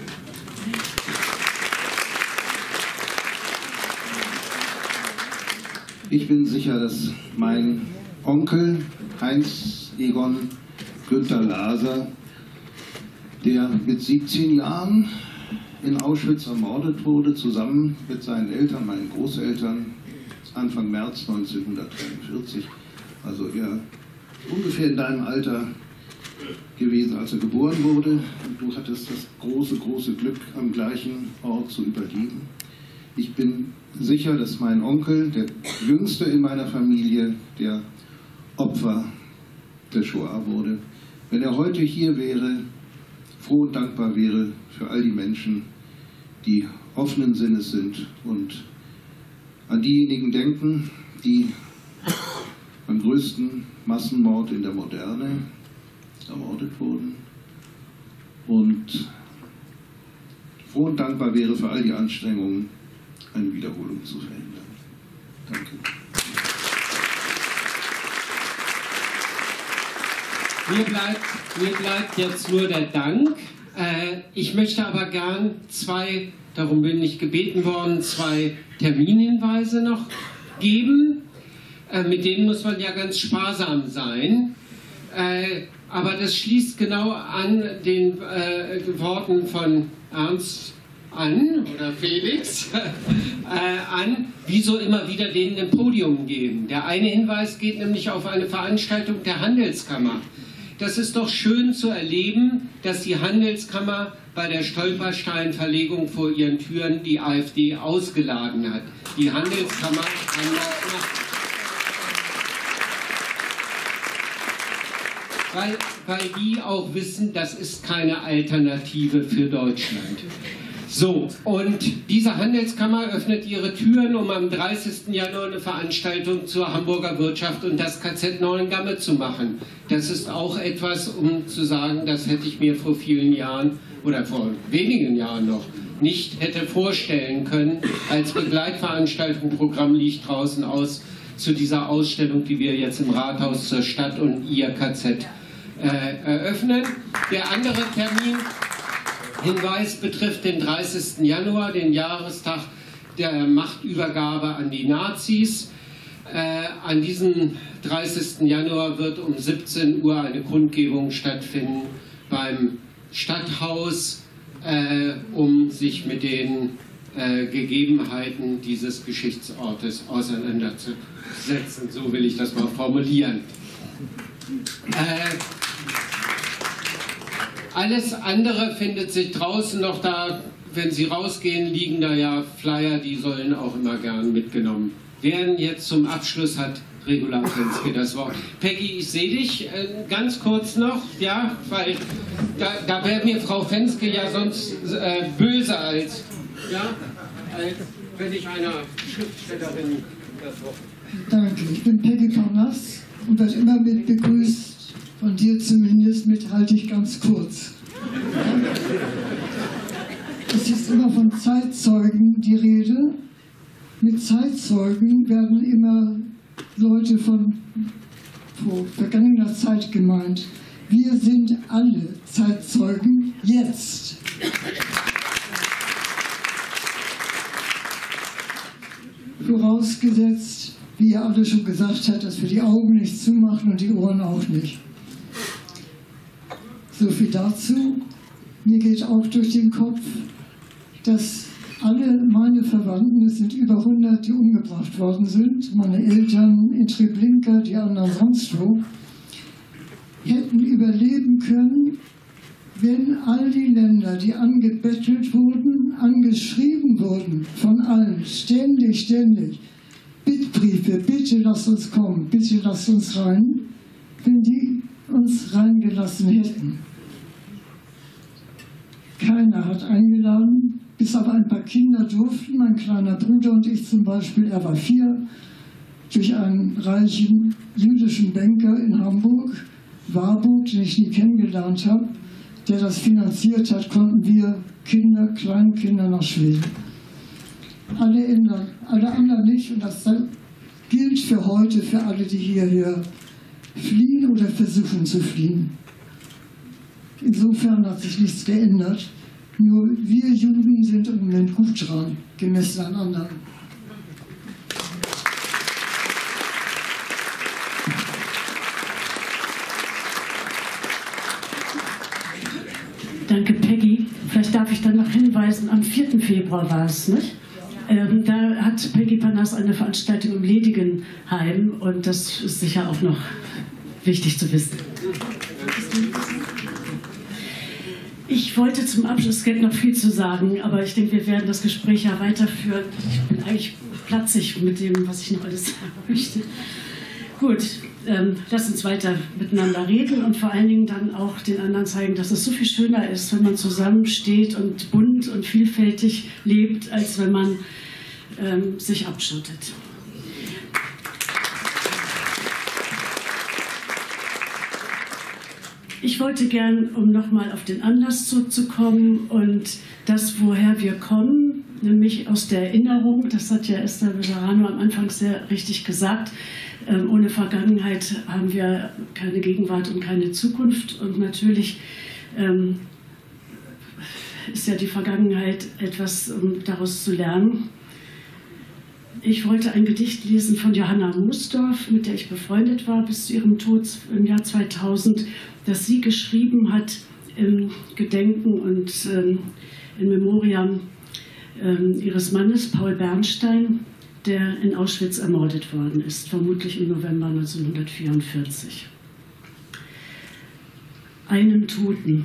Ich bin sicher, dass mein Onkel Heinz Egon Günther Laser, der mit siebzehn Jahren in Auschwitz ermordet wurde, zusammen mit seinen Eltern, meinen Großeltern, Anfang März neunzehnhundertdreiundvierzig. Also er ungefähr in deinem Alter gewesen, als er geboren wurde. Und du hattest das große, große Glück, am gleichen Ort zu überleben. Ich bin sicher, dass mein Onkel, der Jüngste in meiner Familie, der Opfer der Shoah wurde, wenn er heute hier wäre, froh und dankbar wäre für all die Menschen, die offenen Sinnes sind und an diejenigen denken, die beim größten Massenmord in der Moderne ermordet wurden, und froh und dankbar wäre für all die Anstrengungen, eine Wiederholung zu verhindern. Danke. Mir bleibt, mir bleibt jetzt nur der Dank. Äh, ich möchte aber gern zwei, darum bin ich gebeten worden, zwei Terminhinweise noch geben. Äh, mit denen muss man ja ganz sparsam sein. Äh, aber das schließt genau an den äh, Worten von Ernst an, oder Felix, äh, an, wieso immer wieder denen ein Podium geben. Der eine Hinweis geht nämlich auf eine Veranstaltung der Handelskammer. Das ist doch schön zu erleben, dass die Handelskammer bei der Stolpersteinverlegung vor ihren Türen die AfD ausgeladen hat. Die Handelskammer weil, weil die auch wissen, das ist keine Alternative für Deutschland. So, und diese Handelskammer öffnet ihre Türen, um am dreißigsten Januar eine Veranstaltung zur Hamburger Wirtschaft und das K Z Neuengamme zu machen. Das ist auch etwas, um zu sagen, das hätte ich mir vor vielen Jahren oder vor wenigen Jahren noch nicht hätte vorstellen können. Als Begleitveranstaltung, Programm liegt draußen aus zu dieser Ausstellung, die wir jetzt im Rathaus zur Stadt und ihr K Z äh, eröffnen. Der andere Termin Hinweis betrifft den dreißigsten Januar, den Jahrestag der Machtübergabe an die Nazis. Äh, an diesem dreißigsten Januar wird um siebzehn Uhr eine Kundgebung stattfinden beim Stadthaus, äh, um sich mit den äh, Gegebenheiten dieses Geschichtsortes auseinanderzusetzen. So will ich das mal formulieren. Äh, Alles andere findet sich draußen noch da. Wenn Sie rausgehen, liegen da ja Flyer, die sollen auch immer gern mitgenommen werden. Jetzt zum Abschluss hat Regula Fenske das Wort. Peggy, ich sehe dich äh, ganz kurz noch, ja, weil da, da wäre mir Frau Fenske ja sonst äh, böse als, ja, als wenn ich einer Schriftstellerin das Wort. Danke, ich bin Peggy Parnass und werde immer mit begrüßt. Von dir zumindest mit halte ich ganz kurz. Es ist immer von Zeitzeugen die Rede. Mit Zeitzeugen werden immer Leute von vor vergangener Zeit gemeint. Wir sind alle Zeitzeugen jetzt. Vorausgesetzt, wie ihr alle schon gesagt habt, dass wir die Augen nicht zumachen und die Ohren auch nicht. So viel dazu. Mir geht auch durch den Kopf, dass alle meine Verwandten, es sind über hundert, die umgebracht worden sind, meine Eltern in Treblinka, die anderen sonst wo, hätten überleben können, wenn all die Länder, die angebettelt wurden, angeschrieben wurden, von allen, ständig, ständig, Bittbriefe, bitte lasst uns kommen, bitte lasst uns rein, wenn die uns reingelassen hätten. Keiner hat eingeladen, bis aber ein paar Kinder durften, mein kleiner Bruder und ich zum Beispiel, er war vier, durch einen reichen jüdischen Banker in Hamburg, Warburg, den ich nie kennengelernt habe, der das finanziert hat, konnten wir Kinder, Kleinkinder nach Schweden. Alle, ändern, alle anderen nicht und das gilt für heute, für alle, die hierher fliehen oder versuchen zu fliehen. Insofern hat sich nichts geändert. Nur wir Juden sind im Moment gut dran, gemessen an anderen. Danke, Peggy. Vielleicht darf ich dann noch hinweisen, am vierten Februar war es, nicht? Ähm, da hat Peggy Panas eine Veranstaltung im Ledigenheim und das ist sicher auch noch wichtig zu wissen. Ich wollte zum Abschluss, es gibt noch viel zu sagen, aber ich denke, wir werden das Gespräch ja weiterführen. Ich bin eigentlich platzig mit dem, was ich noch alles sagen möchte. Gut, ähm, lass uns weiter miteinander reden und vor allen Dingen dann auch den anderen zeigen, dass es so viel schöner ist, wenn man zusammensteht und bunt und vielfältig lebt, als wenn man ähm, sich abschottet. Ich wollte gern, um nochmal auf den Anlass zurückzukommen und das, woher wir kommen, nämlich aus der Erinnerung, das hat ja Esther Bejarano am Anfang sehr richtig gesagt, ähm, ohne Vergangenheit haben wir keine Gegenwart und keine Zukunft und natürlich ähm, ist ja die Vergangenheit etwas, um daraus zu lernen. Ich wollte ein Gedicht lesen von Johanna Moosdorf, mit der ich befreundet war bis zu ihrem Tod im Jahr zweitausend, das sie geschrieben hat im Gedenken und ähm, in Memoriam ähm, ihres Mannes Paul Bernstein, der in Auschwitz ermordet worden ist, vermutlich im November neunzehnhundertvierundvierzig. Einem Toten.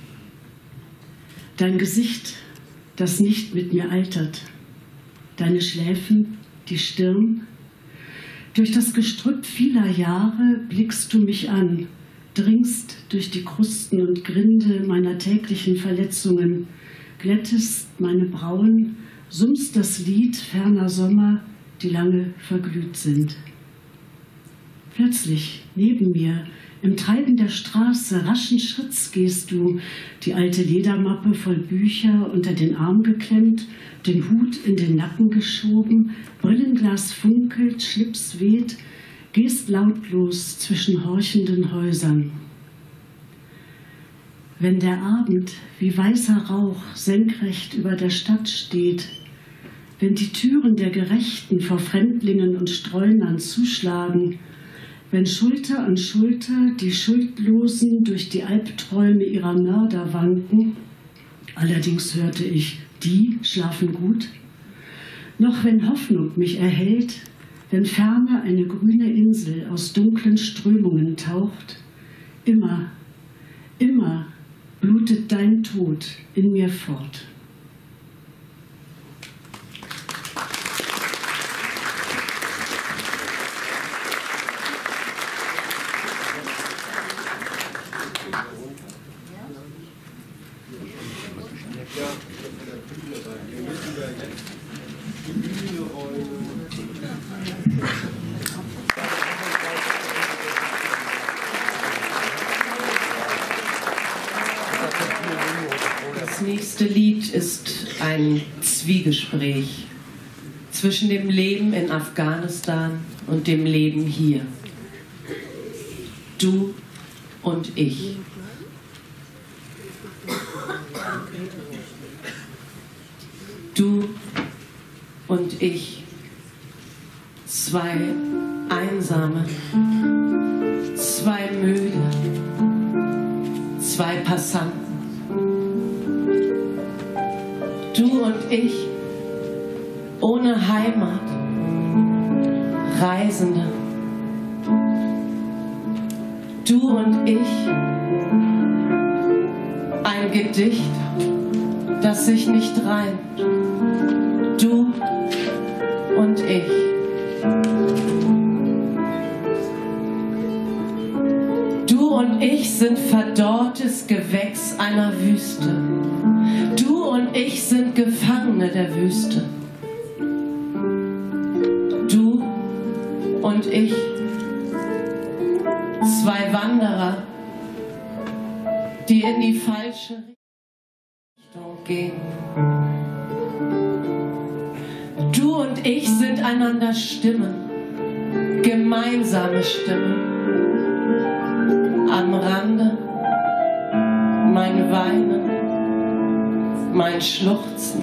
Dein Gesicht, das nicht mit mir altert. Deine Schläfen, die Stirn. Durch das Gestrüpp vieler Jahre blickst du mich an, dringst durch die Krusten und Grinde meiner täglichen Verletzungen, glättest meine Brauen, summst das Lied ferner Sommer, die lange verglüht sind. Plötzlich, neben mir, im Treiben der Straße, raschen Schritts gehst du, die alte Ledermappe voll Bücher unter den Arm geklemmt, den Hut in den Nacken geschoben, Brillenglas funkelt, Schlips weht, gehst lautlos zwischen horchenden Häusern. Wenn der Abend wie weißer Rauch senkrecht über der Stadt steht, wenn die Türen der Gerechten vor Fremdlingen und Streunern zuschlagen, wenn Schulter an Schulter die Schuldlosen durch die Albträume ihrer Mörder wanken, allerdings hörte ich, die schlafen gut, noch wenn Hoffnung mich erhält, wenn ferne eine grüne Insel aus dunklen Strömungen taucht, immer, immer blutet dein Tod in mir fort. Das nächste Lied ist ein Zwiegespräch zwischen dem Leben in Afghanistan und dem Leben hier. Du und ich. Du und ich. Zwei Einsame, zwei Müde, zwei Passanten. Du und ich, ohne Heimat, Reisende. Du und ich, Ein Gedicht, das sich nicht reimt. Du und ich. Du und ich sind verdorrtes Gewächs einer Wüste. Du und ich sind Gefangene der Wüste. Du und ich, zwei Wanderer, die in die falsche Richtung gehen. Du und ich sind einander Stimmen, gemeinsame Stimmen. Am Rande mein Weinen, mein Schluchzen.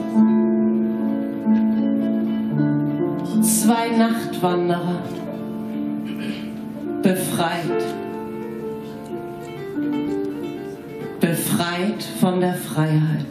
Zwei Nachtwanderer, befreit. Befreit von der Freiheit.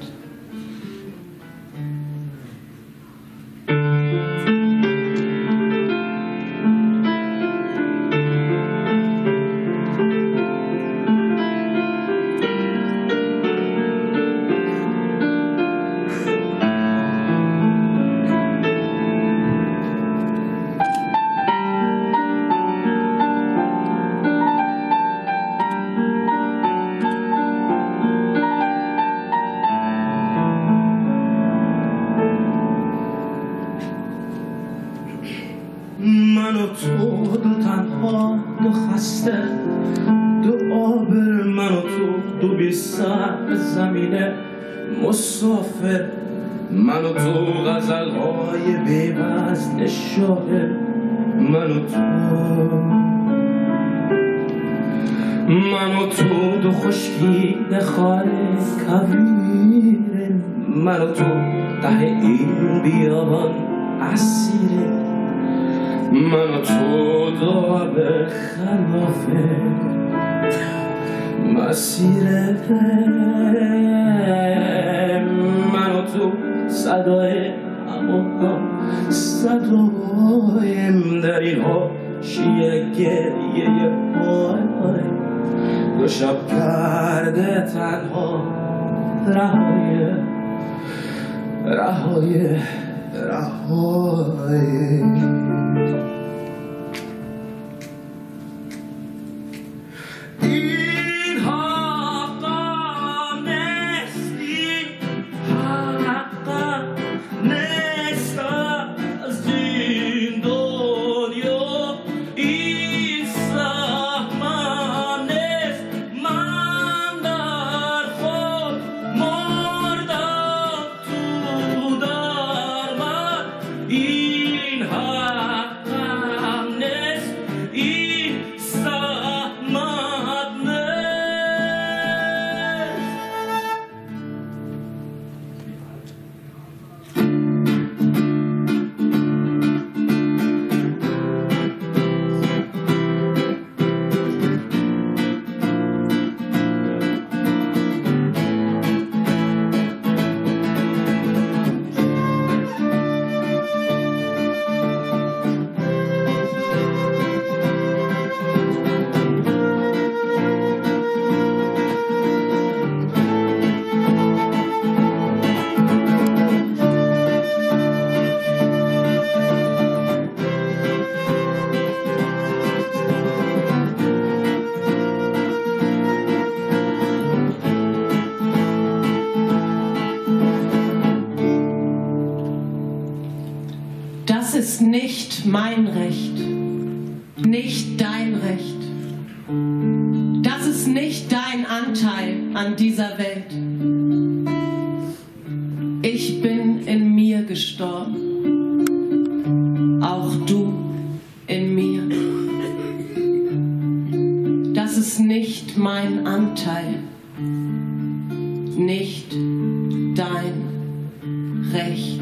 من و تو دو تنها دو خسته دو آبر من و تو دو بی سر زمینه مسافر من و تو غزلهای بی‌وزن شاعر من و تو من و تو دو خشکیده خال کویر من و تو ته این بیابان اسیره من و تو دو به خلاف مسیر من و تو صدای هوا صدایم در این حاشیه گریه های دو شب کرده تنها رهای رهای رهای Das ist nicht mein Recht, nicht dein Recht. Das ist nicht dein Anteil an dieser Welt. Ich bin in mir gestorben, auch du in mir. Das ist nicht mein Anteil, nicht dein Recht.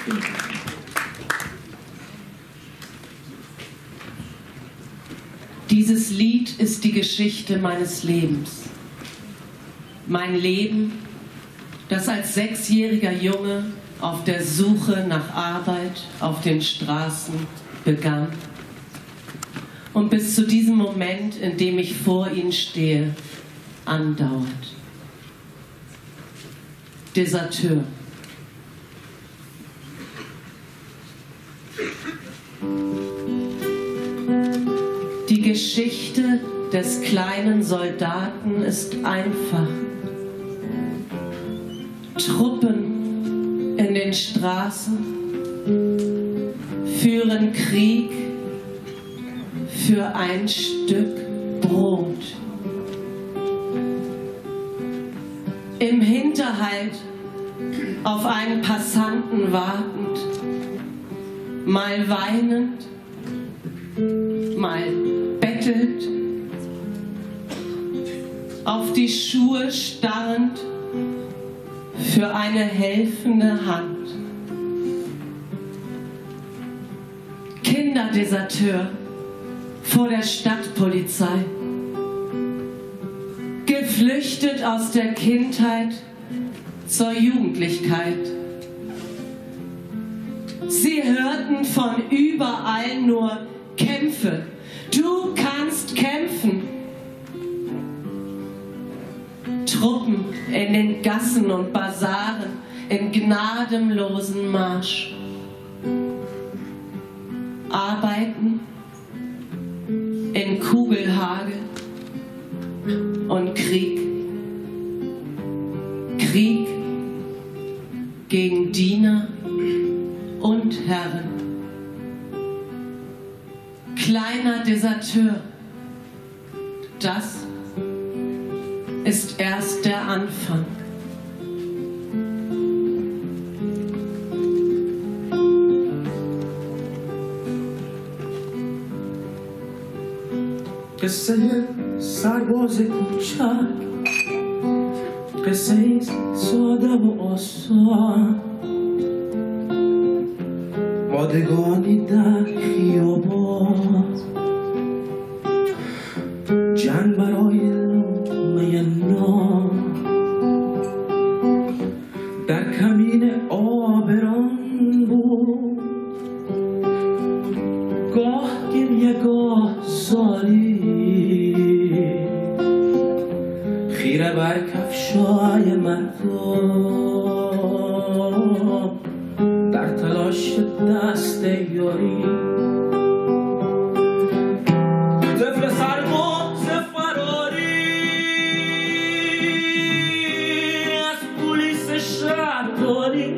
Dieses Lied ist die Geschichte meines Lebens. Mein Leben, das als sechsjähriger Junge auf der Suche nach Arbeit auf den Straßen begann und bis zu diesem Moment, in dem ich vor Ihnen stehe, andauert. Deserteur. Die Geschichte des kleinen Soldaten ist einfach. Truppen in den Straßen führen Krieg für ein Stück Brot. Im Hinterhalt auf einen Passanten wartend, mal weinend, mal bettelt, auf die Schuhe starrend für eine helfende Hand. Kinderdeserteur vor der Stadtpolizei, geflüchtet aus der Kindheit zur Jugendlichkeit. Sie hörten von überall nur Kämpfe. Du kannst kämpfen. Truppen in den Gassen und Basaren in gnadenlosen Marsch. Arbeiten in Kugelhagel und Krieg. Krieg gegen Diener und Herren. Kleiner Deserteur, das ist erst der Anfang. قصه سرباز کوچک، قصه ساده و آسان، پادگانی در خیابان، جنگ برای لقمه نان، در کمین آبران بود، گاه گریه گاه زاری، خیره بر کفشای مردم، در تلاش دست یاری. طفل سرباز فراری از پلیس شهرداری،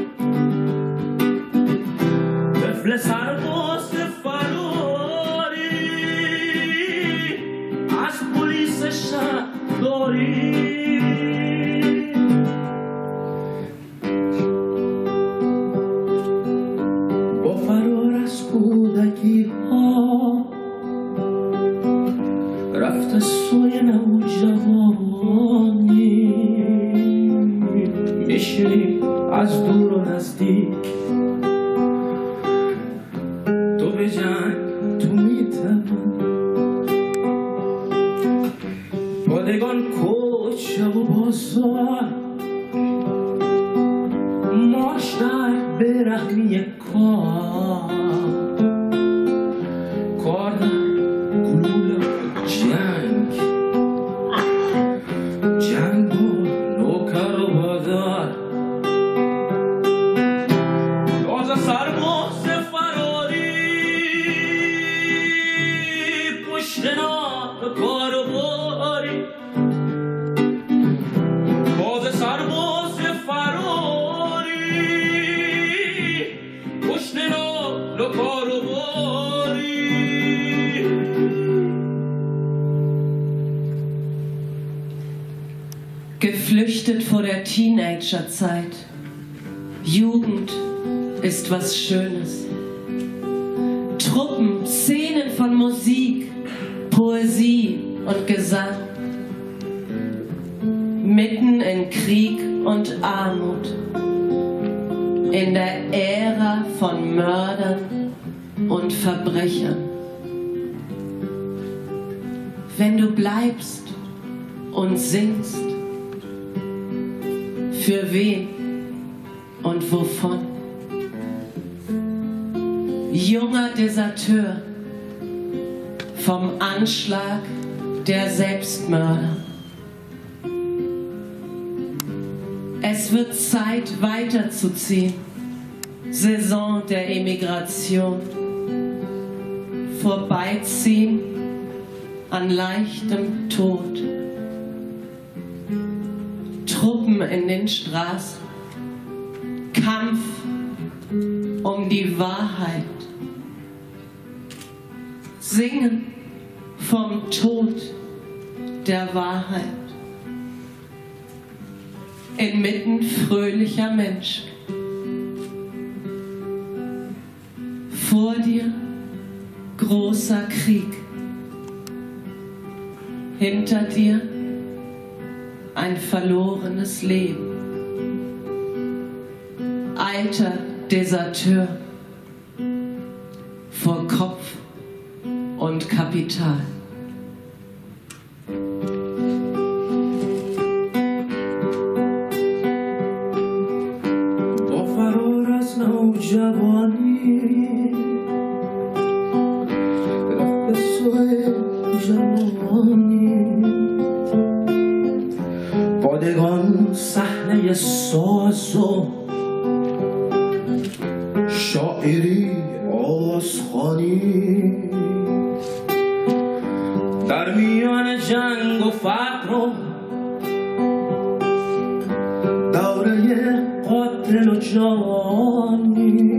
طفل سرباز فراری از پلیس شهرداری. رفت سوی نوجوانی، میشنی از دور و نزدیک، تو به جنگ تو میتوان، پادگان کوچه و بازار، ماش در برهمی کار، کار در گلوله جنگ، جنگ و نوکر و بازار، تازه سرباز فراری پشت نام کار و باری، تازه سرباز فراری پشت نام کار و باری. Geflüchtet vor der Teenagerzeit. Jugend ist was Schönes. Truppen, Szenen von Musik, Poesie und Gesang. Mitten in Krieg und Armut. in der Ära von Mördern und Verbrechern. Wenn du bleibst und singst, für wen und wovon? Junger Deserteur vom Anschlag der Selbstmörder. Es wird Zeit weiterzuziehen, Saison der Emigration, vorbeiziehen an leichtem Tod. Truppen in den Straßen, Kampf um die Wahrheit, Singen vom Tod der Wahrheit. Inmitten fröhlicher Menschen. Vor dir großer Krieg. Hinter dir ein verlorenes Leben. Alter Deserteur vor Kopf und Kapital. جوانی قصه جوانی بادگان صحنه ساز و شاعری آسخانی در میان جنگ و فقر و دوره قاتل و جانی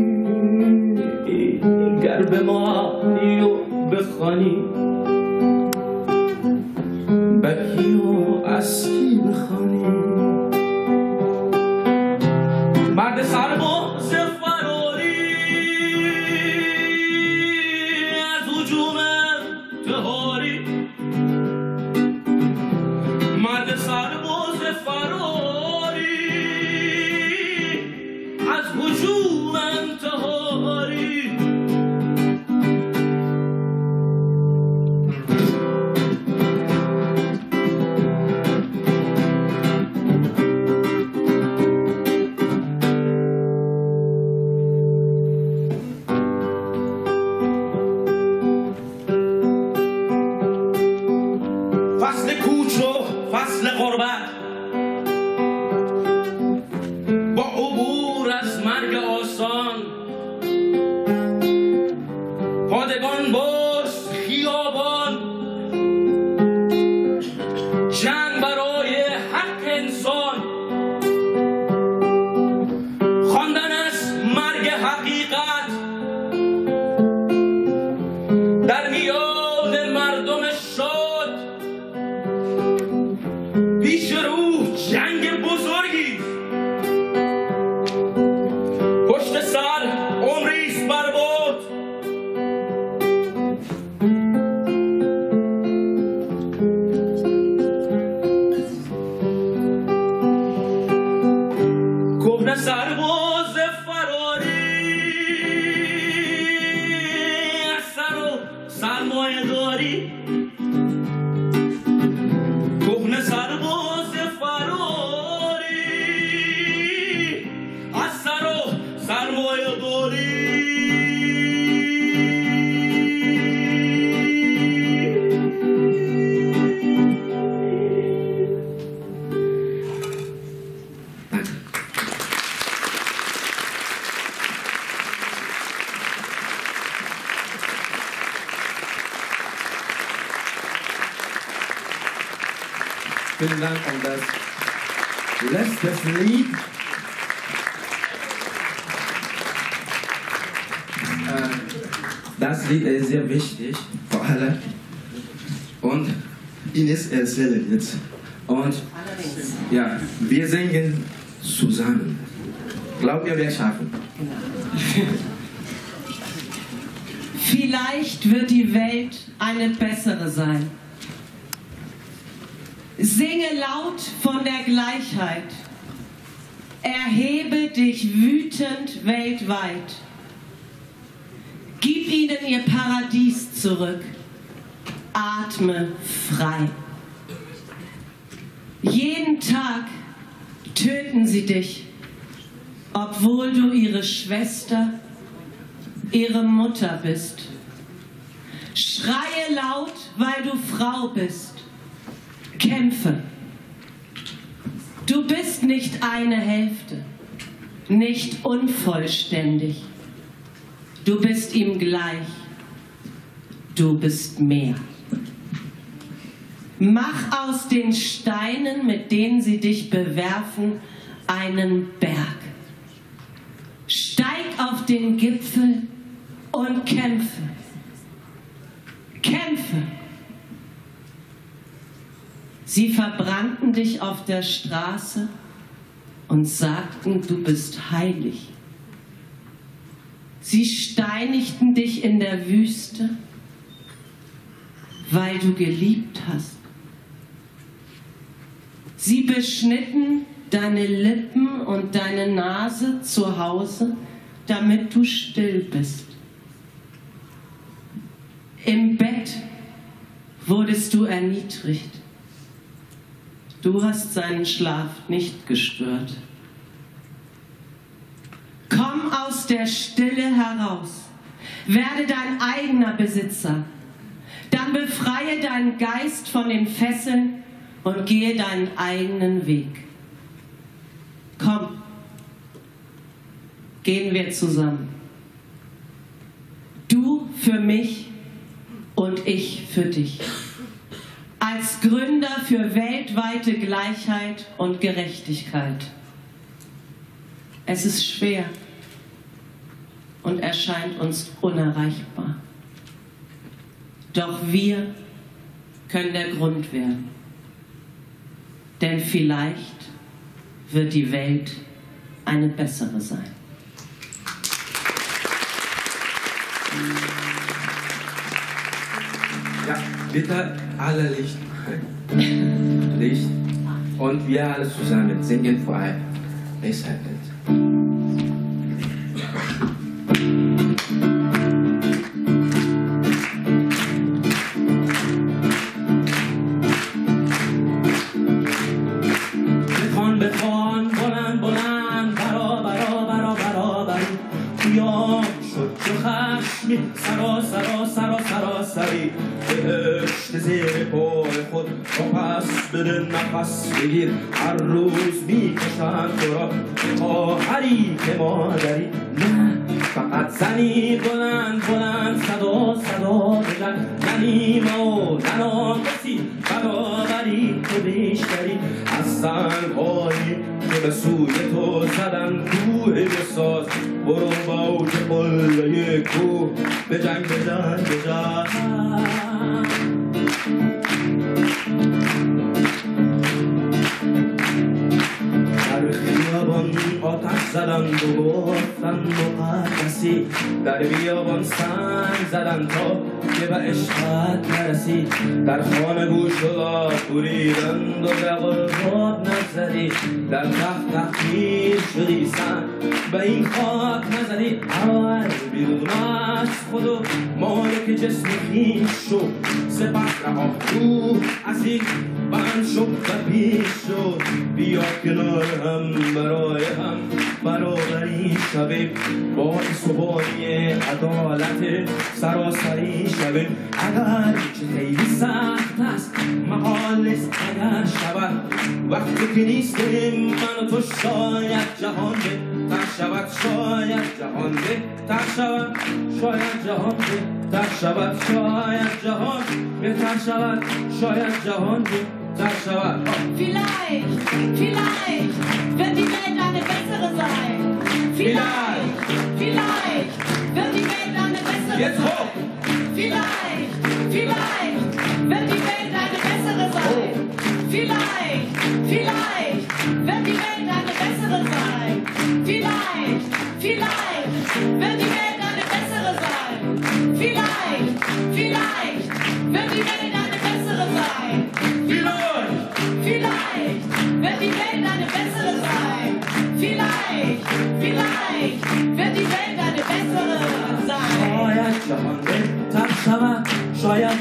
گر بمانی و بخوانی بکی و اسکی بخوانی مرد سرباز فراری از هجوم انتحاری مرد سرباز فراری از هجوم انتحاری فصل کوچ و فصل غربت با عبور از مرگ آسان پادگان باز خیابان جنگ برای حق انسان خواندن از مرگ حقیقت در میان مردم شاد پیش رو جنگ بزرگی پشت سر عمریست برباد کهنه سرباز فراری از سر و سرمایه داری کهنه سرباز فراری از سر و سرمایه داری Vielen Dank an das letzte Lied. Das Lied ist sehr wichtig für alle. Und Ines erzählt jetzt. Und ja, wir singen zusammen. Glaubt ihr, wir schaffen? Vielleicht wird die Welt eine bessere sein. Singe laut von der Gleichheit. Erhebe dich wütend weltweit. Gib ihnen ihr Paradies zurück. Atme frei. Jeden Tag töten sie dich, obwohl du ihre Schwester, ihre Mutter bist. Schreie laut, weil du Frau bist. Kämpfe. Du bist nicht eine Hälfte, nicht unvollständig. Du bist ihm gleich. Du bist mehr. Mach aus den Steinen, mit denen sie dich bewerfen, einen Berg. Steig auf den Gipfel und kämpfe. Kämpfe. Sie verbrannten dich auf der Straße und sagten, du bist heilig. Sie steinigten dich in der Wüste, weil du geliebt hast. Sie beschnitten deine Lippen und deine Nase zu Hause, damit du still bist. Im Bett wurdest du erniedrigt. Du hast seinen Schlaf nicht gestört. Komm aus der Stille heraus. Werde dein eigener Besitzer. Dann befreie deinen Geist von den Fesseln und gehe deinen eigenen Weg. Komm, gehen wir zusammen. Du für mich und ich für dich. Als Gründer für weltweite Gleichheit und Gerechtigkeit. Es ist schwer und erscheint uns unerreichbar. Doch wir können der Grund werden. Denn vielleicht wird die Welt eine bessere sein. Ja, bitte alle Licht. Licht. Und wir alle zusammen singen vor allem Recycelt. بخوان بخوان بلند بلند برا برا برا برا برا قیام شد چو خشمی سرا سرا سرا سرا سری بهشت زیر پای خود با پس بده نفس بگیر هر روز میکشند تو را تا حریف مادری نه فقط زنی بلند بلند صدا صدا بزن زنی ما و زنان کسی برابری تو بیشتری از سنگهایی که به سوی تو زدن کوه بساز برو با اوج قله کوه به جنگ بجنگ بجنگ در خیابان آتش زدند و گفتن مقدسی در بیابان سنگ زدن تا که به عشقت نرسی در خانه گوش و داد بریدند و دقلقات نزدی در تخت تخمیر شدی سن به این خاک نزدی اول بیرون از خود و مالک جسم خیش شو سپس رها روح از این بند شد و پیش شد بیا کنار هم برای هم برابری شویم باعث و بانی عدالت سراسری شویم اگر چه خیلی سخت است محال است اگر شود وقتی که نیستیم من و تو شاید جهان بهتر شود شاید جهان بهتر شود شاید جهان بهتر شود شاید جهان بهتر شود شاید جهان بهتر شود Vielleicht, vielleicht wird die Welt eine bessere sein. Vielleicht, vielleicht wird die Welt eine bessere Jetzt hoch! sein. Vielleicht, vielleicht wird die Welt eine bessere sein. Vielleicht, vielleicht wird die Welt eine bessere sein. Vielleicht, vielleicht wird die Welt eine bessere sein. Vielleicht, vielleicht wird die Welt eine bessere sein. Vielleicht, vielleicht wird die Welt eine bessere sein. Vielleicht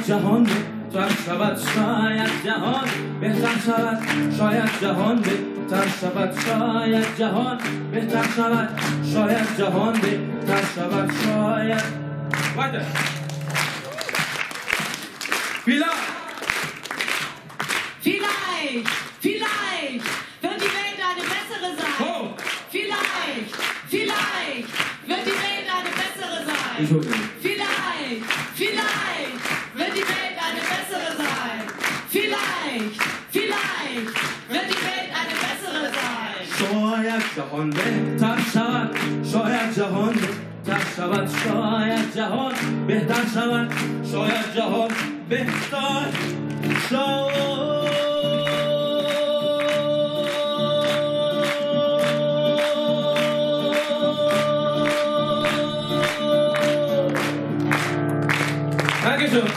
جهان بهتر شود شاید جهان بهتر شود شاید جهان بهتر شود شاید جهان بهتر شود شاید جهان بهتر شود شاید weiter vielleicht Vielleicht, vielleicht wird die Welt eine bessere sein. oh. Vielleicht, vielleicht wird die Welt eine bessere sein. Entschuldigung. Vielleicht, vielleicht wird die Welt eine bessere sein. Vielleicht, vielleicht wird die Welt eine bessere sein. شاید جهان بهتر شود شاید جهان بهتر شود شاید جهان بهتر شود شاید جهان بهتر شود Dankeschön.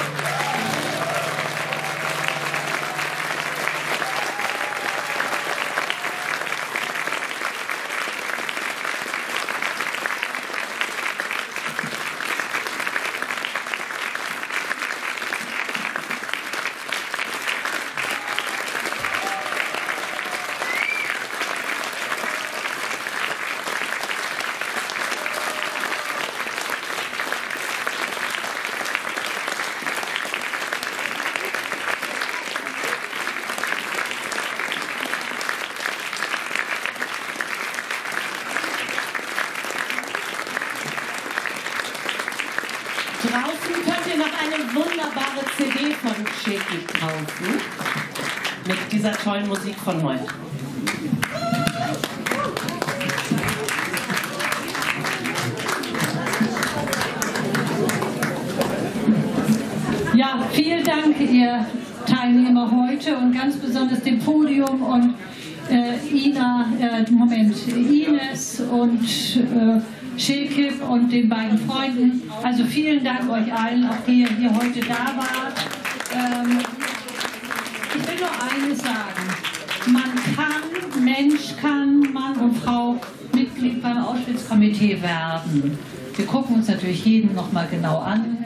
Draußen könnt ihr noch eine wunderbare C D von Shakey kaufen. Mit dieser tollen Musik von heute. Ja, vielen Dank, ihr Teilnehmer heute und ganz besonders dem Podium und äh, Ina, äh, Moment, Ines und äh, Şekip und den beiden Freunden. Also vielen Dank euch allen, auch die ihr hier heute da wart. Ähm, ich will nur eines sagen. Man kann, Mensch kann, Mann und Frau Mitglied beim Auschwitz-Komitee werden. Wir gucken uns natürlich jeden nochmal genau an.